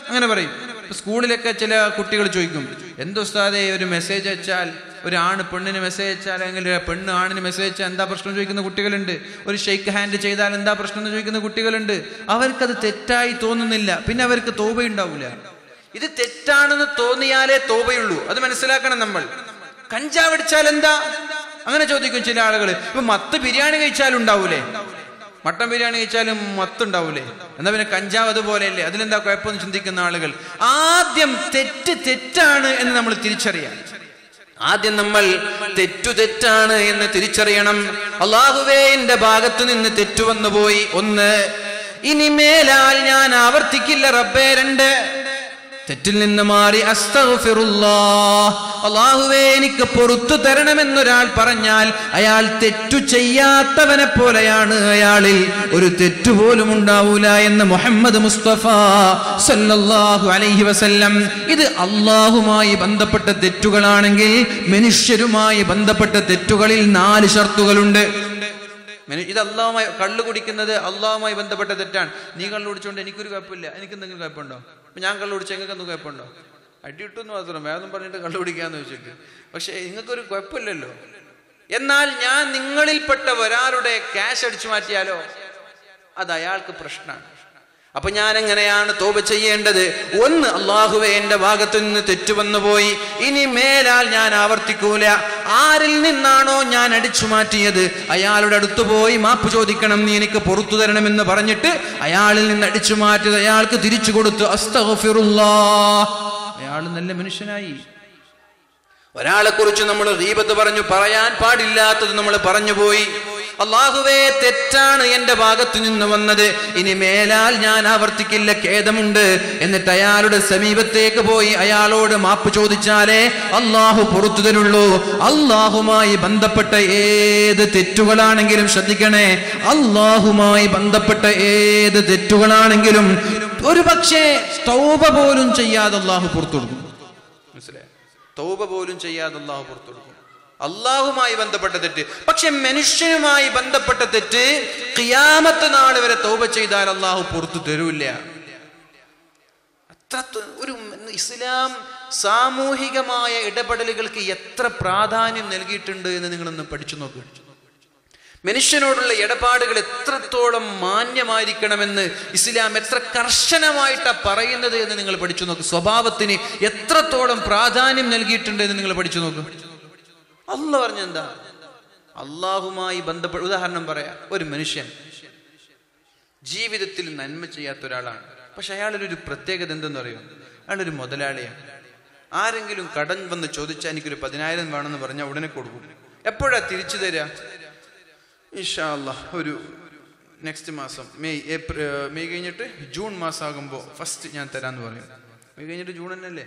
അങ്ങനെ പറയും. സ്കൂളിലൊക്കെ ചില കുട്ടികൾ ചോദിക്കും, എന്തോ ഉസ്താദേ ഒരു മെസ്സേജ് അയച്ചാൽ, ഒരു ആണ് പെണ്ണിന് മെസ്സേജ് അയച്ചാൽ, അല്ലെങ്കിൽ പെണ്ണ് ആണിന് മെസ്സേജ് അയച്ചാൽ എന്താ പ്രശ്നം ചോദിക്കുന്ന കുട്ടികളുണ്ട്. ഒരു ഷെയ്ക്ക് ഹാൻഡ് ചെയ്താൽ എന്താ പ്രശ്നം എന്ന് ചോദിക്കുന്ന കുട്ടികളുണ്ട്. അവർക്കത് തെറ്റായി തോന്നുന്നില്ല, പിന്നെ അവർക്ക് തോബയുണ്ടാവില്ല. ഇത് തെറ്റാണെന്ന് തോന്നിയാലേ തോബയുള്ളൂ. അത് മനസ്സിലാക്കണം നമ്മൾ. കഞ്ചാവ് അടിച്ചാൽ എന്താ അങ്ങനെ ചോദിക്കും ചില ആളുകൾ. ഇപ്പൊ മത്ത് ബിരിയാണി കഴിച്ചാലുണ്ടാവൂലേ, മട്ടൻ ബിരിയാണി കഴിച്ചാലും മത്തുണ്ടാവൂലേ, എന്നാ പിന്നെ കഞ്ചാവ് അതുപോലെയല്ലേ, അതിലെന്താ കുഴപ്പമെന്ന് ചിന്തിക്കുന്ന ആളുകൾ. ആദ്യം തെറ്റ് തെറ്റാണ് എന്ന് നമ്മൾ തിരിച്ചറിയാം. ആദ്യം നമ്മൾ തെറ്റു തെറ്റാണ് എന്ന് തിരിച്ചറിയണം. അല്ലാഹുവേ എന്റെ ഭാഗത്തു നിന്ന് തെറ്റു വന്നു പോയി, ഒന്ന്. ഇനി മേലാൽ ഞാൻ ആവർത്തിക്കില്ല റബ്ബേ, രണ്ട്. തെറ്റിൽ നിന്ന് മാറി അസ്തഗ്ഫിറുല്ലാഹ്, അല്ലാഹുവേ എനിക്ക് പൊറുത്തു തരണമെന്നൊരാൾ പറഞ്ഞാൽ അയാൾ തെറ്റു ചെയ്യാത്തവനെ പോലെയാണ്, അയാളിൽ ഒരു തെറ്റുപോലും ഉണ്ടാവൂല എന്ന് മുഹമ്മദ് മുസ്തഫ സല്ലല്ലാഹു അലൈഹി വസല്ലം. ഇത് അല്ലാഹുമായി ബന്ധപ്പെട്ട തെറ്റുകളാണെങ്കിൽ മനുഷ്യരുമായി ബന്ധപ്പെട്ട തെറ്റുകളിൽ നാല് ഷർത്തുകളുണ്ട്. ഇത് അള്ളാഹുമായി, കള്ളു കുടിക്കുന്നത് അള്ളാഹുമായി ബന്ധപ്പെട്ട തെറ്റാണ്. നീ കള്ളു കുടിച്ചോണ്ട് എനിക്കൊരു കുഴപ്പമില്ല, എനിക്ക് എന്തെങ്കിലും കുഴപ്പമുണ്ടോ? അപ്പൊ ഞാൻ കള്ളു കുടിച്ചാൽ നിങ്ങൾക്ക് എന്തെങ്കിലും കുഴപ്പമുണ്ടോ? അടിയിട്ടെന്ന് മാത്രം വേദം പറഞ്ഞിട്ട് കള്ളു കുടിക്കാന്ന് വെച്ചിട്ട്, പക്ഷെ നിങ്ങൾക്കൊരു കുഴപ്പമില്ലല്ലോ. എന്നാൽ ഞാൻ നിങ്ങളിൽപ്പെട്ട ഒരാളുടെ ക്യാഷ് അടിച്ചു മാറ്റിയാലോ, അത് അയാൾക്ക് പ്രശ്നമാണ്. അപ്പൊ ഞാൻ എങ്ങനെയാണ് തൗബ ചെയ്യേണ്ടത്? ഒന്ന്, അല്ലാഹുവേ എന്റെ ഭാഗത്തു നിന്ന് തെറ്റു വന്നുപോയി, ഇനി മേലാൽ ഞാൻ ആവർത്തിക്കൂല. ആരിൽ നിന്നാണോ ഞാൻ അടിച്ചു മാറ്റിയത് അയാളുടെ അടുത്ത് പോയി മാപ്പ് ചോദിക്കണം, നീ എനിക്ക് പുറത്തു തരണമെന്ന് പറഞ്ഞിട്ട് അയാളിൽ നിന്ന് അടിച്ചു മാറ്റിയത് അയാൾക്ക് തിരിച്ചു കൊടുത്തു. അസ്തഗ്ഫിറുല്ലാഹ്, അയാൾ നല്ല മനുഷ്യനായി. ഒരാളെ കുറിച്ച് നമ്മൾ ഗീബത്ത് പറഞ്ഞു, പറയാൻ പാടില്ലാത്തത് നമ്മൾ പറഞ്ഞു പോയി. അല്ലാഹുവേ തെറ്റാണ് എന്റെ ഭാഗത്തു നിന്ന് വന്നത്, ഇനി മേലാൽ ഞാൻ ആവർത്തിക്കില്ല, ഖേദമുണ്ട്. എന്നിട്ട് അയാളുടെ സമീപത്തേക്ക് പോയി അയാളോട് മാപ്പ് ചോദിച്ചാലേ അല്ലാഹു പുറത്തു തരുള്ളൂ. അല്ലാഹുമായി ബന്ധപ്പെട്ട ഏത് തെറ്റുകളാണെങ്കിലും ശ്രദ്ധിക്കണേ, അല്ലാഹുമായി ബന്ധപ്പെട്ട ഏത് തെറ്റുകളാണെങ്കിലും ഒരു പക്ഷേ തൗബ പോലും ചെയ്യാതെ അല്ലാഹു പുറത്തു കൊടുക്കും. മനസ്സിലായോ? തൗബ പോലും ചെയ്യാതെ അല്ലാഹു പുറത്തു കൊടുക്കും. അള്ളാഹുമായി ബന്ധപ്പെട്ട തെറ്റ്. പക്ഷെ മനുഷ്യനുമായി ബന്ധപ്പെട്ട തെറ്റ് ഖിയാമത്ത് നാൾ വരെ തൗബ ചെയ്താൽ അള്ളാഹു പുറത്തു തരൂല്ല. അത്ര ഒരു ഇസ്ലാം സാമൂഹികമായ ഇടപെടലുകൾക്ക് എത്ര പ്രാധാന്യം നൽകിയിട്ടുണ്ട് എന്ന് നിങ്ങളൊന്ന് പഠിച്ചു നോക്കുക. മനുഷ്യനോടുള്ള ഇടപാടുകൾ എത്രത്തോളം മാന്യമായിരിക്കണമെന്ന് ഇസ്ലാം എത്ര കർശനമായിട്ടാണ് പറയുന്നത് എന്ന് നിങ്ങൾ പഠിച്ചു നോക്ക്. സ്വഭാവത്തിന് എത്രത്തോളം പ്രാധാന്യം നൽകിയിട്ടുണ്ട് എന്ന് നിങ്ങൾ പഠിച്ചു നോക്ക്. അല്ലാഹു പറഞ്ഞെന്താ? അള്ളാഹുമായി ബന്ധപ്പെട്ട ഉദാഹരണം പറയാം. ഒരു മനുഷ്യൻ ജീവിതത്തിൽ നന്മ ചെയ്യാത്ത ഒരാളാണ്, പക്ഷെ അയാളൊരു പ്രത്യേകത എന്തെന്ന് അറിയോ? അയാളൊരു മുതലാളിയാണ്. ആരെങ്കിലും കടം വന്ന് ചോദിച്ചാൽ എനിക്കൊരു പതിനായിരം വേണമെന്ന് പറഞ്ഞാൽ ഉടനെ കൊടുക്കും. എപ്പോഴാ തിരിച്ചു തരാ? ഇൻഷാ അല്ലാഹ് ഒരു നെക്സ്റ്റ് മാസം മെയ് ഏപ്രിൽ മെയ് കഴിഞ്ഞിട്ട് ജൂൺ മാസം ആകുമ്പോൾ ഫസ്റ്റ് ഞാൻ തരാന്ന് പറയും. മെയ് കഴിഞ്ഞിട്ട് ജൂൺ തന്നെയല്ലേ,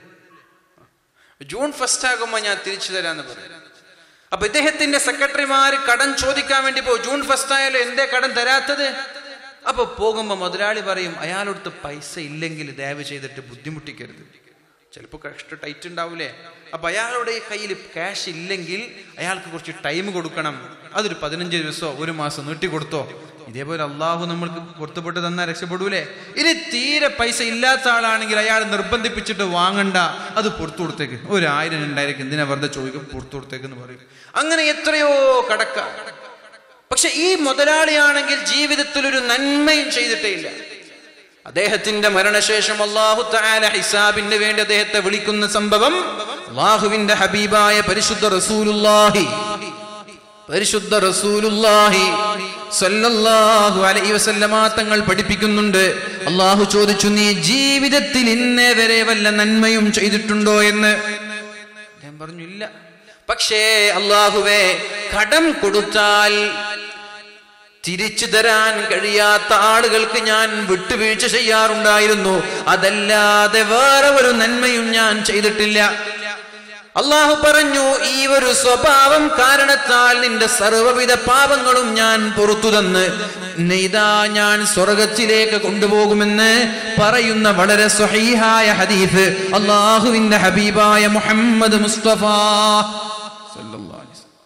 ജൂൺ ഫസ്റ്റ് ആകുമ്പോൾ ഞാൻ തിരിച്ചു തരാന്ന് പറയും. അപ്പൊ ഇദ്ദേഹത്തിന്റെ സെക്രട്ടറിമാര് കടം ചോദിക്കാൻ വേണ്ടി പോകും. ജൂൺ ഫസ്റ്റ് ആയാലും എന്തേ കടം തരാത്തത്? അപ്പൊ പോകുമ്പോ മുതലാളി പറയും, അയാളടുത്ത് പൈസ ഇല്ലെങ്കിൽ ദയവ് ചെയ്തിട്ട് ബുദ്ധിമുട്ടിക്കരുത്. ചിലപ്പോൾ കഷ്ട ടൈറ്റ് ഉണ്ടാവൂലേ? അപ്പൊ അയാളുടെ കയ്യിൽ ക്യാഷ് ഇല്ലെങ്കിൽ അയാൾക്ക് കുറച്ച് ടൈം കൊടുക്കണം. അതൊരു പതിനഞ്ച് ദിവസമോ ഒരു മാസം നീട്ടി കൊടുത്തോ. ഇതേപോലെ അള്ളാഹു നമ്മൾക്ക് പുറത്തുപെട്ട് തന്നാൽ രക്ഷപ്പെടൂലേ? ഇനി തീരെ പൈസ ഇല്ലാത്ത ആളാണെങ്കിൽ അയാൾ നിർബന്ധിപ്പിച്ചിട്ട് വാങ്ങണ്ട, അത് പുറത്തു കൊടുത്തേക്ക്, ഒരു ആയിരം രണ്ടായിരം എന്തിനാ വെറുതെ ചോദിക്കും, പുറത്തു കൊടുത്തേക്കെന്ന് പറയും. അങ്ങനെ എത്രയോ കടക്ക. പക്ഷെ ഈ മുതലാളിയാണെങ്കിൽ ജീവിതത്തിൽ ഒരു നന്മയും ചെയ്തിട്ടേ ഇല്ല. അദ്ദേഹത്തിന്റെ മരണശേഷം അല്ലാഹു തആല ഹിസാബിന് വേണ്ടി അദ്ദേഹത്തെ വിളിക്കുന്ന സംഭവം അല്ലാഹുവിന്റെ ഹബീബായ പരിശുദ്ധ റസൂലുള്ളാഹി പരിശുദ്ധ റസൂലുള്ളാഹി സല്ലല്ലാഹു അലൈഹി വസല്ലമ തങ്ങൾ പഠിപ്പിക്കുന്നുണ്ട്. അല്ലാഹു ചോദിച്ചു, നീ ജീവിതത്തിൽ ഇന്നേ വരെ വല്ല നന്മയും ചെയ്തിട്ടുണ്ടോ എന്ന്. ഞാൻ പറഞ്ഞു ഇല്ല. പക്ഷേ അല്ലാഹുവേ, കടം കൊടുത്താൽ തിരിച്ചു തരാൻ കഴിയാത്ത ആളുകൾക്ക് ഞാൻ വിട്ടുവീഴ്ച ചെയ്യാറുണ്ടായിരുന്നു, അതല്ലാതെ വേറെ ഒരു നന്മയും ഞാൻ ചെയ്തിട്ടില്ല. അള്ളാഹു പറഞ്ഞു, ഈ ഒരു സ്വഭാവം കാരണത്താൽ നിന്റെ സർവ്വവിധ പാപങ്ങളും ഞാൻ പുറത്തു തന്ന് ഇതാ ഞാൻ സ്വർഗത്തിലേക്ക് കൊണ്ടുപോകുമെന്ന് പറയുന്ന വളരെ സ്വഹീഹായ ഹദീസ് അള്ളാഹുവിന്റെ ഹബീബായ മുഹമ്മദ് മുസ്തഫ സല്ലല്ലാഹു അലൈഹി വസല്ലം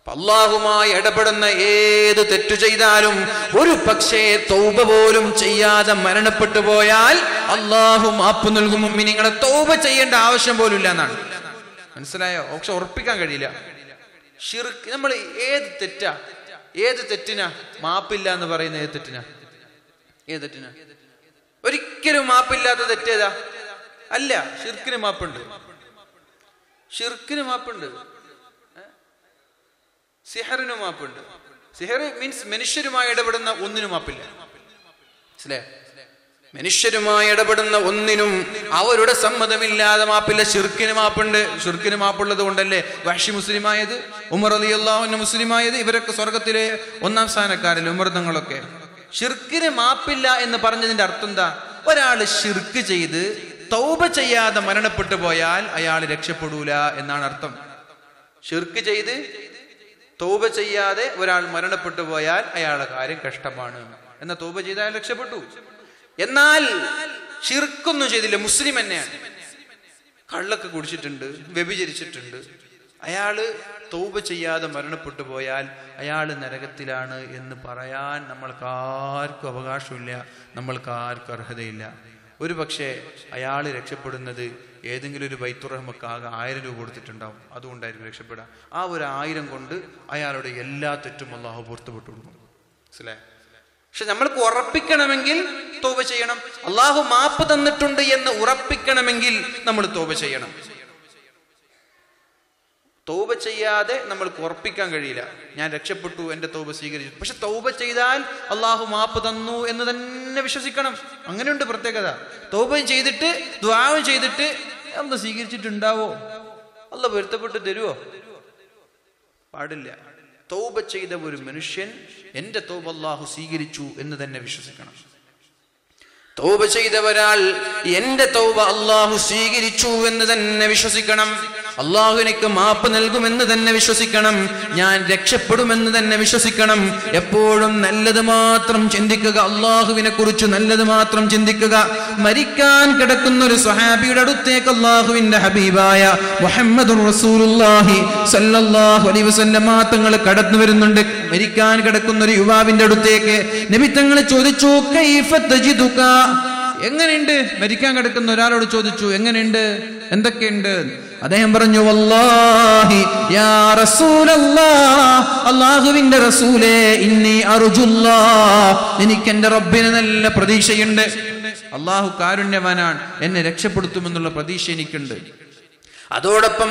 അല്ലാഹുമായി ഇടപെടുന്ന ഏത് തെറ്റു ചെയ്താലും ഒരു പക്ഷേ തൗബ പോലും ചെയ്യാതെ മരണപ്പെട്ടു പോയാൽ അല്ലാഹു മാപ്പ് നൽകും. മുഅ്മിനീങ്ങളെ തൗബ ചെയ്യേണ്ട ആവശ്യം പോലും ഇല്ല എന്നാണ്. മനസ്സിലായോ? പക്ഷെ ഉറപ്പിക്കാൻ കഴിയില്ല. ശിർക്ക്, നമ്മൾ ഏത് തെറ്റാ ഏത് തെറ്റിനാ മാപ്പില്ല എന്ന് പറയുന്ന ഏത് തെറ്റിനാ ഏത് തെറ്റിനാ ഒരിക്കലും മാപ്പില്ലാത്ത തെറ്റേതാ? അല്ല, ശിർക്കിന് മാപ്പുണ്ട്. ശിർക്കിന് മാപ്പുണ്ട്. സിഹറിന് മാപ്പുണ്ട്. സിഹർ മീൻസ് മനുഷ്യരുമായി ഇടപെടുന്ന ഒന്നിനും മാപ്പില്ല. മനസ്സിലായോ? മനുഷ്യരുമായി ഇടപെടുന്ന ഒന്നിനും അവരുടെ സമ്മതമില്ലാതെ മാപ്പില്ല. ശിർക്കിന് മാപ്പുണ്ട്. ശിർക്കിന് മാപ്പുള്ളത് കൊണ്ടല്ലേ വഹ്ശി മുസ്ലിമായത്, ഉമർ റളിയല്ലാഹു അൻഹു മുസ്ലിമായത്. ഇവരൊക്കെ സ്വർഗത്തിലെ ഒന്നാം സ്ഥാനക്കാരല്ലേ ഉമർ തങ്ങളൊക്കെ. ശിർക്കിന് മാപ്പില്ല എന്ന് പറഞ്ഞതിന്റെ അർത്ഥം എന്താ? ഒരാൾ ശിർക്ക് ചെയ്ത് തൗബ ചെയ്യാതെ മരണപ്പെട്ടു പോയാൽ അയാൾ രക്ഷപ്പെടൂല എന്നാണ് അർത്ഥം. ശിർക്ക് ചെയ്ത് തൗബ ചെയ്യാതെ ഒരാൾ മരണപ്പെട്ടു പോയാൽ അയാളുടെ കാര്യം കഷ്ടമാണ്. എന്നാൽ തൗബ ചെയ്താൽ രക്ഷപ്പെട്ടു. എന്നാൽ ശിർക്കൊന്നും ചെയ്തില്ല, മുസ്ലിം തന്നെയാണ്, കള്ളൊക്കെ കുടിച്ചിട്ടുണ്ട്, വ്യഭിചരിച്ചിട്ടുണ്ട്, അയാള് തൗബ ചെയ്യാതെ മരണപ്പെട്ടു പോയാൽ അയാൾ നരകത്തിലാണ് എന്ന് പറയാൻ നമ്മൾക്ക് ആർക്കും അവകാശമില്ല, നമ്മൾക്ക് ആർക്കും അർഹതയില്ല. ഒരു പക്ഷേ അയാൾ രക്ഷപ്പെടുന്നത് ഏതെങ്കിലും ഒരു ബൈത്തുർ ആകെ ആയിരം രൂപ കൊടുത്തിട്ടുണ്ടാവും, അതുകൊണ്ടായിരിക്കും രക്ഷപ്പെടുക. ആ ഒരു ആയിരം കൊണ്ട് അയാളുടെ എല്ലാ തെറ്റും അല്ലാഹു പുറത്തുവിട്ടു കൊടുക്കും. മനസ്സിലായോ? പക്ഷെ നമ്മൾക്ക് ഉറപ്പിക്കണമെങ്കിൽ തൗബ ചെയ്യണം. അല്ലാഹു മാപ്പ് തന്നിട്ടുണ്ട് എന്ന് ഉറപ്പിക്കണമെങ്കിൽ നമ്മൾ തൗബ ചെയ്യണം. തൗബ ചെയ്യാതെ നമ്മൾക്ക് ഉറപ്പിക്കാൻ കഴിയില്ല ഞാൻ രക്ഷപ്പെട്ടു, എന്റെ തൗബ സ്വീകരിച്ചു. പക്ഷെ തൗബ ചെയ്താൽ അല്ലാഹു മാപ്പ് തന്നു എന്ന് തന്നെ വിശ്വസിക്കണം. അങ്ങനെയുണ്ട് പ്രത്യേകത. തൗബയും ചെയ്തിട്ട് ദുആവും ചെയ്തിട്ട് അല്ലാഹു സ്വീകരിച്ചിട്ടുണ്ടാവോ, അല്ലാഹു പൊരുത്തപ്പെട്ട് തരുവോ? പാടില്ല. തൗബ ചെയ്ത ഒരു മനുഷ്യൻ എന്റെ തൗബ അല്ലാഹു സ്വീകരിച്ചു എന്ന് തന്നെ വിശ്വസിക്കണം. തൗബ ചെയ്ത ഒരാൾ എന്റെ തൗബ അല്ലാഹു സ്വീകരിച്ചു എന്ന് തന്നെ വിശ്വസിക്കണം. അല്ലാഹു എനിക്ക് മാപ്പ് നൽകുമെന്ന് തന്നെ വിശ്വസിക്കണം. ഞാൻ രക്ഷപ്പെടുമെന്ന് തന്നെ വിശ്വസിക്കണം. എപ്പോഴും നല്ലത് മാത്രം ചിന്തിക്കുക, അല്ലാഹുവിനെ കുറിച്ച് നല്ലത് മാത്രം ചിന്തിക്കുക. മരിക്കാൻ കിടക്കുന്ന ഒരു സ്വഹാബിയുടെ അടുത്തേക്ക് അല്ലാഹുവിന്റെ ഹബീബായ മുഹമ്മദുർ റസൂലുള്ളാഹി സ്വല്ലല്ലാഹു അലൈഹി വസല്ലം തങ്ങൾ കടന്നു വരുന്നുണ്ട്. മരിക്കാൻ കിടക്കുന്ന ഒരു യുവാവിന്റെ അടുത്തേക്ക് നബി തങ്ങൾ ചോദിച്ചു, കൈഫ തജിദുക, എങ്ങനെയുണ്ട്? മരിക്കാൻ കിടക്കുന്ന ഒരാളോട് ചോദിച്ചു, എങ്ങനെയുണ്ട്, എന്തൊക്കെയുണ്ട്? അദ്ദേഹം പറഞ്ഞു, വല്ലാഹി യാ റസൂലല്ലാഹ്, അല്ലാഹുവിന്റെ റസൂലേ, ഇന്നി അർജുല്ലാഹ്, എനിക്ക് എന്റെ റബ്ബിനെ നല്ല പ്രതീക്ഷയുണ്ട്. അല്ലാഹു കാരുണ്യവാനാണ്, എന്നെ രക്ഷപ്പെടുത്തുമെന്നുള്ള പ്രതീക്ഷ എനിക്കുണ്ട്. അതോടൊപ്പം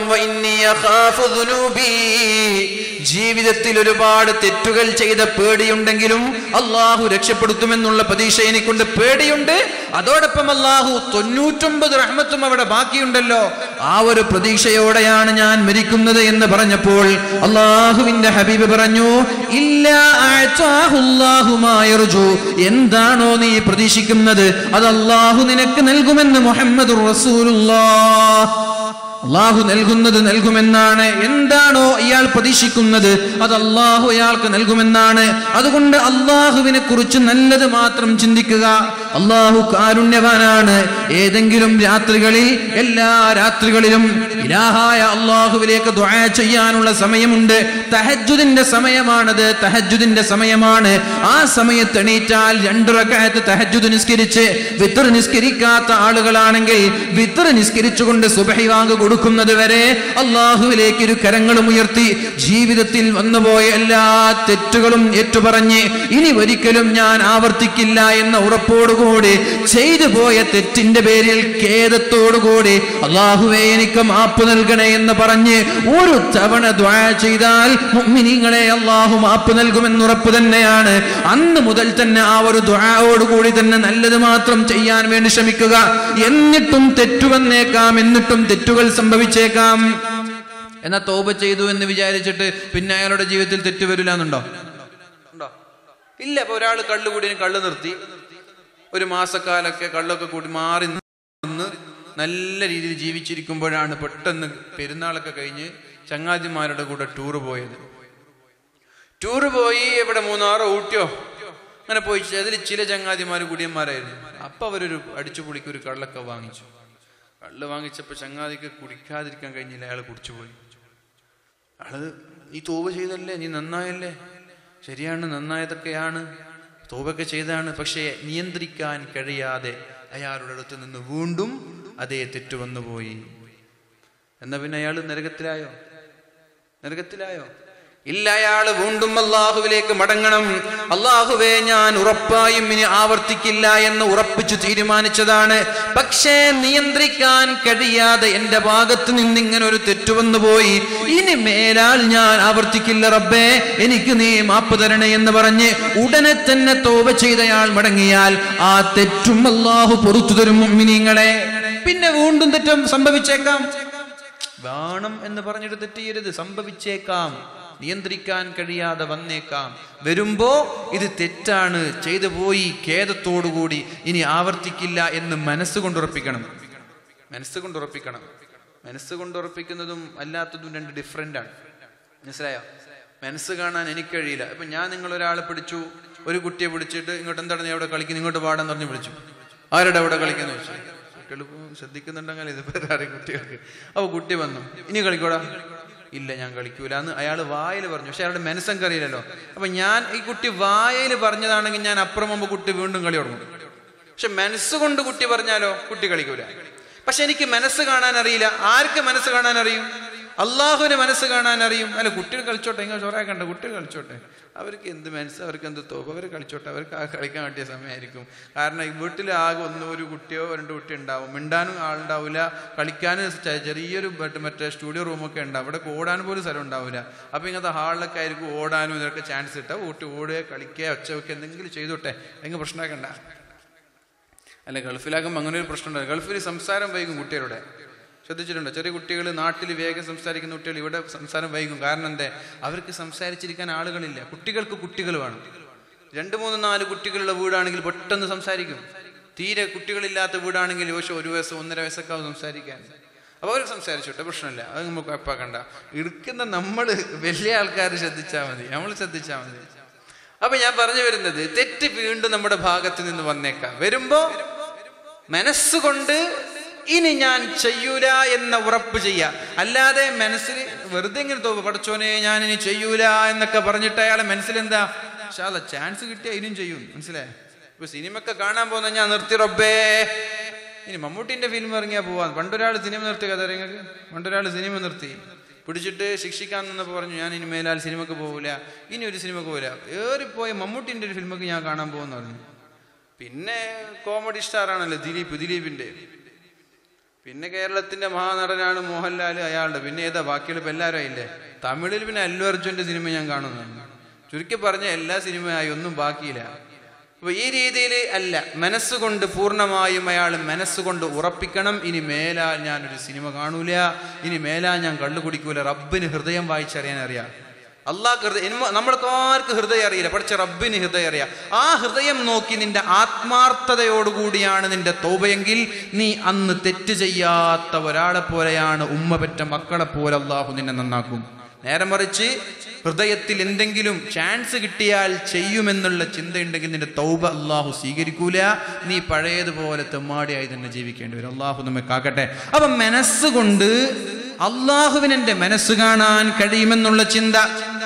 ജീവിതത്തിൽ ഒരുപാട് തെറ്റുകൾ ചെയ്ത പേടിയുണ്ടെങ്കിലും അല്ലാഹു രക്ഷപ്പെടുത്തുമെന്നുള്ള പ്രതീക്ഷ എനിക്കുണ്ട്, പേടിയുണ്ട്. അതോടൊപ്പം അല്ലാഹു തൊണ്ണൂറ്റൊമ്പത് റഹ്മത്തും അവിടെ ബാക്കിയുണ്ടല്ലോ, ആ ഒരു പ്രതീക്ഷയോടെയാണ് ഞാൻ മരിക്കുന്നത് എന്ന് പറഞ്ഞപ്പോൾ അല്ലാഹുവിന്റെ ഹബീബ് പറഞ്ഞു, ഇല്ലാ അഅതാഹുല്ലാഹു മാ യർജു, എന്താണോ നീ പ്രതീക്ഷിക്കുന്നത് അത് അല്ലാഹു നിനക്ക് നൽകുമെന്ന് മുഹമ്മദുർ റസൂലുള്ളാഹ്. അല്ലാഹു നൽകുന്നത് നൽകുമെന്നാണ്. എന്താണോ ഇയാൾ പ്രതീക്ഷിക്കുന്നത് അത് അല്ലാഹു അയാൾക്ക് നൽകുമെന്നാണ്. അതുകൊണ്ട് അല്ലാഹുവിനെ കുറിച്ച് നല്ലത് മാത്രം ചിന്തിക്കുക. അല്ലാഹു കാരുണ്യവാനാണ്. ഏതെങ്കിലും രാത്രികളിൽ, എല്ലാ രാത്രികളിലും ഇലാഹായ അല്ലാഹുവിലേക്ക് ദുആ ചെയ്യാനുള്ള സമയമുണ്ട്. തഹജ്ജുദിന്റെ സമയമാണത്, തഹജ്ജുദിന്റെ സമയമാണ്. ആ സമയത്ത് എണീറ്റാൽ രണ്ട് റക്അത്ത് തഹജ്ജുദ് നിസ്കരിച്ച് വിത്ർ നിസ്കരിക്കാത്ത ആളുകളാണെങ്കിൽ വിത്ർ നിസ്കരിച്ചുകൊണ്ട് സുബ്ഹി വാങ്ക് കൊടുക്കുന്നത് വരെ അല്ലാഹുവിലേക്ക് ഇരു കരങ്ങളും ഉയർത്തി ജീവിതത്തിൽ വന്നുപോയ എല്ലാ തെറ്റുകളും ഏറ്റുപറഞ്ഞ് ഇനി ഒരിക്കലും ഞാൻ ആവർത്തിക്കില്ല എന്ന ഉറപ്പോടുകൂടി ചെയ്തു പോയ തെറ്റിന്റെ പേരിൽ ഖേദത്തോടുകൂടി അല്ലാഹുവേ എനിക്ക് മാപ്പ് നൽകണേ എന്ന് പറഞ്ഞ് ഒരു തവണ ദുആ ചെയ്താൽ മുഅ്മിനീങ്ങളെ അല്ലാഹു മാപ്പ് നൽകുമെന്ന് ഉറപ്പ് തന്നെയാണ്. അന്ന് മുതൽ തന്നെ ആ ഒരു ദുആയോടുകൂടി തന്നെ നല്ലത് മാത്രം ചെയ്യാൻ വേണ്ടി ശ്രമിക്കുക. എന്നിട്ടും തെറ്റു വന്നേക്കാം, എന്നിട്ടും തെറ്റുകൾ സംഭവിച്ചേക്കാം. എന്നാ തൗബ ചെയ്തു എന്ന് വിചാരിച്ചിട്ട് പിന്നെ അയാളുടെ ജീവിതത്തിൽ തെറ്റ് വരില്ല എന്നുണ്ടോ? ഉണ്ടോ? ഇല്ല. ഇപ്പൊ ഒരാൾ കള്ളു കൂടി കള്ളു നിർത്തി ഒരു മാസക്കാലൊക്കെ കള്ളൊക്കെ കൂടി മാറി നിന്ന് നല്ല രീതിയിൽ ജീവിച്ചിരിക്കുമ്പോഴാണ് പെട്ടെന്ന് പെരുന്നാളൊക്കെ കഴിഞ്ഞ് ചങ്ങാതിമാരുടെ കൂടെ ടൂറ് പോയത്. ടൂറ് പോയി എവിടെ മൂന്നാറോ ഊട്ടിയോ അങ്ങനെ പോയി. അതിൽ ചില ചങ്ങാതിമാർ കുടിയന്മാരായിരുന്നു. അപ്പൊ അവരൊരു അടിച്ചുപൊളിക്ക് ഒരു കള്ളൊക്കെ വാങ്ങിച്ചു. കള്ള് വാങ്ങിച്ചപ്പോൾ ചങ്ങാതിക്ക് കുടിക്കാതിരിക്കാൻ കഴിഞ്ഞില്ല, അയാൾ കുടിച്ചുപോയി. ആള് നീ തൗബ ചെയ്തല്ലേ, നീ നന്നായല്ലേ, ശരിയാണ്, നന്നായതൊക്കെയാണ്, തൗബയൊക്കെ ചെയ്താണ്. പക്ഷേ നിയന്ത്രിക്കാൻ കഴിയാതെ അയാളുടെ അടുത്ത് നിന്ന് വീണ്ടും അതേ തെറ്റ് വന്നുപോയി. എന്നാ പിന്നെ അയാൾ നരകത്തിലായോ? നരകത്തിലായോ? ഇല്ല, അയാൾ വീണ്ടും അള്ളാഹുവിലേക്ക് മടങ്ങണം. അള്ളാഹുവേ, ഞാൻ ഉറപ്പായും ഇനി ആവർത്തിക്കില്ല എന്ന് ഉറപ്പിച്ചു തീരുമാനിച്ചതാണ്. പക്ഷേ നിയന്ത്രിക്കാൻ കഴിയാതെ എന്റെ ഭാഗത്ത് നിന്ന് ഇങ്ങനെ ഒരു തെറ്റുവന്നു പോയി. ഇനി മേലാൽ ഞാൻ ആവർത്തിക്കില്ല റബ്ബേ, എനിക്ക് നീ മാപ്പ് തരണേ എന്ന് പറഞ്ഞ് ഉടനെ തന്നെ തൗബ ചെയ്തയാൾ മടങ്ങിയാൽ ആ തെറ്റും അള്ളാഹു പൊറുത്തു തരും മുഅ്മിനീങ്ങളെ. പിന്നെ വീണ്ടും തെറ്റും സംഭവിച്ചേക്കാം. വേണം എന്ന് പറഞ്ഞിട്ട് തെറ്റ് ചെയ്യരുത്. സംഭവിച്ചേക്കാം, നിയന്ത്രിക്കാൻ കഴിയാതെ വന്നേക്കാം. വരുമ്പോ ഇത് തെറ്റാണ്, ചെയ്തു പോയി, ഖേദത്തോടുകൂടി ഇനി ആവർത്തിക്കില്ല എന്ന് മനസ്സുകൊണ്ടുറപ്പിക്കണം. മനസ്സുകൊണ്ടുറപ്പിക്കണം. മനസ്സുകൊണ്ടുറപ്പിക്കുന്നതും അല്ലാത്തതും രണ്ട് ഡിഫറെന്റ് ആണ്. മനസ്സിലായോ? മനസ്സ് കാണാൻ എനിക്ക് കഴിയില്ല. ഇപ്പൊ ഞാൻ നിങ്ങളൊരാളെ പിടിച്ചു, ഒരു കുട്ടിയെ പിടിച്ചിട്ട് ഇങ്ങോട്ട് എന്താണ് എവിടെ കളിക്കുന്നു, ഇങ്ങോട്ട് പാടാൻ പറഞ്ഞ് വിളിച്ചു. ആരുടെ അവിടെ കളിക്കുന്ന വെച്ചു. കുട്ടികൾ ശ്രദ്ധിക്കുന്നുണ്ടെങ്കിൽ ഇത് പേരാറി കുട്ടികൾക്ക്. അപ്പൊ കുട്ടി വന്നു, ഇനി കളിക്കോടാ. ഇല്ല, ഞാൻ കളിക്കൂല എന്ന് അയാൾ വായിൽ പറഞ്ഞു. പക്ഷെ അയാളുടെ മനസ്സെനിക്ക് അറിയില്ലല്ലോ. അപ്പൊ ഞാൻ ഈ കുട്ടി വായിൽ പറഞ്ഞതാണെങ്കിൽ ഞാൻ അപ്പുറം മുമ്പ് കുട്ടി വീണ്ടും കളി തുടങ്ങും. പക്ഷെ മനസ്സുകൊണ്ട് കുട്ടി പറഞ്ഞാലോ കുട്ടി കളിക്കൂല. പക്ഷെ എനിക്ക് മനസ്സ് കാണാൻ അറിയില്ല. ആർക്ക് മനസ്സ് കാണാൻ അറിയും? അള്ളാഹുവിന് മനസ്സ് കാണാൻ അറിയും. അല്ല, കുട്ടികൾ കളിച്ചോട്ടെ, ഇങ്ങനെ ചോറാക്കണ്ട, കുട്ടികൾ കളിച്ചോട്ടെ, അവർക്ക് എന്ത് മനസ്സ്, അവർക്ക് എന്ത് തോപ്പ്, അവർ കളിച്ചോട്ടെ, അവർക്ക് ആ കളിക്കാൻ പറ്റിയ സമയമായിരിക്കും. കാരണം വീട്ടിൽ ആകെ ഒന്നും ഒരു കുട്ടിയോ രണ്ട് കുട്ടിയോ ഉണ്ടാവും. മിണ്ടാനും ആളുണ്ടാവില്ല, കളിക്കാനും ചെറിയൊരു മറ്റേ സ്റ്റുഡിയോ റൂമൊക്കെ ഉണ്ടാവും. അവിടെ ഓടാൻ പോലും സ്ഥലം ഉണ്ടാവില്ല. അപ്പം ഇങ്ങനത്തെ ഹാളിലൊക്കെ ആയിരിക്കും ഓടാനും ഇതൊക്കെ ചാൻസ് കിട്ടുക. കൂട്ടി ഓടുക, കളിക്കുക, ഒച്ച വെക്കുക, എന്തെങ്കിലും ചെയ്തോട്ടെ, എങ്ങനെ പ്രശ്നമാക്കണ്ട. അല്ല, ഗൾഫിലാകുമ്പോൾ അങ്ങനെ ഒരു പ്രശ്നം ഉണ്ടാവും. ഗൾഫിൽ സംസാരം വൈകും കുട്ടികളുടെ. ശ്രദ്ധിച്ചിട്ടുണ്ടോ? ചെറിയ കുട്ടികൾ നാട്ടിൽ വേഗം സംസാരിക്കുന്ന കുട്ടികൾ ഇവിടെ സംസാരം വൈകും. കാരണം എന്താ? അവർക്ക് സംസാരിച്ചിരിക്കാൻ ആളുകളില്ല. കുട്ടികൾക്ക് കുട്ടികൾ വേണം. രണ്ട് മൂന്ന് നാല് കുട്ടികളുള്ള വീടാണെങ്കിൽ പെട്ടെന്ന് സംസാരിക്കും. തീരെ കുട്ടികളില്ലാത്ത വീടാണെങ്കിൽ പക്ഷേ ഒരു വയസ്സ് ഒന്നര വയസ്സൊക്കെ ആവും സംസാരിക്കാൻ. അപ്പോൾ അവർ സംസാരിച്ചോട്ടെ, പ്രശ്നമില്ല, അത് നമുക്ക് കുഴപ്പമാക്കണ്ട. എടുക്കുന്ന നമ്മൾ വലിയ ആൾക്കാർ ശ്രദ്ധിച്ചാൽ മതി, നമ്മൾ ശ്രദ്ധിച്ചാൽ മതി. അപ്പൊ ഞാൻ പറഞ്ഞു വരുന്നത്, തെറ്റ് വീണ്ടും നമ്മുടെ ഭാഗത്ത് നിന്ന് വന്നേക്കാം. വരുമ്പോ മനസ്സുകൊണ്ട് ഇനി ഞാൻ ചെയ്യൂല എന്ന ഉറപ്പ് ചെയ്യാ. അല്ലാതെ മനസ്സിൽ വെറുതെ ഇങ്ങനെ തോന്നും, പഠിച്ചോനെ ഞാൻ ഇനി ചെയ്യൂല എന്നൊക്കെ പറഞ്ഞിട്ട് അയാളെ മനസ്സിലെന്താ ശാല ചാൻസ് കിട്ടിയാൽ ഇനിയും ചെയ്യും. മനസ്സിലായി? ഇപ്പൊ സിനിമയൊക്കെ കാണാൻ പോകുന്ന ഞാൻ നിർത്തി റബ്ബേ. ഇനി മമ്മൂട്ടിന്റെ ഫിലിം ഇറങ്ങിയാൽ പോവാ. പണ്ടൊരാൾ സിനിമ നിർത്തി, കഥ നിങ്ങൾക്ക് പണ്ടൊരാൾ സിനിമ നിർത്തി പിടിച്ചിട്ട് ശിക്ഷിക്കാൻ നിന്നപ്പോൾ പറഞ്ഞു ഞാൻ ഇനി മേലാൽ സിനിമക്ക് പോകില്ല, ഇനി ഒരു സിനിമക്ക് പോകില്ല. ഏറിപ്പോയ മമ്മൂട്ടിന്റെ ഒരു ഫിലിമൊക്കെ ഞാൻ കാണാൻ പോകുന്ന പറഞ്ഞു. പിന്നെ കോമഡി സ്റ്റാറാണല്ലോ ദിലീപ്, ദിലീപിന്റെ. പിന്നെ കേരളത്തിന്റെ മഹാനടനാണ് മോഹൻലാൽ, അയാളുടെ. പിന്നെ ഏതാ ബാക്കിയുള്ള ഇപ്പം എല്ലാവരും ആയില്ലേ. തമിഴിൽ പിന്നെ അല്ലു അർജുന്റെ സിനിമ ഞാൻ കാണുന്നുണ്ട്. ചുരുക്കി പറഞ്ഞ എല്ലാ സിനിമയായി ഒന്നും ബാക്കിയില്ല. അപ്പൊ ഈ രീതിയിൽ അല്ല, മനസ്സുകൊണ്ട് പൂർണ്ണമായും അയാൾ മനസ്സുകൊണ്ട് ഉറപ്പിക്കണം, ഇനി മേലാൽ ഞാനൊരു സിനിമ കാണൂല, ഇനി മേലാൽ ഞാൻ കള്ളു കുടിക്കൂല. റബ്ബിന് ഹൃദയം വായിച്ചറിയാൻ അറിയാം. അള്ളാഹ് ഹൃദയം, നമ്മൾക്ക് ആർക്ക് ഹൃദയം അറിയില്ല, പഠിച്ച റബ്ബിന് ഹൃദയം അറിയാം. ആ ഹൃദയം നോക്കി നിന്റെ ആത്മാർത്ഥതയോടുകൂടിയാണ് നിന്റെ തൗബയെങ്കിൽ നീ അന്ന് തെറ്റ് ചെയ്യാത്ത ഒരാളെ പോലെയാണ്, ഉമ്മ പെറ്റ മക്കളെ പോലെ അള്ളാഹു നിന്നെ നന്നാക്കും. നേരെ മറിച്ച് ഹൃദയത്തിൽ എന്തെങ്കിലും ചാൻസ് കിട്ടിയാൽ ചെയ്യുമെന്നുള്ള ചിന്തയുണ്ടെങ്കിൽ നിന്റെ തൗബ അള്ളാഹു സ്വീകരിക്കൂല. നീ പഴയതുപോലെ തെമ്മാടിയായി തന്നെ ജീവിക്കേണ്ടി വരും. അള്ളാഹു നമ്മെ കാക്കട്ടെ. അപ്പൊ മനസ്സുകൊണ്ട് അള്ളാഹുവിന് എന്റെ മനസ്സ് കാണാൻ കഴിയുമെന്നുള്ള ചിന്ത.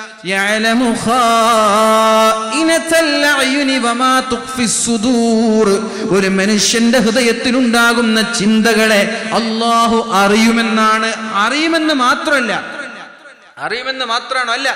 ഒരു മനുഷ്യന്റെ ഹൃദയത്തിലുണ്ടാകുന്ന ചിന്തകളെ അള്ളാഹു അറിയുമെന്നാണ്. അറിയുമെന്ന് മാത്രമല്ല അറിയുമെന്ന് മാത്രമാണോ? അല്ല,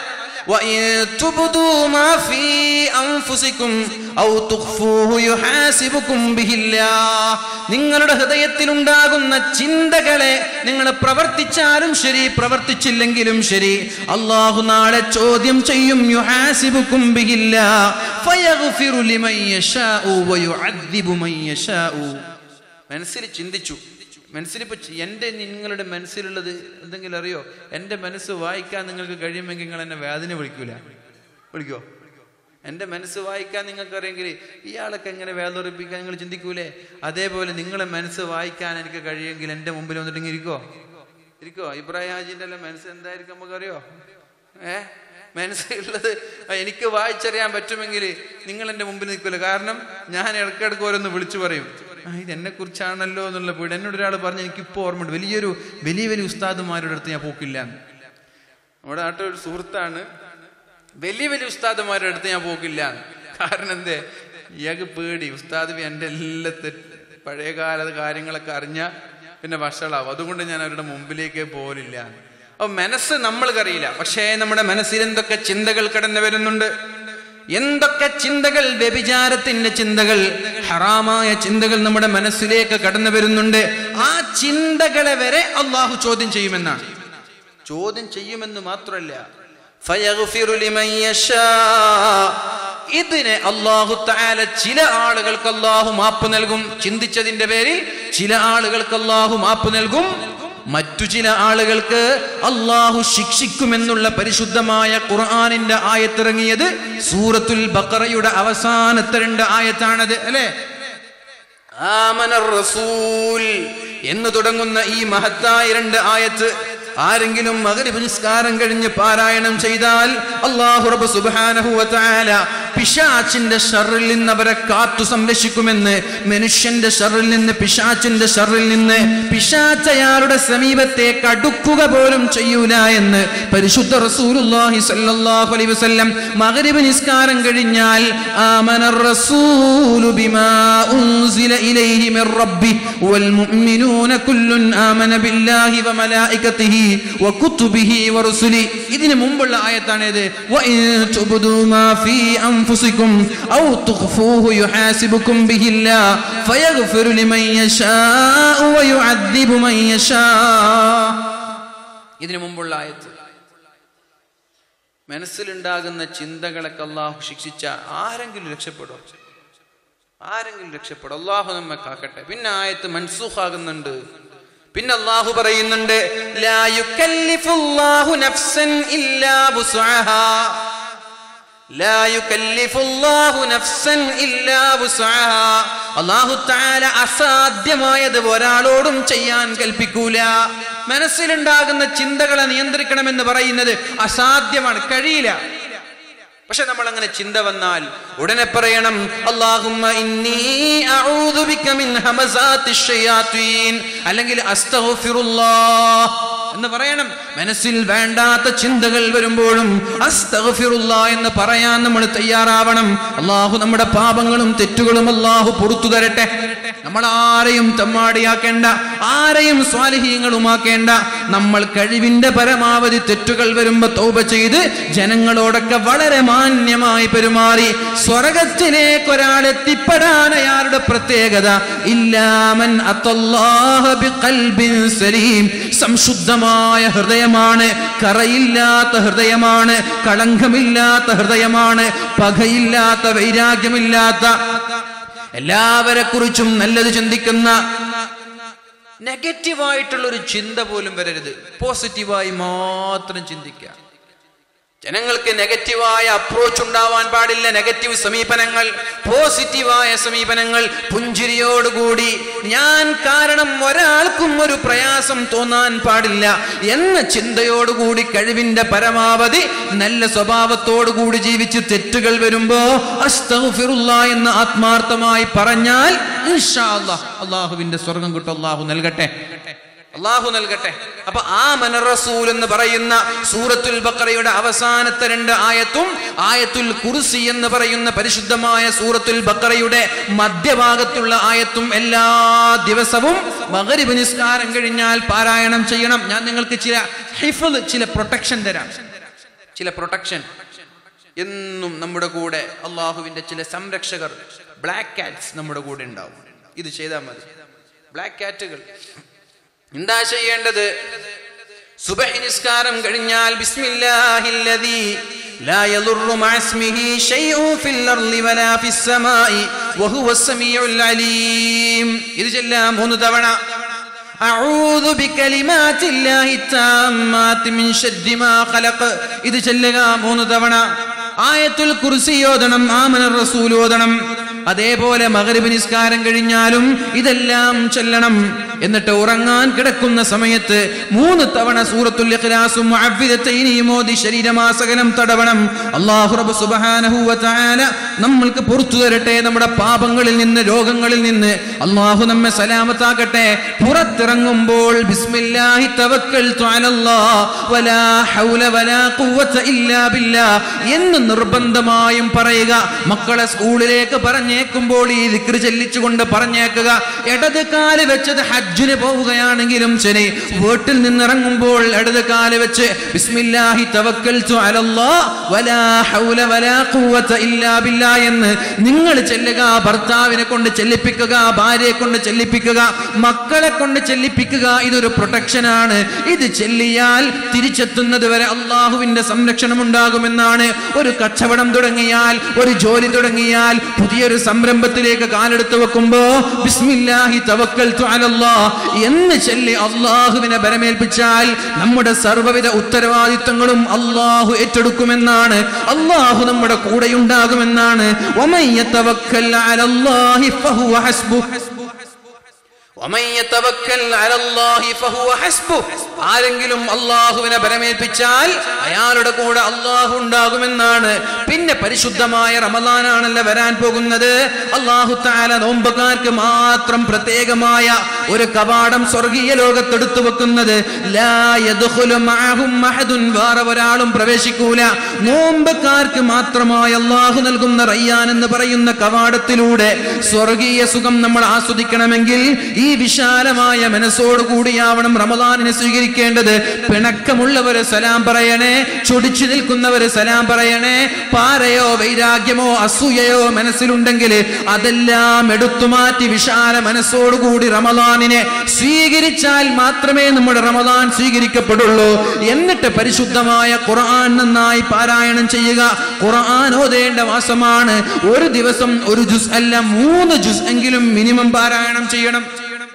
നിങ്ങളുടെ ഹൃദയത്തിലുണ്ടാകുന്ന ചിന്തകളെ നിങ്ങൾ പ്രവർത്തിച്ചാലും ശരി, പ്രവർത്തിച്ചില്ലെങ്കിലും ശരി, അല്ലാഹു നാളെ ചോദ്യം ചെയ്യും. യുഹാസിബുകും ബിഹില്ലാ ഫയഗ്ഫിറു ലിമൻ യശാഉ വയുഅദ്ദിബു മൻ യശാഉ. മനസ്സിൽ ചിന്തിച്ചു. മനസ്സിലിപ്പോൾ എൻ്റെ നിങ്ങളുടെ മനസ്സിലുള്ളത് എന്തെങ്കിലും അറിയോ? എൻ്റെ മനസ്സ് വായിക്കാൻ നിങ്ങൾക്ക് കഴിയുമെങ്കിൽ നിങ്ങൾ എന്നെ വേദന വിളിക്കൂല. വിളിക്കോ? എൻ്റെ മനസ്സ് വായിക്കാൻ നിങ്ങൾക്ക് അറിയെങ്കിൽ ഇയാളൊക്കെ എങ്ങനെ വേദനിപ്പിക്കാൻ നിങ്ങൾ ചിന്തിക്കൂലേ? അതേപോലെ നിങ്ങളെ മനസ്സ് വായിക്കാൻ എനിക്ക് കഴിയുമെങ്കിൽ എൻ്റെ മുമ്പിൽ വന്നിട്ട് ഇരിക്കോ ഇരിക്കോ ഇബ്രാഹിം ഹാജിൻ്റെ എല്ലാം മനസ്സ് എന്തായിരിക്കും നമുക്കറിയോ? ഏ മനസ്സിലുള്ളത് എനിക്ക് വായിച്ചറിയാൻ പറ്റുമെങ്കിൽ നിങ്ങൾ എൻ്റെ മുമ്പിൽ നിൽക്കില്ല. കാരണം ഞാൻ ഇടയ്ക്കിടയ്ക്ക് ഓരോന്ന് വിളിച്ചു പറയും, ആ ഇതെന്നെ കുറിച്ചാണല്ലോ എന്നുള്ള വീട്. എന്നോട് ഒരാൾ പറഞ്ഞ് എനിക്കിപ്പോൾ ഓർമ്മയുണ്ട്, വലിയൊരു വലിയ വലിയ ഉസ്താദുമാരുടെ അടുത്ത് ഞാൻ പോക്കില്ല. നമ്മുടെ നാട്ടിൽ ഒരു സുഹൃത്താണ്, വലിയ വലിയ ഉസ്താദുമാരുടെ അടുത്ത് ഞാൻ പോകില്ല. കാരണം എന്തേ, ഇയാൾക്ക് പേടി, ഉസ്താദ് എൻ്റെ എല്ലാ പഴയകാല കാര്യങ്ങളൊക്കെ അറിഞ്ഞാൽ പിന്നെ വഷളാവും, അതുകൊണ്ട് ഞാൻ അവരുടെ മുമ്പിലേക്ക് പോലില്ല. അപ്പൊ മനസ്സ് നമ്മൾക്കറിയില്ല, പക്ഷേ നമ്മുടെ മനസ്സിൽ എന്തൊക്കെ ചിന്തകൾ കടന്നു വരുന്നുണ്ട്, എന്തൊക്കെ ചിന്തകൾ, വ്യഭിചാരത്തിന്റെ ചിന്തകൾ, ഹറാമായ ചിന്തകൾ നമ്മുടെ മനസ്സിലേക്ക് കടന്നു വരുന്നുണ്ട്. ആ ചിന്തകളെ വരെ അള്ളാഹു ചോദ്യം ചെയ്യുമെന്നാണ്. ചോദ്യം ചെയ്യുമെന്ന് മാത്രമല്ല, ഫയഗ്ഫിറു ലിമൻ യശാ, ഇതിനെ അല്ലാഹു തആല ചില ആളുകൾക്ക് അല്ലാഹു മാപ്പ് നൽകും. ചിന്തിച്ചതിന്റെ പേരിൽ ചില ആളുകൾക്ക് അല്ലാഹു മാപ്പ് നൽകും, മറ്റു ചില ആളുകൾക്ക് അല്ലാഹു ശിക്ഷിക്കുമെന്നുള്ള പരിശുദ്ധമായ ഖുർആനിന്റെ ആയത്തിറങ്ങിയത് സൂറത്തുൽ ബഖറയുടെ അവസാനത്തെ രണ്ട് ആയത്താണത് അല്ലേ? ആമനർ റസൂൽ എന്ന് തുടങ്ങുന്ന ഈ മഹത്തായ രണ്ട് ആയത്ത് ആരെങ്കിലും മഗ്രിബ് നിസ്കാരം കഴിഞ്ഞ് പാരായണം ചെയ്താൽ അല്ലാഹു റബ്ബ് സുബ്ഹാനഹു വ തആല പിശാചിന്റെ ശർറിൽ നിന്ന് അവരെ കാത്തു സംരക്ഷിക്കുമെന്ന്, മനുഷ്യന്റെ ശർറിൽ നിന്ന്, പിശാചിന്റെ ശർറിൽ നിന്ന്. പിശാച് അയാളുടെ സമീപത്തേക്ക് അടുക്കുക പോലും ചെയ്യൂല എന്ന് പരിശുദ്ധ റസൂലുള്ളാഹി സ്വല്ലല്ലാഹു അലൈഹി വസല്ലം. മഗ്രിബ് നിസ്കാരം കഴിഞ്ഞാൽ ആമനർ റസൂലു ബിമാ ഉൻസില ഇലൈഹി മിർ റബ്ബി വൽ മുഅ്മിനൂന കുല്ലുൻ ആമന ബില്ലാഹി വ മലായികതിഹി വ കുതുബിഹി വ റുസുലി. ഇതിനു മുമ്പുള്ള ആയത്താണേത്, വ ഇൻ തുബ്ദു മാ ഫീ അൻഫുസികും ഔ തുഖ്ഫൂഹു യുഹാസിബുകും ബിഹില്ലാ ഫയഗ്ഫിറു ലിമൻ യശാഉ വ യുഅദ്ദിബു മൻ യശാ. ഇതിനു മുമ്പുള്ള ആയത്ത്. മനസ്സിലുണ്ടാകുന്ന ചിന്തകളൊക്കെ അല്ലാഹു ശിക്ഷിച്ച ആരെങ്കിലും രക്ഷപ്പെടും? ആരെങ്കിലും രക്ഷപ്പെടും? അല്ലാഹു നമ്മെ കാക്കട്ടെ. പിന്നെ ആയത്ത് മൻസൂഖാകുന്നുണ്ട്. പിന്നെ അല്ലാഹു പറയുന്നുണ്ട്, ലാ യുകല്ലിഫുല്ലാഹു നഫ്സൻ ഇല്ലാ വുസ്അഹാ, ലാ യുകല്ലിഫുല്ലാഹു നഫ്സൻ ഇല്ലാ വുസ്അഹാ. അല്ലാഹു തആല അസാധ്യമായത് ഒരാളോടും ചെയ്യാൻ കൽപ്പിക്കൂല. മനസ്സിലുണ്ടാകുന്ന ചിന്തകളെ നിയന്ത്രിക്കണമെന്ന് പറയുന്നത് അസാധ്യമാണ്, കഴിയില്ല. പക്ഷെ നമ്മൾ അങ്ങനെ ചിന്ത വന്നാൽ ഉടനെ പറയണം, അല്ലാഹുമ്മ ഇന്നി അഊദു ബിക മിൻ ഹമസാത്തിശ് ശയാത്തീൻ, അല്ലെങ്കിൽ അസ്തഗ്ഫിറുല്ലാഹ് എന്ന് പറയണം. മനസ്സിൽ വേണ്ടാത്ത ചിന്തകൾ വരുമ്പോഴും അസ്തഗ്ഫിറുല്ലാഹ് എന്ന് പറയാൻ നമ്മൾ തയ്യാറാവണം. അല്ലാഹു നമ്മുടെ പാപങ്ങളും തെറ്റുകളും അല്ലാഹു പുറത്തു തരട്ടെ. നമ്മൾ ആരെയും തെമ്മാടിയാക്കേണ്ട, ആരെയും സ്വാലിഹീങ്ങളുമാക്കേണ്ട. നമ്മൾ കഴിവിന്റെ പരമാവധി തെറ്റുകൾ വരുമ്പോ തൗബ ചെയ്ത് ജനങ്ങളോടൊക്കെ വളരെ മാന്യമായി പെരുമാറി സ്വർഗത്തിലേക്ക് ഒരാൾ എത്തിപ്പെടാൻ അയാളുടെ പ്രത്യേകത ഇല്ലാമൻ അത്തല്ലാഹ ബിഖൽബിൻ സലീം, സംശുദ്ധമായ ഹൃദയമാണ്, കറയില്ലാത്ത ഹൃദയമാണ്, കളങ്കമില്ലാത്ത ഹൃദയമാണ്, പകയില്ലാത്ത, വൈരാഗ്യമില്ലാത്ത, എല്ലാവരെ കുറിച്ചും നല്ലത് ചിന്തിക്കുന്ന, നെഗറ്റീവായിട്ടുള്ളൊരു ചിന്ത പോലും വരരുത്. പോസിറ്റീവായി മാത്രം ചിന്തിക്കുക. ജനങ്ങൾക്ക് നെഗറ്റീവായ അപ്രോച്ച് ഉണ്ടാവാൻ പാടില്ല. നെഗറ്റീവ് സമീപനങ്ങൾ, പോസിറ്റീവായ സമീപനങ്ങൾ, പുഞ്ചിരിയോടുകൂടി ഞാൻ കാരണം ഒരാൾക്കും ഒരു പ്രയാസം തോന്നാൻ പാടില്ല എന്ന ചിന്തയോടുകൂടി കഴിവിന്റെ പരമാവധി നല്ല സ്വഭാവത്തോടുകൂടി ജീവിച്ച് തെറ്റുകൾ വരുമ്പോ അസ്തഗ്ഫിറുല്ലാഹ് എന്ന് ആത്മാർത്ഥമായി പറഞ്ഞാൽ ഇൻഷാ അല്ലാഹ് അല്ലാഹുവിന്റെ സ്വർഗം കിട്ടും. അല്ലാഹു നൽകട്ടെ, അല്ലാഹു നൽകട്ടെ. അപ്പൊ ആമന റസൂൽ എന്ന് പറയുന്ന സൂറത്തുൽ ബഖറയുടെ അവസാനത്തെ രണ്ട് ആയത്തും ആയത്തുൽ കുർസി എന്ന് പറയുന്ന പരിശുദ്ധമായ സൂറത്തുൽ ബഖറയുടെ മധ്യഭാഗത്തുള്ള ആയത്തും എല്ലാ ദിവസവും മഗ്രിബ് നിസ്കാരം കഴിഞ്ഞാൽ പാരായണം ചെയ്യണം. ഞാൻ നിങ്ങൾക്ക് ചില ഹിഫ്ള്, ചില പ്രൊട്ടക്ഷൻ തരാം. ചില പ്രൊട്ടക്ഷൻ എന്നും നമ്മുടെ കൂടെ അള്ളാഹുവിന്റെ ചില സംരക്ഷകർ, ബ്ലാക്ക് കാറ്റ്സ് നമ്മുടെ കൂടെ ഉണ്ടാവും. ഇത് ചെയ്താൽ മതി. ബ്ലാക്ക് കാറ്റുകൾ എന്താ ചെയ്യേണ്ടത്? സുബഹി നിസ്കാരം കഴിഞ്ഞാൽ ബിസ്മില്ലാഹില്ലദീ ലാ യദുറു മഅസ്മിഹി ശൈഉൻ ഫിൽ അർളി വലാ ഫിസ് സമാഇ വഹുവസ് സമീഉൽ അലീം. ഇത് ചൊല്ലാം മൂന്ന് തവണ. അഊദു ബികലിമാത്തില്ലാഹി താമ്മാതി മിൻ ശർരി മാ ഖലഖ്. ഇത് ചൊല്ലുക മൂന്ന് തവണ. ആയത്തുൽ കുർസി ഓതണം, ആമന റസൂൽ ഓതണം. അതേപോലെ മഗ്രിബ് നിസ്കാരം കഴിഞ്ഞാലും ഇതെല്ലാം ചൊല്ലണം. എന്നിട്ട് ഉറങ്ങാൻ കിടക്കുന്ന സമയത്ത് മൂന്ന് തവണ സൂറത്തുൽ ഇഖ്ലാസും മുഅവ്വിദതൈനിയും ഓതി ശരീരമാസകലം തടവണം. അല്ലാഹു റബ്ബ് സുബ്ഹാനഹു വ തആല നമ്മൾക്ക് പുറത്തു തരട്ടെ നമ്മുടെ പാപങ്ങളിൽ നിന്ന്, രോഗങ്ങളിൽ നിന്ന്. അല്ലാഹു നമ്മെ സലാമത്താക്കട്ടെ. പുറത്തിറങ്ങുമ്പോൾ ബിസ്മില്ലാഹി തവക്കൽതു അലല്ലാഹ് വലാ ഹൗല വലാ ഖുവത ഇല്ലാ ബില്ലാഹ് എന്ന് നിർബന്ധമായും പറയുക. മക്കളെ സ്കൂളിലേക്ക് പറഞ്ഞേക്കുമ്പോൾ ഈ ദിക്ർ ചൊല്ലിച്ചുകൊണ്ട് പറഞ്ഞേക്കുക. ഇടത് കാല് വെച്ചത് ഹജ്ജിന് പോവുകയാണെങ്കിലും ശരി, വീട്ടിൽ നിന്നിറങ്ങുമ്പോൾ ഇടത് കാല് വെച്ച് ബിസ്മില്ലാഹി തവക്കൽതു അലല്ലാഹ് വലാ ഹൗല വലാ ഖുവത ഇല്ലാ ബില്ലാഹ് എന്ന് നിങ്ങൾ ചെല്ലുക. ഭർത്താവിനെ കൊണ്ട് ചെല്ലിപ്പിക്കുക, ഭാര്യയെ കൊണ്ട് ചെല്ലിപ്പിക്കുക, മക്കളെ കൊണ്ട് ചെല്ലിപ്പിക്കുക. ഇതൊരു പ്രൊട്ടക്ഷനാണ്. ഇത് ചെല്ലിയാൽ തിരിച്ചെത്തുന്നത് വരെ അള്ളാഹുവിന്റെ സംരക്ഷണം ഉണ്ടാകുമെന്നാണ്. ഒരു കച്ചവടം തുടങ്ങിയാൽ, ഒരു ജോലി തുടങ്ങിയാൽ, പുതിയൊരു സംരംഭത്തിലേക്ക് കാലെടുത്ത് വെക്കുമ്പോ ബിസ്മില്ലാഹി തവക്കൽതു അലല്ലാഹ് എന്ന് ചൊല്ലി അള്ളാഹുവിനെ ബരമേൽപ്പിച്ചാൽ നമ്മുടെ സർവ്വവിധ ഉത്തരവാദിത്വങ്ങളും അള്ളാഹു ഏറ്റെടുക്കുമെന്നാണ്. അള്ളാഹു നമ്മുടെ കൂടെയുണ്ടാകുമെന്നാണ്. വമൻ യതവക്കൽ അലല്ലാഹി ഫഹുവ ഹസ്ബുഹ് വമൻ യതവക്കൽ അലല്ലാഹി ഫഹുവ ഹസ്ബുഹ്. ആരെങ്കിലും അള്ളാഹുവിനെ ബരമേൽപ്പിച്ചാൽ അയാളുടെ കൂടെ അള്ളാഹു ഉണ്ടാകുമെന്നാണ്. പിന്നെ പരിശുദ്ധമായ റമളാനാണല്ലോ വരാൻ പോകുന്നത്. അള്ളാഹു തആല നോമ്പുകാർക്ക് മാത്രം പ്രത്യേകമായ ഒരു കവാടം സ്വർഗീയ ലോകത്തെടുത്തു വെക്കുന്നത്. ലാ യദ്ഖുലു മഅഹും അഹദുൻ, വേറെ ഒരാളും പ്രവേശിക്കൂല. നോമ്പുകാർക്ക് മാത്രമായി അള്ളാഹു നൽകുന്ന റയ്യാൻ എന്ന് പറയുന്ന കവാടത്തിലൂടെ സ്വർഗീയ സുഖം നമ്മൾ ആസ്വദിക്കണമെങ്കിൽ ഈ വിശാലമായ മനസ്സോടുകൂടിയാവണം റമളാനിനെ സ്വീകരിക്കേണ്ടത്. പിണക്കമുള്ളവര് സലാം പറയണേ, ചൊടിച്ചു നിൽക്കുന്നവര് സലാം പറയണേ. പാരയോ വൈരാഗ്യമോ അസൂയയോ മനസ്സിലുണ്ടെങ്കിൽ അതെല്ലാം എടുത്തുമാറ്റി വിശാല മനസ്സോടുകൂടി റമളാനിനെ സ്വീകരിച്ചാൽ മാത്രമേ നമ്മുടെ റമളാൻ സ്വീകരിക്കപ്പെടുള്ളൂ. എന്നിട്ട് പരിശുദ്ധമായ ഖുർആൻ നന്നായി പാരായണം ചെയ്യുക. ഖുർആൻ ഓതേണ്ട മാസമാണ്. ഒരു ദിവസം ഒരു ജുസ് അല്ല, മൂന്ന് ജുസ് എങ്കിലും മിനിമം പാരായണം ചെയ്യണം.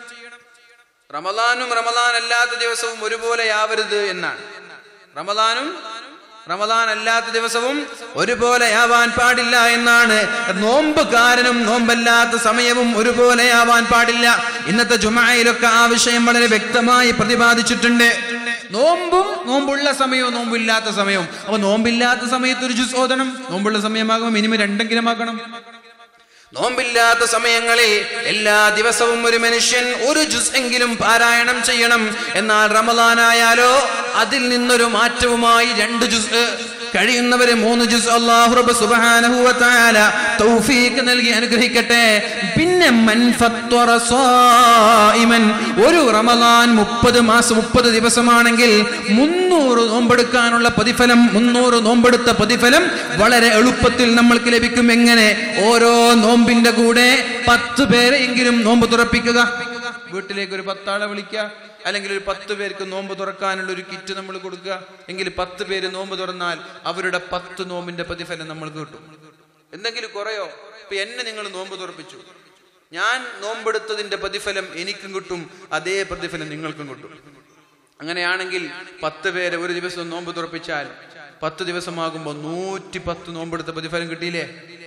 റമളാനും റമളാൻ അല്ലാത്ത ദിവസവും ഒരുപോലെയാവരുത് എന്നാണ്. റമളാനും റമളാൻ അല്ലാത്ത ദിവസവും ഒരുപോലെയാവാൻ പാടില്ല എന്നാണ്. നോമ്പുകാരനും നോമ്പല്ലാത്ത സമയവും ഒരുപോലെയാവാൻ പാടില്ല. ഇന്നത്തെ ജുമഅയിലൊക്കെ ആ വിഷയം വളരെ വ്യക്തമായി പ്രതിപാദിച്ചിട്ടുണ്ട്. നോമ്പും നോമ്പുള്ള സമയവും നോമ്പില്ലാത്ത സമയവും. അപ്പൊ നോമ്പില്ലാത്ത സമയത്ത് ഒരു ജുസ് ഓതണം, നോമ്പുള്ള സമയമാകുമ്പോൾ മിനിമം രണ്ടെങ്കിലും ആക്കണം. നോമ്പില്ലാത്ത സമയങ്ങളിൽ എല്ലാ ദിവസവും ഒരു മനുഷ്യൻ ഒരു ജുസ് എങ്കിലും പാരായണം ചെയ്യണം. എന്നാൽ റമളാനായാലോ അതിൽ നിന്നൊരു മാറ്റവുമായി രണ്ട് ജുസ്, കഴിയുന്നവരെ മൂന്ന് ജുസ്. അല്ലാഹു റബ്ബ് സുബ്ഹാനഹു വ തആല തൗഫീഖ് നൽകി അനുഗ്രഹിക്കട്ടെ. പിന്നെ മൻ ഫത്വറ സായിമൻ, ഒരു റമളാൻ മുപ്പത് മാസം മുപ്പത് ദിവസമാണെങ്കിൽ മുന്നൂറ് നോമ്പെടുക്കാനുള്ള പ്രതിഫലം, മുന്നൂറ് നോമ്പെടുത്ത പ്രതിഫലം വളരെ എളുപ്പത്തിൽ നമ്മൾക്ക് ലഭിക്കും. എങ്ങനെ? ഓരോ നോമ്പിന്റെ കൂടെ പത്ത് പേരെങ്കിലും നോമ്പ് തുറപ്പിക്കുക. വീട്ടിലേക്ക് ഒരു പത്താളെ വിളിക്കുക, അല്ലെങ്കിൽ ഒരു പത്ത് പേർക്ക് നോമ്പ് തുറക്കാനുള്ള ഒരു കിറ്റ് നമ്മൾ കൊടുക്കുക. എങ്കിൽ പത്ത് പേര് നോമ്പ് തുറന്നാൽ അവരുടെ പത്ത് നോമ്പിന്റെ പ്രതിഫലം നമ്മൾക്ക് കിട്ടും. എന്തെങ്കിലും കുറയോ? ഇപ്പൊ എന്നെ നിങ്ങൾ നോമ്പ് തുറപ്പിച്ചു, ഞാൻ നോമ്പെടുത്തതിന്റെ പ്രതിഫലം എനിക്കും കിട്ടും, അതേ പ്രതിഫലം നിങ്ങൾക്കും കിട്ടും. അങ്ങനെയാണെങ്കിൽ പത്ത് പേരെ ഒരു ദിവസം നോമ്പ് തുറപ്പിച്ചാൽ പത്ത് ദിവസമാകുമ്പോൾ നൂറ്റി പത്ത് നോമ്പെടുത്ത പ്രതിഫലം കിട്ടിയില്ലേ?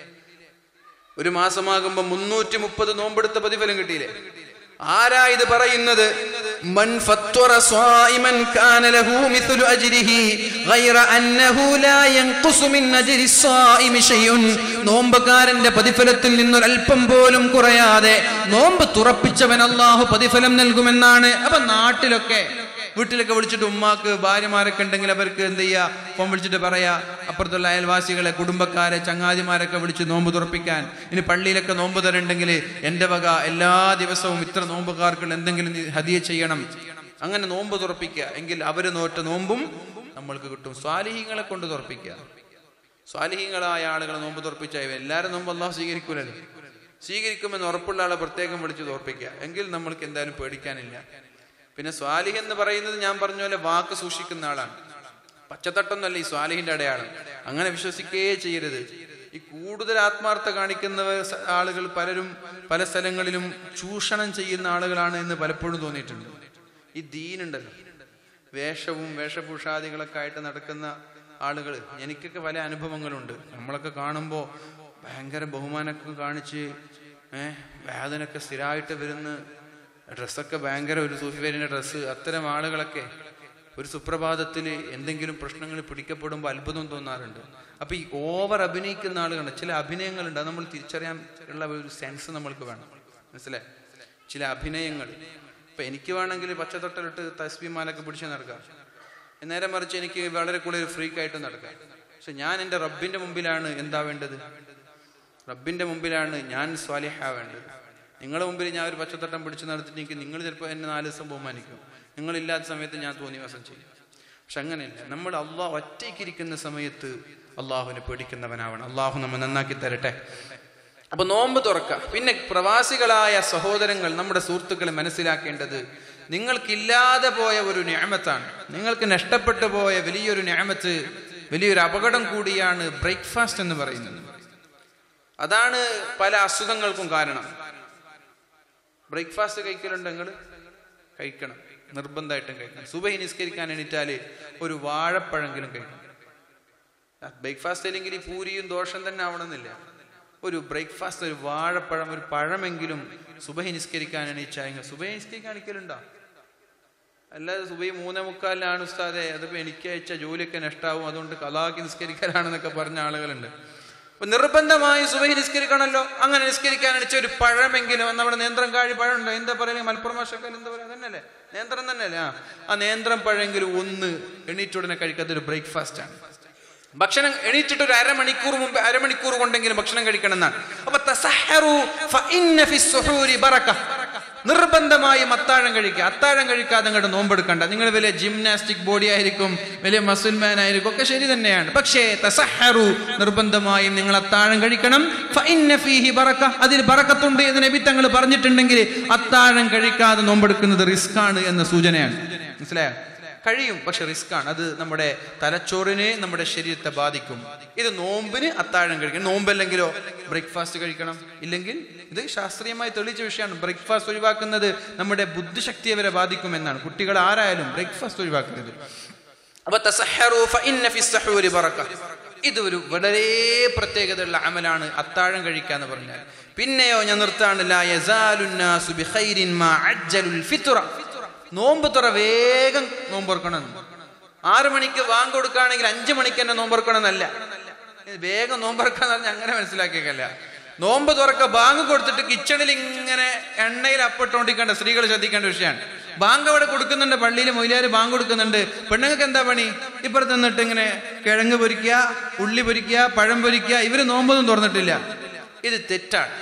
ഒരു മാസമാകുമ്പോൾ മുന്നൂറ്റി മുപ്പത് നോമ്പെടുത്ത പ്രതിഫലം കിട്ടിയില്ലേ? ആരാ ഇത് പറയുന്നത്? മൻ ഫത്വറ സ്വായിമൻ കാന ലഹു മിസ്ലു അജ്രിഹി ഗൈറ അന്നഹു ലാ യൻഖുസു മിൻ അജ്രി സ്വായിമി ശൈഉൻ. നോമ്പുകാരന്റെ പ്രതിഫലത്തിൽ നിന്നൊരൽപ്പം പോലും കുറയാതെ നോമ്പ് തുറപ്പിച്ചവൻ അല്ലാഹു പ്രതിഫലം നൽകുമെന്നാണ്. അപ്പൊ നാട്ടിലൊക്കെ വീട്ടിലൊക്കെ വിളിച്ചിട്ട് ഉമ്മാക്ക് ഭാര്യമാരൊക്കെ ഉണ്ടെങ്കിൽ അവർക്ക് എന്ത് ചെയ്യുക? ഫോൺ വിളിച്ചിട്ട് പറയാ അപ്പുറത്തുള്ള അയൽവാസികളെ, കുടുംബക്കാരെ, ചങ്ങാതിമാരൊക്കെ വിളിച്ച് നോമ്പ് തുറപ്പിക്കാൻ. ഇനി പള്ളിയിലൊക്കെ നോമ്പ് തരുന്നുണ്ടെങ്കിൽ എൻ്റെ വക എല്ലാ ദിവസവും ഇത്ര നോമ്പുകാർക്ക് എന്തെങ്കിലും ഹദിയ ചെയ്യണം. അങ്ങനെ നോമ്പ് തുറപ്പിക്കുക. എങ്കിൽ അവര് നോറ്റ നോമ്പും നമ്മൾക്ക് കിട്ടും. സ്വാലിഹീങ്ങളെ കൊണ്ട് തുറപ്പിക്കുക. സ്വാലിഹീങ്ങളായ ആളുകളെ നോമ്പ് തുറപ്പിച്ചാൽ എല്ലാവരും നോമ്പ് അല്ലാഹു സ്വീകരിക്കൂലല്ലോ. സ്വീകരിക്കുമെന്ന് ഉറപ്പുള്ള ആളെ പ്രത്യേകം വിളിച്ച് തുറപ്പിക്കുക. എങ്കിൽ നമ്മൾക്ക് എന്തായാലും പേടിക്കാനില്ല. പിന്നെ സ്വാലിഹ് എന്ന് പറയുന്നത് ഞാൻ പറഞ്ഞ പോലെ വാക്ക് സൂക്ഷിക്കുന്ന ആളാണ്. പച്ചത്തട്ടൊന്നല്ല ഈ സ്വാലിഹിന്റെ അടയാളം. അങ്ങനെ വിശ്വസിക്കേ ചെയ്യരുത്. ഈ കൂടുതൽ ആത്മാർത്ഥ കാണിക്കുന്ന ആളുകൾ പലരും പല സ്ഥലങ്ങളിലും ചൂഷണം ചെയ്യുന്ന ആളുകളാണ് എന്ന് പലപ്പോഴും തോന്നിയിട്ടുണ്ട്. ഈ ദീനുണ്ടല്ലോ, വേഷവും വേഷഭൂഷാദികളൊക്കെ ആയിട്ട് നടക്കുന്ന ആളുകൾ, എനിക്കൊക്കെ പല അനുഭവങ്ങളുണ്ട്. നമ്മളൊക്കെ കാണുമ്പോൾ ഭയങ്കര ബഹുമാനമൊക്കെ കാണിച്ച് ഏഹ് വേദനയൊക്കെ സ്ഥിരമായിട്ട് വരുന്ന ഡ്രസ്സൊക്കെ ഭയങ്കര ഒരു സൂഫി പേരിൻ്റെ ഡ്രസ്സ്. അത്തരം ആളുകളൊക്കെ ഒരു സുപ്രഭാതത്തിൽ എന്തെങ്കിലും പ്രശ്നങ്ങൾ പിടിക്കപ്പെടുമ്പോൾ അത്ഭുതം തോന്നാറുണ്ട്. അപ്പോൾ ഈ ഓവർ അഭിനയിക്കുന്ന ആളുകളുണ്ട്. ചില അഭിനയങ്ങളുണ്ട്, അത് നമ്മൾ തിരിച്ചറിയാൻ ഉള്ള ഒരു സെൻസ് നമ്മൾക്ക് വേണം. മനസ്സിലായി? ചില അഭിനയങ്ങൾ ഇപ്പം എനിക്ക് വേണമെങ്കിൽ പച്ചത്തൊട്ടലിട്ട് തസ്ബീഹ്മാലൊക്കെ പിടിച്ച് നടക്കാം, നേരെ മറിച്ച് എനിക്ക് വളരെ കൂടുതൽ ഫ്രീക്കായിട്ട് നടക്കാം. പക്ഷെ ഞാൻ എൻ്റെ റബ്ബിൻ്റെ മുമ്പിലാണ് എന്താ വേണ്ടത്? റബ്ബിൻ്റെ മുമ്പിലാണ് ഞാൻ സ്വാലിഹാവേണ്ടത്. നിങ്ങളുടെ മുമ്പിൽ ഞാൻ ഒരു പച്ചത്തട്ടം പിടിച്ച് നടത്തിയിട്ട് നിങ്ങൾ ചിലപ്പോൾ എന്നെ നാല് ദിവസം ബഹുമാനിക്കും, നിങ്ങളില്ലാത്ത സമയത്ത് ഞാൻ തോന്നിവാസം ചെയ്യും. പക്ഷെ അങ്ങനെയല്ല. നമ്മൾ അള്ളാഹ് ഒറ്റയ്ക്കിരിക്കുന്ന സമയത്ത് അള്ളാഹുവിനെ പേടിക്കുന്നവനാവണം. അള്ളാഹു നമ്മെ നന്നാക്കി തരട്ടെ. അപ്പൊ നോമ്പ് തുറക്കുക. പിന്നെ പ്രവാസികളായ സഹോദരങ്ങൾ, നമ്മുടെ സുഹൃത്തുക്കളെ മനസ്സിലാക്കേണ്ടത്, നിങ്ങൾക്കില്ലാതെ പോയ ഒരു നിഅമത്താണ്, നിങ്ങൾക്ക് നഷ്ടപ്പെട്ടു പോയ വലിയൊരു നിഅമത്ത്, വലിയൊരു അപകടം കൂടിയാണ് ബ്രേക്ക്ഫാസ്റ്റ് എന്ന് പറയുന്നത്. അതാണ് പല അസുഖങ്ങൾക്കും കാരണം. ബ്രേക്ക്ഫാസ്റ്റ് കഴിക്കലുണ്ടെങ്കിൽ കഴിക്കണം, നിർബന്ധമായിട്ടും കഴിക്കണം. സുബഹി നിസ്കരിക്കാൻ എണീറ്റാല് ഒരു വാഴപ്പഴെങ്കിലും കഴിക്കണം. ബ്രേക്ക്ഫാസ്റ്റ് അല്ലെങ്കിൽ ഈ പൂരിയും ദോഷം തന്നെ ആവണമെന്നില്ല. ഒരു ബ്രേക്ക്ഫാസ്റ്റ്, ഒരു വാഴപ്പഴം, ഒരു പഴമെങ്കിലും സുബഹി നിസ്കരിക്കാൻ എണീച്ചാൽ. സുബഹി നിസ്കരിക്കാൻ എണിക്കലുണ്ടോ? അല്ലാതെ സുബഹി മൂന്നേ മുക്കാലിലാണ് ഉസ്താദെ, അതിപ്പോൾ എനിക്ക് അയച്ച ജോലിയൊക്കെ നഷ്ടാവും, അതുകൊണ്ട് കലാക്കി നിസ്കരിക്കലാണെന്നൊക്കെ പറഞ്ഞ ആളുകളുണ്ട്. അപ്പൊ നിർബന്ധമായി സുബഹി നിസ്കരിക്കണമല്ലോ. അങ്ങനെ നിസ്കരിക്കാൻ അടിച്ച ഒരു പഴമെങ്കിലും, നമ്മുടെ നേന്ത്രം കാഴി പഴം ഉണ്ടോ, എന്താ പറയുക, മലപ്പുറം ഭാഷക്കാർ എന്താ പറയുക, തന്നെയല്ലേ, നേന്ത്രം തന്നെയല്ലേ, ആ ആ നേന്ത്രം പഴമെങ്കിലും ഒന്ന് എണീറ്റുടനെ കഴിക്കാത്ത ഒരു ബ്രേക്ക്ഫാസ്റ്റ് ആണ്. ഭക്ഷണം എണീറ്റിട്ട് ഒരു അരമണിക്കൂർ മുമ്പ് അരമണിക്കൂർ കൊണ്ടെങ്കിലും ഭക്ഷണം കഴിക്കണം എന്നാണ്. അപ്പൊ തസഹറു ഫഇന്ന ഫിസ്സുഹൂരി ബറക, നിർബന്ധമായും അത്താഴം കഴിക്കുക. അത്താഴം കഴിക്കാതെ അങ്ങോട്ട് നോമ്പെടുക്കണ്ട. നിങ്ങൾ വലിയ ജിംനാസ്റ്റിക് ബോഡി ആയിരിക്കും, വലിയ മസിൽമാൻ ആയിരിക്കും, ഒക്കെ ശരി തന്നെയാണ്. പക്ഷേ തസഹറു, നിർബന്ധമായും നിങ്ങൾ അത്താഴം കഴിക്കണം. ഫഇന്ന ഫീഹി ബറക, അതിൽ ബറക്കത്തുണ്ട് എന്ന് നബി തങ്ങൾ പറഞ്ഞിട്ടുണ്ടെങ്കിൽ അത്താഴം കഴിക്കാതെ നോമ്പെടുക്കുന്നത് റിസ്ക് ആണ് എന്ന സൂചനയാണ്. മനസ്സിലായോ? കഴിയും, പക്ഷെ റിസ്ക് ആണ്. അത് നമ്മുടെ തലച്ചോറിനെ, നമ്മുടെ ശരീരത്തെ ബാധിക്കും. ഇത് നോമ്പിന് അത്താഴം കഴിക്കണം. നോമ്പല്ലെങ്കിലോ ബ്രേക്ക്ഫാസ്റ്റ് കഴിക്കണം. ഇല്ലെങ്കിൽ ഇത് ശാസ്ത്രീയമായി തെളിയിച്ച വിഷയമാണ്. ബ്രേക്ക്ഫാസ്റ്റ് ഒഴിവാക്കുന്നത് നമ്മുടെ ബുദ്ധിശക്തിയെ വരെ ബാധിക്കുമെന്നാണ്. കുട്ടികൾ ആരായാലും ബ്രേക്ക്ഫാസ്റ്റ് ഒഴിവാക്കരുത്. അപ്പൊ തസഹറു ഫഇന്ന ഫിസ്സുഹൂരി ബറക, ഇത് ഒരു വളരെ പ്രത്യേകതയുള്ള അമലാണ് അത്താഴം കഴിക്കുക എന്ന് പറഞ്ഞാൽ. പിന്നെയോ ഞാൻ നിർത്താണ്, ലാ യസാലുന്നാസു ബിഖൈരിൻ മാ അജ്ജലുൽ ഫിത്ര, നോമ്പ് തുറ വേഗം നോമ്പൊറുക്കണം. ആറു മണിക്ക് വാങ്ങ് കൊടുക്കുകയാണെങ്കിൽ അഞ്ചു മണിക്ക് തന്നെ നോമ്പൊറുക്കണം എന്നല്ല. വേഗം നോമ്പൊറുക്കാന്ന് പറഞ്ഞാൽ അങ്ങനെ മനസ്സിലാക്കിയേക്കല്ല. നോമ്പ് തുറക്ക ബാങ്ക് കൊടുത്തിട്ട് കിച്ചണിൽ ഇങ്ങനെ എണ്ണയിൽ അപ്പിട്ടോണ്ടിരിക്കേണ്ട സ്ത്രീകൾ ശ്രദ്ധിക്കേണ്ട വിഷയമാണ്. ബാങ്ക് അവിടെ കൊടുക്കുന്നുണ്ട്, പള്ളിയിൽ മൊയിലാര് ബാങ്ക് കൊടുക്കുന്നുണ്ട്. പെണ്ണുങ്ങൾക്ക് എന്താ പണി? ഇപ്പുറത്ത് നിന്നിട്ട് ഇങ്ങനെ കിഴങ്ങ് പൊരിക്കുക, ഉള്ളി പൊരിക്കുക, പഴം പൊരിക്കുക. ഇവര് നോമ്പൊന്നും തുറന്നിട്ടില്ല. ഇത് തെറ്റാണ്.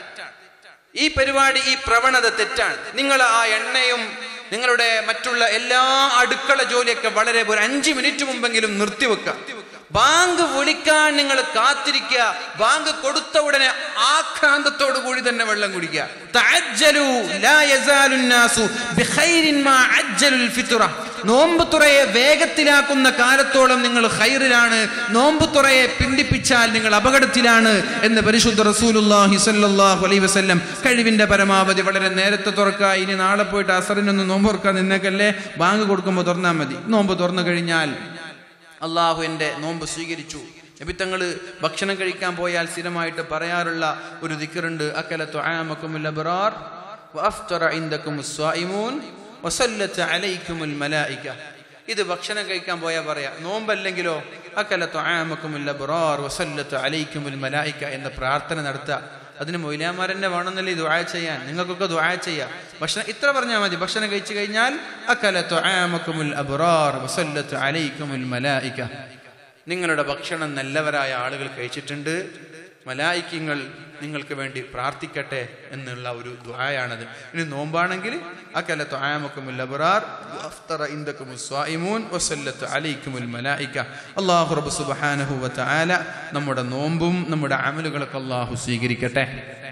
ഈ പരിപാടി, ഈ പ്രവണത തെറ്റാണ്. നിങ്ങൾ ആ എണ്ണയും നിങ്ങളുടെ മറ്റുള്ള എല്ലാ അടുക്കള ജോലിയൊക്കെ വളരെ ഒരു അഞ്ചു മിനിറ്റ് മുമ്പെങ്കിലും നിർത്തിവെക്കുക. ബാങ്ക് വിളിക്കാൻ നിങ്ങൾ കാത്തിരിക്കുക. ബാങ്ക് കൊടുത്ത ഉടനെ ആക്രാന്തത്തോടു കൂടി തന്നെ വെള്ളം കുടിക്കുക. തഅജ്ജലു ലാ യസാലുന്നാസു ബിഖൈരിൻ മാ അജ്ജലുൽ ഫിത്ര, നോമ്പ് തുറയെ വേഗത്തിലാക്കുന്ന കാലത്തോളം നിങ്ങൾ ഖൈറിലാണ്. നോമ്പ് തുറയെ പിന്തിപ്പിച്ചാൽ നിങ്ങൾ അപകടത്തിലാണ് എന്ന് പരിശുദ്ധ റസൂലുള്ളാഹി സ്വല്ലല്ലാഹു അലൈഹി വസല്ലം. കഴിവിന്റെ പരമാവധി വളരെ നേരത്തെ തുറക്കുക. ഇനി നാളെ പോയിട്ട് അസറിനൊന്ന് നോമ്പ് തുറക്കാൻ നിന്നേക്കല്ലേ, ബാങ്ക് കൊടുക്കുമ്പോൾ തുറന്നാൽ മതി. നോമ്പ് തുറന്നു കഴിഞ്ഞാൽ അള്ളാഹു എൻ്റെ നോമ്പ് സ്വീകരിച്ചു. നബി തങ്ങൾ ഭക്ഷണം കഴിക്കാൻ പോയാൽ സ്ഥിരമായിട്ട് പറയാറുള്ള ഒരു ദിക്റുണ്ട്, അക്കല തുആമകുമുൽ അബ്റാർ വഅഫ്തറ ഇൻദകുമുസ് സ്വായിമൂൻ വസല്ലത അലൈക്കുമുൽ മലായിക. ഇത് ഭക്ഷണം കഴിക്കാൻ പോയാൽ പറയാ. നോമ്പല്ലെങ്കിലോ അക്കല തുആമകുമുൽ അബ്റാർ വസല്ലത അലൈക്കുമുൽ മലായിക എന്ന പ്രാർത്ഥന നടത്തുക. അതിന് മൗലവിമാരെന്നെ വേണമെന്നല്ലേ ദുആ ചെയ്യാൻ. നിങ്ങൾക്കൊക്കെ ദുആ ചെയ്യാം. ഭക്ഷണം ഇത്ര പറഞ്ഞാൽ മതി. ഭക്ഷണം കഴിച്ചു കഴിഞ്ഞാൽ അക്കല തുആമകുമുൽ അബ്റാർ വസല്ലത അലൈക്കുമുൽ മലായിക, നിങ്ങളുടെ ഭക്ഷണം നല്ലവരായ ആളുകൾ കഴിച്ചിട്ടുണ്ട്, മലായിക്കങ്ങൾ നിങ്ങൾക്ക് വേണ്ടി പ്രാർത്ഥിക്കട്ടെ എന്നുള്ള ഒരു ദുആയാണത്. ഇനി നോമ്പാണെങ്കിൽ അക്കല തുആമകുമുൽ അബ്റാർ വഅഫ്തറ ഇൻദകുമുസ് സ്വായിമൂൻ വസല്ലത അലൈക്കുമുൽ മലായിക. അല്ലാഹു റബ്ബ് സുബ്ഹാനഹു വ തആല നമ്മുടെ നോമ്പും നമ്മുടെ അമലുകളൊക്കെ അല്ലാഹു സ്വീകരിക്കട്ടെ.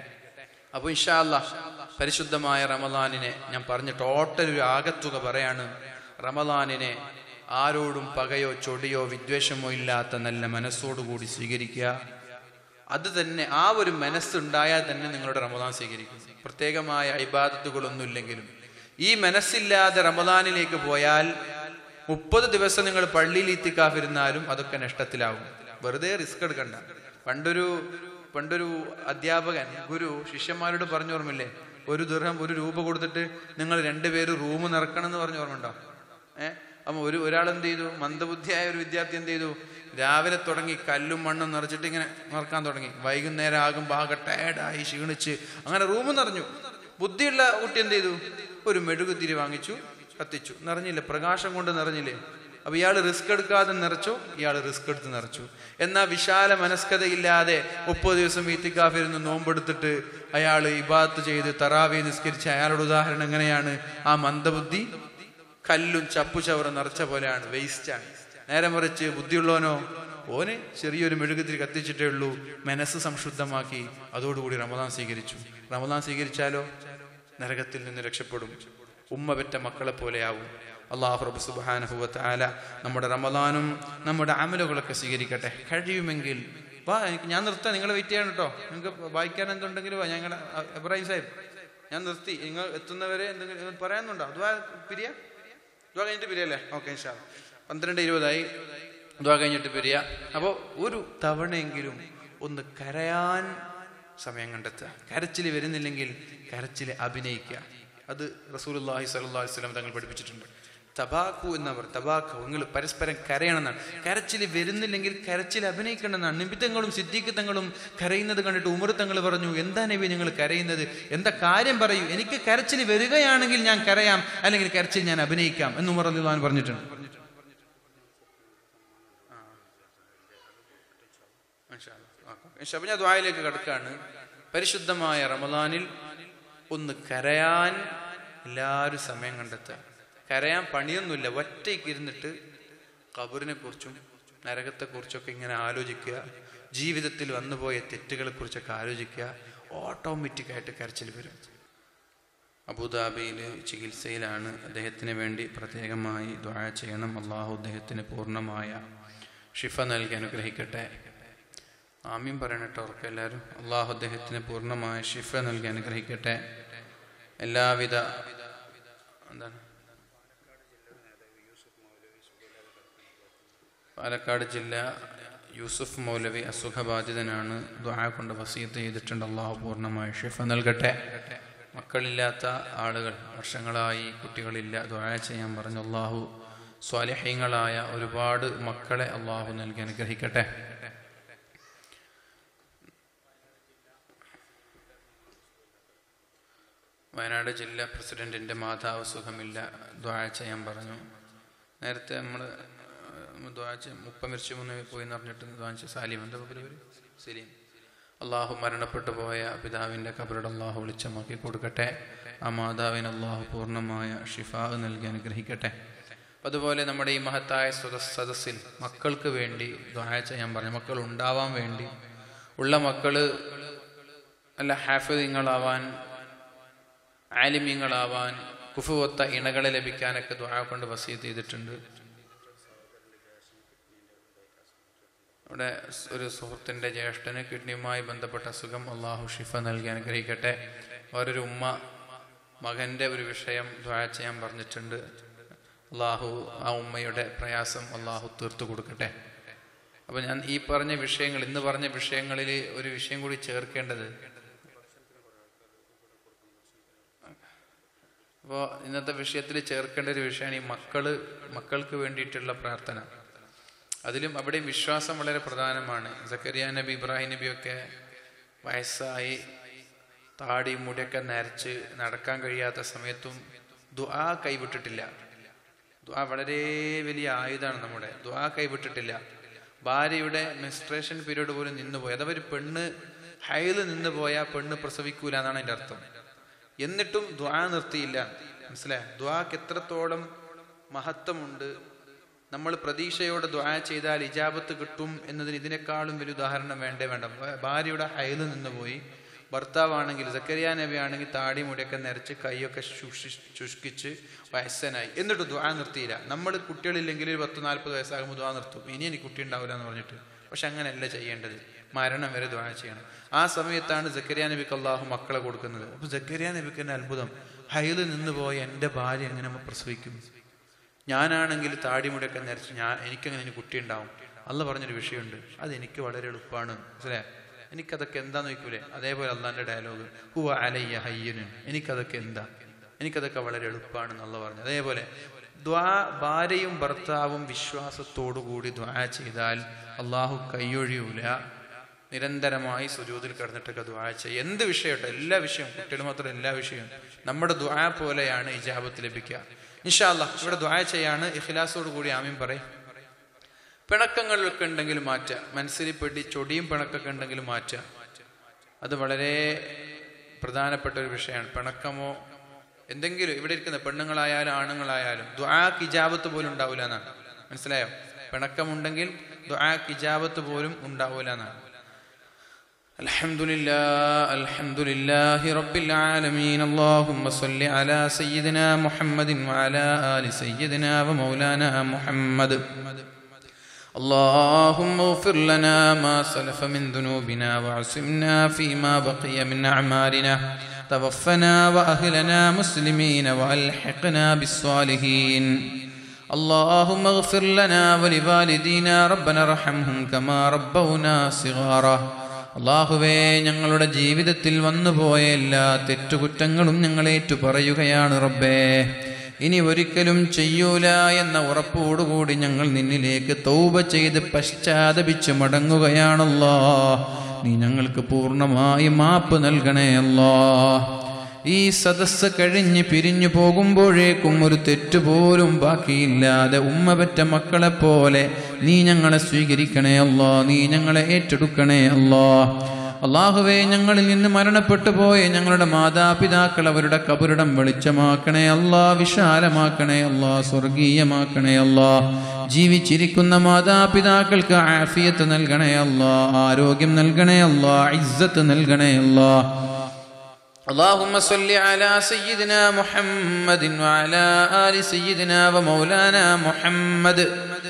അപ്പോൾ ഇൻഷാ അല്ലാഹ് പരിശുദ്ധമായ റമളാനിനെ ഞാൻ പറഞ്ഞ ടോട്ടൽ ഒരു ആകത്തുക പറയാണ്. റമളാനിനെ ആരോടും പകയോ ചൊടിയോ വിദ്വേഷമോ ഇല്ലാത്ത നല്ല മനസ്സോടുകൂടി സ്വീകരിക്കുക. അത് തന്നെ, ആ ഒരു മനസ്സുണ്ടായാൽ തന്നെ നിങ്ങളുടെ റമദാൻ സ്വീകരിക്കും. പ്രത്യേകമായ ഇബാദത്തുകളൊന്നും ഇല്ലെങ്കിലും ഈ മനസ്സില്ലാതെ റമദാനിലേക്ക് പോയാൽ മുപ്പത് ദിവസം നിങ്ങൾ പള്ളിയിൽ ഇത്തിക്കാഫിരുന്നാലും അതൊക്കെ നഷ്ടത്തിലാവും. വെറുതെ റിസ്ക് എടുക്കണ്ട. പണ്ടൊരു പണ്ടൊരു അധ്യാപകൻ, ഗുരു ശിഷ്യന്മാരോട് പറഞ്ഞു ഓർമ്മില്ലേ, ഒരു ദിർഹം ഒരു രൂപ കൊടുത്തിട്ട് നിങ്ങൾ രണ്ടുപേര് റൂം നിറക്കണം എന്ന് പറഞ്ഞു ഓർമ്മ ഉണ്ടോ? ഏഹ് അപ്പം ഒരു ഒരാളെന്ത് ചെയ്തു? മന്ദബുദ്ധിയായ ഒരു വിദ്യാർത്ഥി എന്ത് ചെയ്തു? രാവിലെ തുടങ്ങി കല്ലും മണ്ണും നിറച്ചിട്ട് ഇങ്ങനെ നിറക്കാൻ തുടങ്ങി. വൈകുന്നേരം ആകുമ്പോൾ ആകെ ടയർഡായി ക്ഷീണിച്ച് അങ്ങനെ റൂം നിറഞ്ഞു. ബുദ്ധിയുള്ള കുട്ടി എന്ത് ചെയ്തു? ഒരു മെഴുകുതിരി വാങ്ങിച്ചു, കത്തിച്ചു. നിറഞ്ഞില്ലേ? പ്രകാശം കൊണ്ട് നിറഞ്ഞില്ലേ? അപ്പൊ ഇയാൾ റിസ്ക് എടുക്കാതെ നിറച്ചു, ഇയാൾ റിസ്ക് എടുത്ത് നിറച്ചു. എന്നാൽ വിശാല മനസ്കതയില്ലാതെ മുപ്പത് ദിവസം ഈത്തിക്കാഫിരുന്ന് നോമ്പെടുത്തിട്ട് അയാൾ ഇബാദത്ത് ചെയ്ത് തറാവി നിസ്കരിച്ച് അയാളുടെ ഉദാഹരണം എങ്ങനെയാണ്? ആ മന്ദബുദ്ധി കല്ലും ചപ്പു ചവറും നിറച്ച പോലെയാണ്, വേസ്റ്റാണ്. നേരെ മറിച്ച് ബുദ്ധിയുള്ളവനോ ഓന് ചെറിയൊരു മെഴുകുതിരി കത്തിച്ചിട്ടേ ഉള്ളൂ, മനസ്സ് സംശുദ്ധമാക്കി അതോടുകൂടി റമദാൻ സ്വീകരിച്ചു. റമദാൻ സ്വീകരിച്ചാലോ നരകത്തിൽ നിന്ന് രക്ഷപ്പെടും, ഉമ്മ പെറ്റ മക്കളെ പോലെയാവും. അല്ലാഹു റബ്ബ് സുബ്ഹാനഹു വ തആല നമ്മുടെ റമദാനും നമ്മുടെ അമലുകളൊക്കെ സ്വീകരിക്കട്ടെ. കഴിയുമെങ്കിൽ വാ, ഞാൻ നിർത്താം, നിങ്ങൾ വെയിറ്റ് ചെയ്യണം കേട്ടോ. നിങ്ങൾക്ക് വായിക്കാൻ എന്തുണ്ടെങ്കിലും വാ. ഞങ്ങളുടെ ഇബ്രാഹിം സാഹിബ് ഞാൻ നിർത്തി, നിങ്ങൾ എത്തുന്നവരെ എന്തെങ്കിലും പറയാനുണ്ടോ? ദ്വാ പിരിയ ദ്വാ കഴിഞ്ഞിട്ട് പിരിയല്ലേ? ഓക്കെ ഇൻഷാ അല്ലാഹ്. പന്ത്രണ്ട് ഇരുപതായി, ദ്വാ കഴിഞ്ഞിട്ട് പിരിയ. അപ്പോൾ ഒരു തവണയെങ്കിലും ഒന്ന് കരയാൻ സമയം കണ്ടെത്തുക. കരച്ചിൽ വരുന്നില്ലെങ്കിൽ കരച്ചിൽ അഭിനയിക്കുക. അത് റസൂലുള്ളാഹി സ്വല്ലല്ലാഹു അലൈഹി വസല്ലം തങ്ങൾ പഠിപ്പിച്ചിട്ടുണ്ട്. തബാക്കു എന്നവർ തബാക്കു, നിങ്ങൾ പരസ്പരം കരയണമെന്നാണ്. കരച്ചിൽ വരുന്നില്ലെങ്കിൽ കരച്ചിൽ അഭിനയിക്കണമെന്നാണ്. നിബിത്തങ്ങളും സിദ്ദീഖ് കരയുന്നത് കണ്ടിട്ട് ഉമർ തങ്ങൾ പറഞ്ഞു, എന്താ നബി നിങ്ങൾ കരയുന്നത്? എന്താ കാര്യം പറയൂ, എനിക്ക് കരച്ചിൽ വരികയാണെങ്കിൽ ഞാൻ കരയാം, അല്ലെങ്കിൽ കരച്ചിൽ ഞാൻ അഭിനയിക്കാം എന്ന് ഉമർ റളിയല്ലാഹു അൻഹു പറഞ്ഞിട്ടുണ്ട്. ഞാൻ ദുആയിലേക്ക് കടക്കാണ്. പരിശുദ്ധമായ റമദാനിൽ ഒന്ന് കരയാൻ എല്ലാവരും സമയം കണ്ടെത്തുക. കരയാൻ പണിയൊന്നുമില്ല, ഒറ്റയ്ക്ക് ഇരുന്നിട്ട് ഖബറിനെ കുറിച്ചും നരകത്തെക്കുറിച്ചൊക്കെ ഇങ്ങനെ ആലോചിക്കുക, ജീവിതത്തിൽ വന്നുപോയ തെറ്റുകളെ കുറിച്ചൊക്കെ ആലോചിക്കുക. ഓട്ടോമാറ്റിക്കായിട്ട് കരച്ചിൽ വരും. അബുദാബിയിൽ ചികിത്സയിലാണ്. അദ്ദേഹത്തിന് വേണ്ടി പ്രത്യേകമായി ദുആ ചെയ്യണം. അള്ളാഹു അദ്ദേഹത്തിന് പൂർണ്ണമായ ഷിഫ നൽകി അനുഗ്രഹിക്കട്ടെ. ആമീൻ പറയണട്ടോ അവർക്ക് എല്ലാവരും. അള്ളാഹു അദ്ദേഹത്തിന് പൂർണ്ണമായ ഷിഫ നൽകി അനുഗ്രഹിക്കട്ടെ. എല്ലാവിധ എന്താണ് പാലക്കാട് ജില്ല യൂസുഫ് മൗലവി അസുഖബാധിതനാണ്. ദുആ കൊണ്ട് വസിയത്ത് ചെയ്തിട്ടുണ്ട്. അള്ളാഹു പൂർണ്ണമായ ഷിഫ നൽകട്ടെ. മക്കളില്ലാത്ത ആളുകൾ, വർഷങ്ങളായി കുട്ടികളില്ല, ദുആ ചെയ്യാൻ പറഞ്ഞു. അള്ളാഹു സ്വാലിഹീങ്ങളായ ഒരുപാട് മക്കളെ അള്ളാഹു നൽകി അനുഗ്രഹിക്കട്ടെ. വയനാട് ജില്ലാ പ്രസിഡന്റിന്റെ മാതാവ് സുഖമില്ല, ദുആ ചെയ്യാൻ പറഞ്ഞു. നേരത്തെ നമ്മൾ ദുആ മുപ്പം മരിച്ചു മൂന്ന് പോയി എന്ന് പറഞ്ഞിട്ട് ദുആ സാലിം എന്താ പരിപാടി സലീം. അള്ളാഹു മരണപ്പെട്ടു പോയ പിതാവിൻ്റെ ഖബറുടെ അള്ളാഹു വെളിച്ചമാക്കി കൊടുക്കട്ടെ. ആ മാതാവിന് അള്ളാഹു പൂർണ്ണമായ ഷിഫാ നൽകി അനുഗ്രഹിക്കട്ടെ. അതുപോലെ നമ്മുടെ ഈ മഹത്തായ സദസ്സിൽ മക്കൾക്ക് വേണ്ടി ദുആ ചെയ്യാൻ പറഞ്ഞു. മക്കൾ ഉണ്ടാവാൻ വേണ്ടി, ഉള്ള മക്കള് അല്ല ഹാഫിദീങ്ങളാവാൻ, ആലിമീങ്ങളാവാൻ, കുഫുവത്ത ഇണകളെ ലഭിക്കാനൊക്കെ ദുആ കൊണ്ട് വസിയത്ത് ചെയ്തിട്ടുണ്ട്. അവിടെ ഒരു സുഹൃത്തിൻ്റെ ജ്യേഷ്ഠന് കിഡ്നിയുമായി ബന്ധപ്പെട്ട അസുഖം, അള്ളാഹു ഷിഫ നൽകി അനുഗ്രഹിക്കട്ടെ. വേറൊരു ഉമ്മ മകൻ്റെ ഒരു വിഷയം ദുആ ചെയ്യാൻ പറഞ്ഞിട്ടുണ്ട്. അള്ളാഹു ആ ഉമ്മയുടെ പ്രയാസം അള്ളാഹു തീർത്തു കൊടുക്കട്ടെ. അപ്പം ഞാൻ ഈ പറഞ്ഞ വിഷയങ്ങൾ, ഇന്ന് പറഞ്ഞ വിഷയങ്ങളിൽ ഒരു വിഷയം കൂടി ചേർക്കേണ്ടത്, അപ്പോൾ ഇന്നത്തെ വിഷയത്തിൽ ചേർക്കേണ്ട ഒരു വിഷയമാണ് ഈ മക്കള് മക്കൾക്ക് വേണ്ടിയിട്ടുള്ള പ്രാർത്ഥന. അതിലും അവിടെയും വിശ്വാസം വളരെ പ്രധാനമാണ്. സക്കരിയ നബി, ഇബ്രാഹിം നബിയൊക്കെ വയസ്സായി താടി മുടിയൊക്കെ നരച്ച് നടക്കാൻ കഴിയാത്ത സമയത്തും ദുആ കൈവിട്ടിട്ടില്ല. ദുആ വളരെ വലിയ ആയുധമാണ് നമ്മുടെ. ദുആ കൈവിട്ടിട്ടില്ല. ഭാര്യയുടെ മെൻസ്ട്രേഷൻ പീരീഡ് പോലും നിന്നുപോയി. അഥവാ ഒരു പെണ്ണ് ഹൈല് നിന്ന് പോയാൽ പെണ്ണ് പ്രസവിക്കൂല എന്നാണ് അതിൻ്റെ അർത്ഥം. എന്നിട്ടും ദുആ നിർത്തിയില്ല. മനസ്സിലായ? ദുആക്ക് എത്രത്തോളം മഹത്വമുണ്ട്. നമ്മൾ പ്രതീക്ഷയോടെ ദുആ ചെയ്താൽ ഇജാബത്ത് കിട്ടും എന്നതിന് ഇതിനേക്കാളും വലിയ ഉദാഹരണം വേണ്ടേ വേണ്ട. ഭാര്യയുടെ ഹൈല് നിന്ന് പോയി, ഭർത്താവാണെങ്കിൽ സക്കരിയ നബി ആണെങ്കിൽ താടി മുടിയൊക്കെ നരച്ച് കൈയൊക്കെ ശുഷി ശുഷ്കിച്ച് വയസ്സനായി, എന്നിട്ട് ദുആ നിർത്തിയില്ല. നമ്മൾ കുട്ടികളില്ലെങ്കിൽ ഒരു പത്ത് നാൽപ്പത് വയസ്സാകുമ്പോൾ ദുആ നിർത്തും, ഇനി എനിക്ക് കുട്ടി ഉണ്ടാവില്ല എന്ന് പറഞ്ഞിട്ട്. പക്ഷെ അങ്ങനെയല്ല ചെയ്യേണ്ടത്. മരണം വരെ ദുആ ചെയ്യണം. ആ സമയത്താണ് സക്കരിയ നബിക്ക് അള്ളാഹു മക്കളെ കൊടുക്കുന്നത്. അപ്പൊ സക്കരിയ നബിക്ക് തന്നെ അത്ഭുതം, ഹൈല് നിന്ന് പോയ എൻ്റെ ഭാര്യ എങ്ങനെ പ്രസവിക്കും? ഞാനാണെങ്കിൽ താടിമുടിയൊക്കെ നരച്ച് ഞാൻ എനിക്കങ്ങനെ ഇനി കുട്ടി ഉണ്ടാവും. അള്ള പറഞ്ഞൊരു വിഷയമുണ്ട്, അത് എനിക്ക് വളരെ എളുപ്പമാണ്. മനസ്സിലായി? എനിക്കതൊക്കെ എന്താന്ന് ചോദിക്കൂലേ, അതേപോലെ അള്ളാന്റെ ഡയലോഗ് ഹുവ അലയ്യ ഹയ്യനുൻ, എനിക്കതൊക്കെ എന്താ, എനിക്കതൊക്കെ വളരെ എളുപ്പമാണെന്ന് അള്ളാഹ് പറഞ്ഞു. അതേപോലെ ദ്വാ ഭാര്യയും ഭർത്താവും വിശ്വാസത്തോടു കൂടി ദ്വാ ചെയ്താൽ അള്ളാഹു കൈയൊഴിയൂല. നിരന്തരമായി സുജൂദിൽ കിടന്നിട്ടൊക്കെ ദ്വാ ചെയ്യുക. എന്ത് വിഷയട്ടോ, എല്ലാ വിഷയവും, കുട്ടികൾ മാത്രം എല്ലാ വിഷയവും നമ്മുടെ ദ്വാ പോലെയാണ് ഇജാബത്ത് ലഭിക്കുക. ഇൻഷാ അല്ലാഹ് ഇവിടെ ദ്വാ ചെയ്യാണ്. ഇഖ്ലാസോട് കൂടി ആമീൻ പറയും. പിണക്കങ്ങളൊക്കെ ഉണ്ടെങ്കിൽ മാറ്റുക. മനസ്സിൽ പെട്ടി ചൊടിയും പിണക്കൊക്കെ ഉണ്ടെങ്കിൽ മാറ്റുക. അത് വളരെ പ്രധാനപ്പെട്ട ഒരു വിഷയമാണ്. പിണക്കമോ എന്തെങ്കിലും ഇവിടെ ഇരിക്കുന്ന പെണ്ണുങ്ങളായാലും ആണുങ്ങളായാലും ദുആക്ക് ഇജാബത്ത് പോലും ഉണ്ടാവില്ല എന്നാണ്. മനസ്സിലായോ? പിണക്കമുണ്ടെങ്കിൽ ദുആക്ക് ഇജാബത്ത് പോലും ഉണ്ടാവില്ല എന്നാണ്. അൽഹംദുലില്ലാഹ് അൽഹംദുലില്ലാഹി റബ്ബിൽ ആലമീൻ. അല്ലാഹുമ്മ സ്വല്ലി അലാ സയ്യിദിനാ മുഹമ്മദിൻ വഅലാ ആലി സയ്യിദിനാ വമൗലാനാ മുഹമ്മദ്. اللهم اغفر لنا ما سلف من ذنوبنا وعصمنا فيما بقي من أعمالنا توفنا وأهلنا مسلمين وألحقنا بالصالحين. اللهم اغفر لنا ولوالدينا ربنا ارحمهم كما ربونا صغارا. അല്ലാഹുവേ, ഞങ്ങളുടെ ജീവിതത്തിൽ വന്നുപോയ എല്ലാ തെറ്റുകുറ്റങ്ങളും ഞങ്ങളേറ്റു പറയുകയാണ് റബ്ബേ. ഇനി ഒരിക്കലും ചെയ്യൂല എന്ന ഉറപ്പോടുകൂടി ഞങ്ങൾ നിന്നിലേക്ക് തൗബ ചെയ്ത് പശ്ചാത്തപിച്ച് മടങ്ങുകയാണല്ലോ. നീ ഞങ്ങൾക്ക് പൂർണ്ണമായി മാപ്പ് നൽകണേ അല്ലാ. ഈ സദസ്സ് കഴിഞ്ഞ് പിരിഞ്ഞു പോകുമ്പോഴേക്കും ഒരു തെറ്റുപോലും ബാക്കിയില്ലാതെ ഉമ്മ പെറ്റ മക്കളെ പോലെ നീ ഞങ്ങളെ സ്വീകരിക്കണേ അല്ലാ. നീ ഞങ്ങളെ ഏറ്റെടുക്കണേ അല്ലാ. അല്ലാഹുവേ, ഞങ്ങളിൽ നിന്ന് മരണപ്പെട്ടു പോയ ഞങ്ങളുടെ മാതാപിതാക്കൾ അവരുടെ കബറിടം വെളിച്ചമാക്കണേ അല്ലാ, വിശാലമാക്കണേ അല്ലാ, സ്വർഗീയമാക്കണേ അല്ലാ. ജീവിച്ചിരിക്കുന്ന മാതാപിതാക്കൾക്ക് ആഫിയത്ത് നൽകണേ അല്ലാ, ആരോഗ്യം നൽകണേ അല്ലാ, ഇസ്സത്ത് നൽകണേ അല്ലാ. اللهم صل على سيدنا محمد وعلى آل سيدنا ومولانا محمد.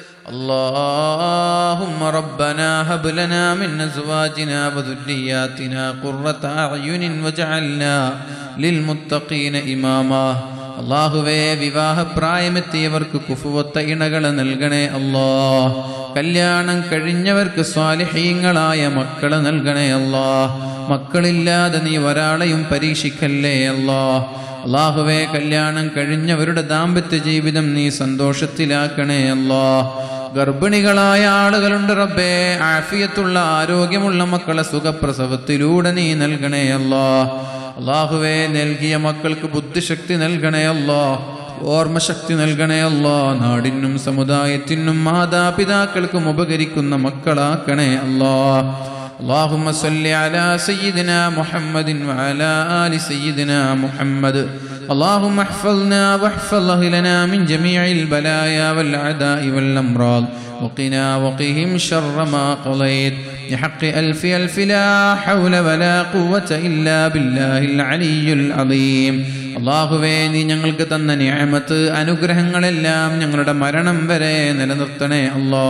اللهم ربنا هب لنا من أزواجنا وذرياتنا قرة أعين واجعلنا للمتقين إماما. അല്ലാഹുവേ, വിവാഹ പ്രായമെത്തിയവർക്ക് കുഫുവത്ത ഇണകളെ നൽകണേ അല്ലാ. കല്യാണം കഴിഞ്ഞവർക്ക് സ്വാലിഹീങ്ങളായ മക്കളെ നൽകണേ അല്ലാ. മക്കളില്ലാതെ നീ ഒരാളെയും പരീക്ഷിക്കല്ലേ അല്ലാ. അല്ലാഹുവേ, കല്യാണം കഴിഞ്ഞവരുടെ ദാമ്പത്യ ജീവിതം നീ സന്തോഷത്തിലാക്കണേ അല്ലാ. ഗർഭിണികളായ ആളുകളുണ്ട് റബ്ബേ, ആഫിയത്തുള്ള ആരോഗ്യമുള്ള മക്കളെ സുഖപ്രസവത്തിലൂടെ നീ നൽകണേ അല്ലാ. അല്ലാഹുവേ, നൽകിയ മക്കൾക്ക് ബുദ്ധിശക്തി നൽകണേ അല്ലാ, ഓർമ്മശക്തി നൽകണേ അല്ലാ. നാടിനും സമുദായത്തിനും മാതാപിതാക്കൾക്കും ഉപകരിക്കുന്ന മക്കളാക്കണേ അല്ലാ. اللهم صل على سيدنا محمد وعلى آل سيدنا محمد. اللهم احفظنا واحفظ أهلنا من جميع البلايا والأعداء والأمراض وقنا وقهم شر ما قضيت بحق ألف ألف لا حول ولا قوة إلا بالله العلي العظيم. അല്ലാഹുവേ, നീ ഞങ്ങൾക്ക് തന്ന നിഅമത്ത് അനുഗ്രഹങ്ങളെല്ലാം ഞങ്ങളുടെ മരണം വരെ നിലനിർത്തണേ അല്ലാ.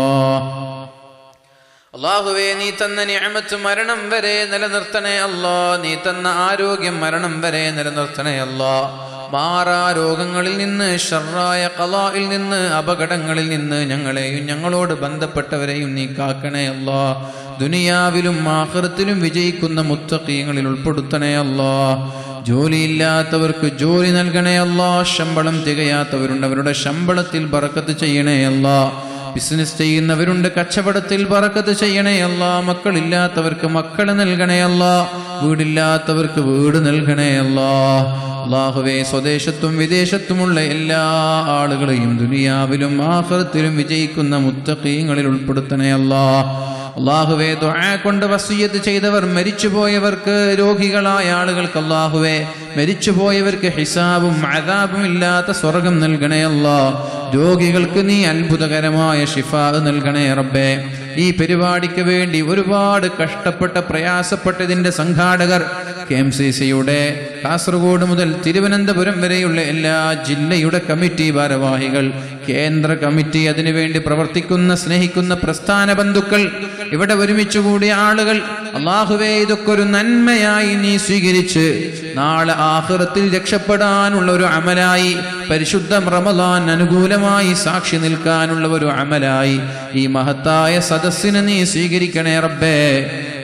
അല്ലാഹുവേ, നീ തന്ന നിഅമത്ത് മരണം വരെ നിലനിർത്തണേ അല്ലാ. നീ തന്ന ആരോഗ്യം മരണം വരെ നിലനിർത്തണേ അല്ലാ. മാറാ രോഗങ്ങളിൽ നിന്ന്, ശർറായ ഖളായിൽ നിന്ന്, അപകടങ്ങളിൽ നിന്ന് ഞങ്ങളെയും ഞങ്ങളോട് ബന്ധപ്പെട്ടവരെയും നീ കാക്കണേ അല്ലാ. ദുനിയാവിലും ആഖിറത്തിലും വിജയിക്കുന്ന മുത്തഖീങ്ങളിൽ ഉൾപ്പെടുത്തണേ അല്ലാ. ജോലിയില്ലാത്തവർക്ക് ജോലി നൽകണേ അല്ലാ. ശമ്പളം തികയാത്തവരുണ്ട്, അവരുടെ ശമ്പളത്തിൽ ബറക്കത്ത് ചെയ്യണേ അല്ലാ. ബിസിനസ് ചെയ്യുന്നവരുണ്ട്, കച്ചവടത്തിൽ ബറക്കത്ത് ചെയ്യണേ അല്ലാ. മക്കളില്ലാത്തവർക്ക് മക്കളെ നൽകണേ അല്ലാ. വീടില്ലാത്തവർക്ക് വീട് നൽകണേ അല്ലാ. അല്ലാഹുവേ, സ്വദേശത്തും വിദേശത്തുമുള്ള എല്ലാ ആളുകളെയും ദുനിയാവിലും ആഖിറത്തിലും വിജയിക്കുന്ന മുത്തഖീങ്ങളിൽ ഉൾപ്പെടുത്തണേ അല്ലാ. അല്ലാഹുവേ, ദുആ കൊണ്ട് വസിയ്യത്ത് ചെയ്തവർ മരിച്ചുപോയവർക്ക്, രോഗികളായ ആളുകൾക്ക് അല്ലാഹുവേ, മരിച്ചുപോയവർക്ക് ഹിസാബും അദാബും ഇല്ലാത്ത സ്വർഗം നൽകണേ അല്ലാ. രോഗികൾക്ക് നീ അത്ഭുതകരമായ ശിഫാ നൽകണേ റബ്ബേ. ഈ പരിപാടിക്ക് വേണ്ടി ഒരുപാട് കഷ്ടപ്പെട്ട പ്രയാസപ്പെട്ടതിന്റെ സംഘാടകർ, കെ എം സി സിയുടെ കാസർഗോഡ് മുതൽ തിരുവനന്തപുരം വരെയുള്ള എല്ലാ ജില്ലയുടെ കമ്മിറ്റി ഭാരവാഹികൾ, കേന്ദ്ര കമ്മിറ്റി, അതിനുവേണ്ടി പ്രവർത്തിക്കുന്ന സ്നേഹിക്കുന്ന പ്രസ്ഥാന ബന്ധുക്കൾ, ഇവിടെ ഒരുമിച്ച് കൂടിയ ആളുകൾ, അല്ലാഹുവേ, ഇതൊക്കെ ഒരു നന്മയായി നീ സ്വീകരിച്ച് നാളെ ആഖിറത്തിൽ രക്ഷപ്പെടാനുള്ള ഒരു അമലായി, പരിശുദ്ധ റമളാൻ അനുകൂലമായി സാക്ഷി നിൽക്കാനുള്ള ഒരു അമലായി ഈ മഹത്തായ സദസ്സിനെ നീ സ്വീകരിക്കണേ റബ്ബേ.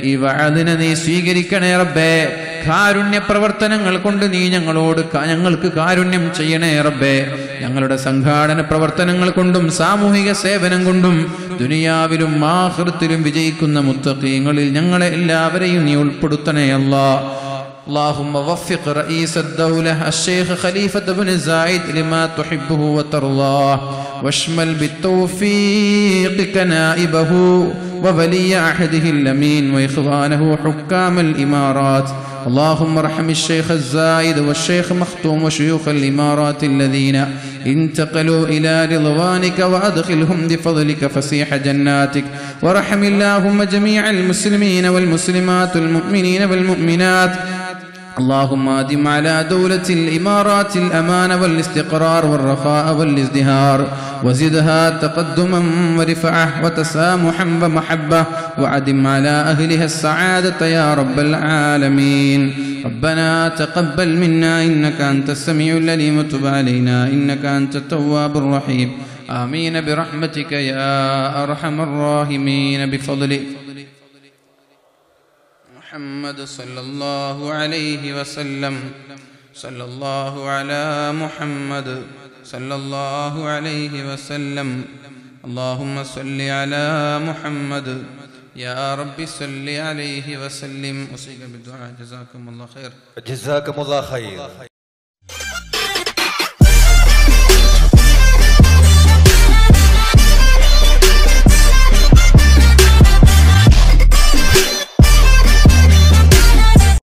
ഈ വഅദിനെ നീ സ്വീകരിക്കണേ റബ്ബേ. കാരുണ്യ പ്രവർത്തനങ്ങൾ കൊണ്ട് നീ ഞങ്ങളോട് ഞങ്ങൾക്ക് കാരുണ്യം ചെയ്യണേ റബ്ബേ. ഞങ്ങളുടെ സംഘാടന പ്രവർത്തനങ്ങൾ കൊണ്ടും സാമൂഹിക സേവനം കൊണ്ടും ദുനിയാവിലും ആഖിറത്തിലും വിജയിക്കുന്ന മുത്തഖീങ്ങളിൽ ഞങ്ങളെ എല്ലാവരെയും നീ ഉൾപ്പെടുത്തണേ അല്ലാഹ്. اللهم وفق رئيس الدولة الشيخ خليفة بن زايد لما تحبه وترضاه، واشمل بالتوفيق كنائبه وولي عهده الأمين وإخوانه حكام الإمارات. اللهم ارحم الشيخ الزايد والشيخ مختوم وشيوخ الإمارات الذين انتقلوا إلى رضوانك وأدخلهم بفضلك فسيح جناتك. وارحم اللهم جميع المسلمين والمسلمات والمؤمنين والمؤمنات. اللهم أدم على دولة الإمارات الأمان والاستقرار والرخاء والازدهار، وزدها تقدما ورفعة وتسامحا ومحبة، وأدم على أهلها السعادة يا رب العالمين. ربنا تقبل منا إنك أنت السميع العليم وتب علينا إنك أنت التواب الرحيم. آمين برحمتك يا أرحم الراحمين. بفضلك محمد صلى الله عليه وسلم. صلى الله على محمد صلى الله عليه وسلم. اللهم صل على محمد يا رب صل عليه وسلم. أوصيك بالدعاء. جزاكم الله خير.
جزاكم الله خير.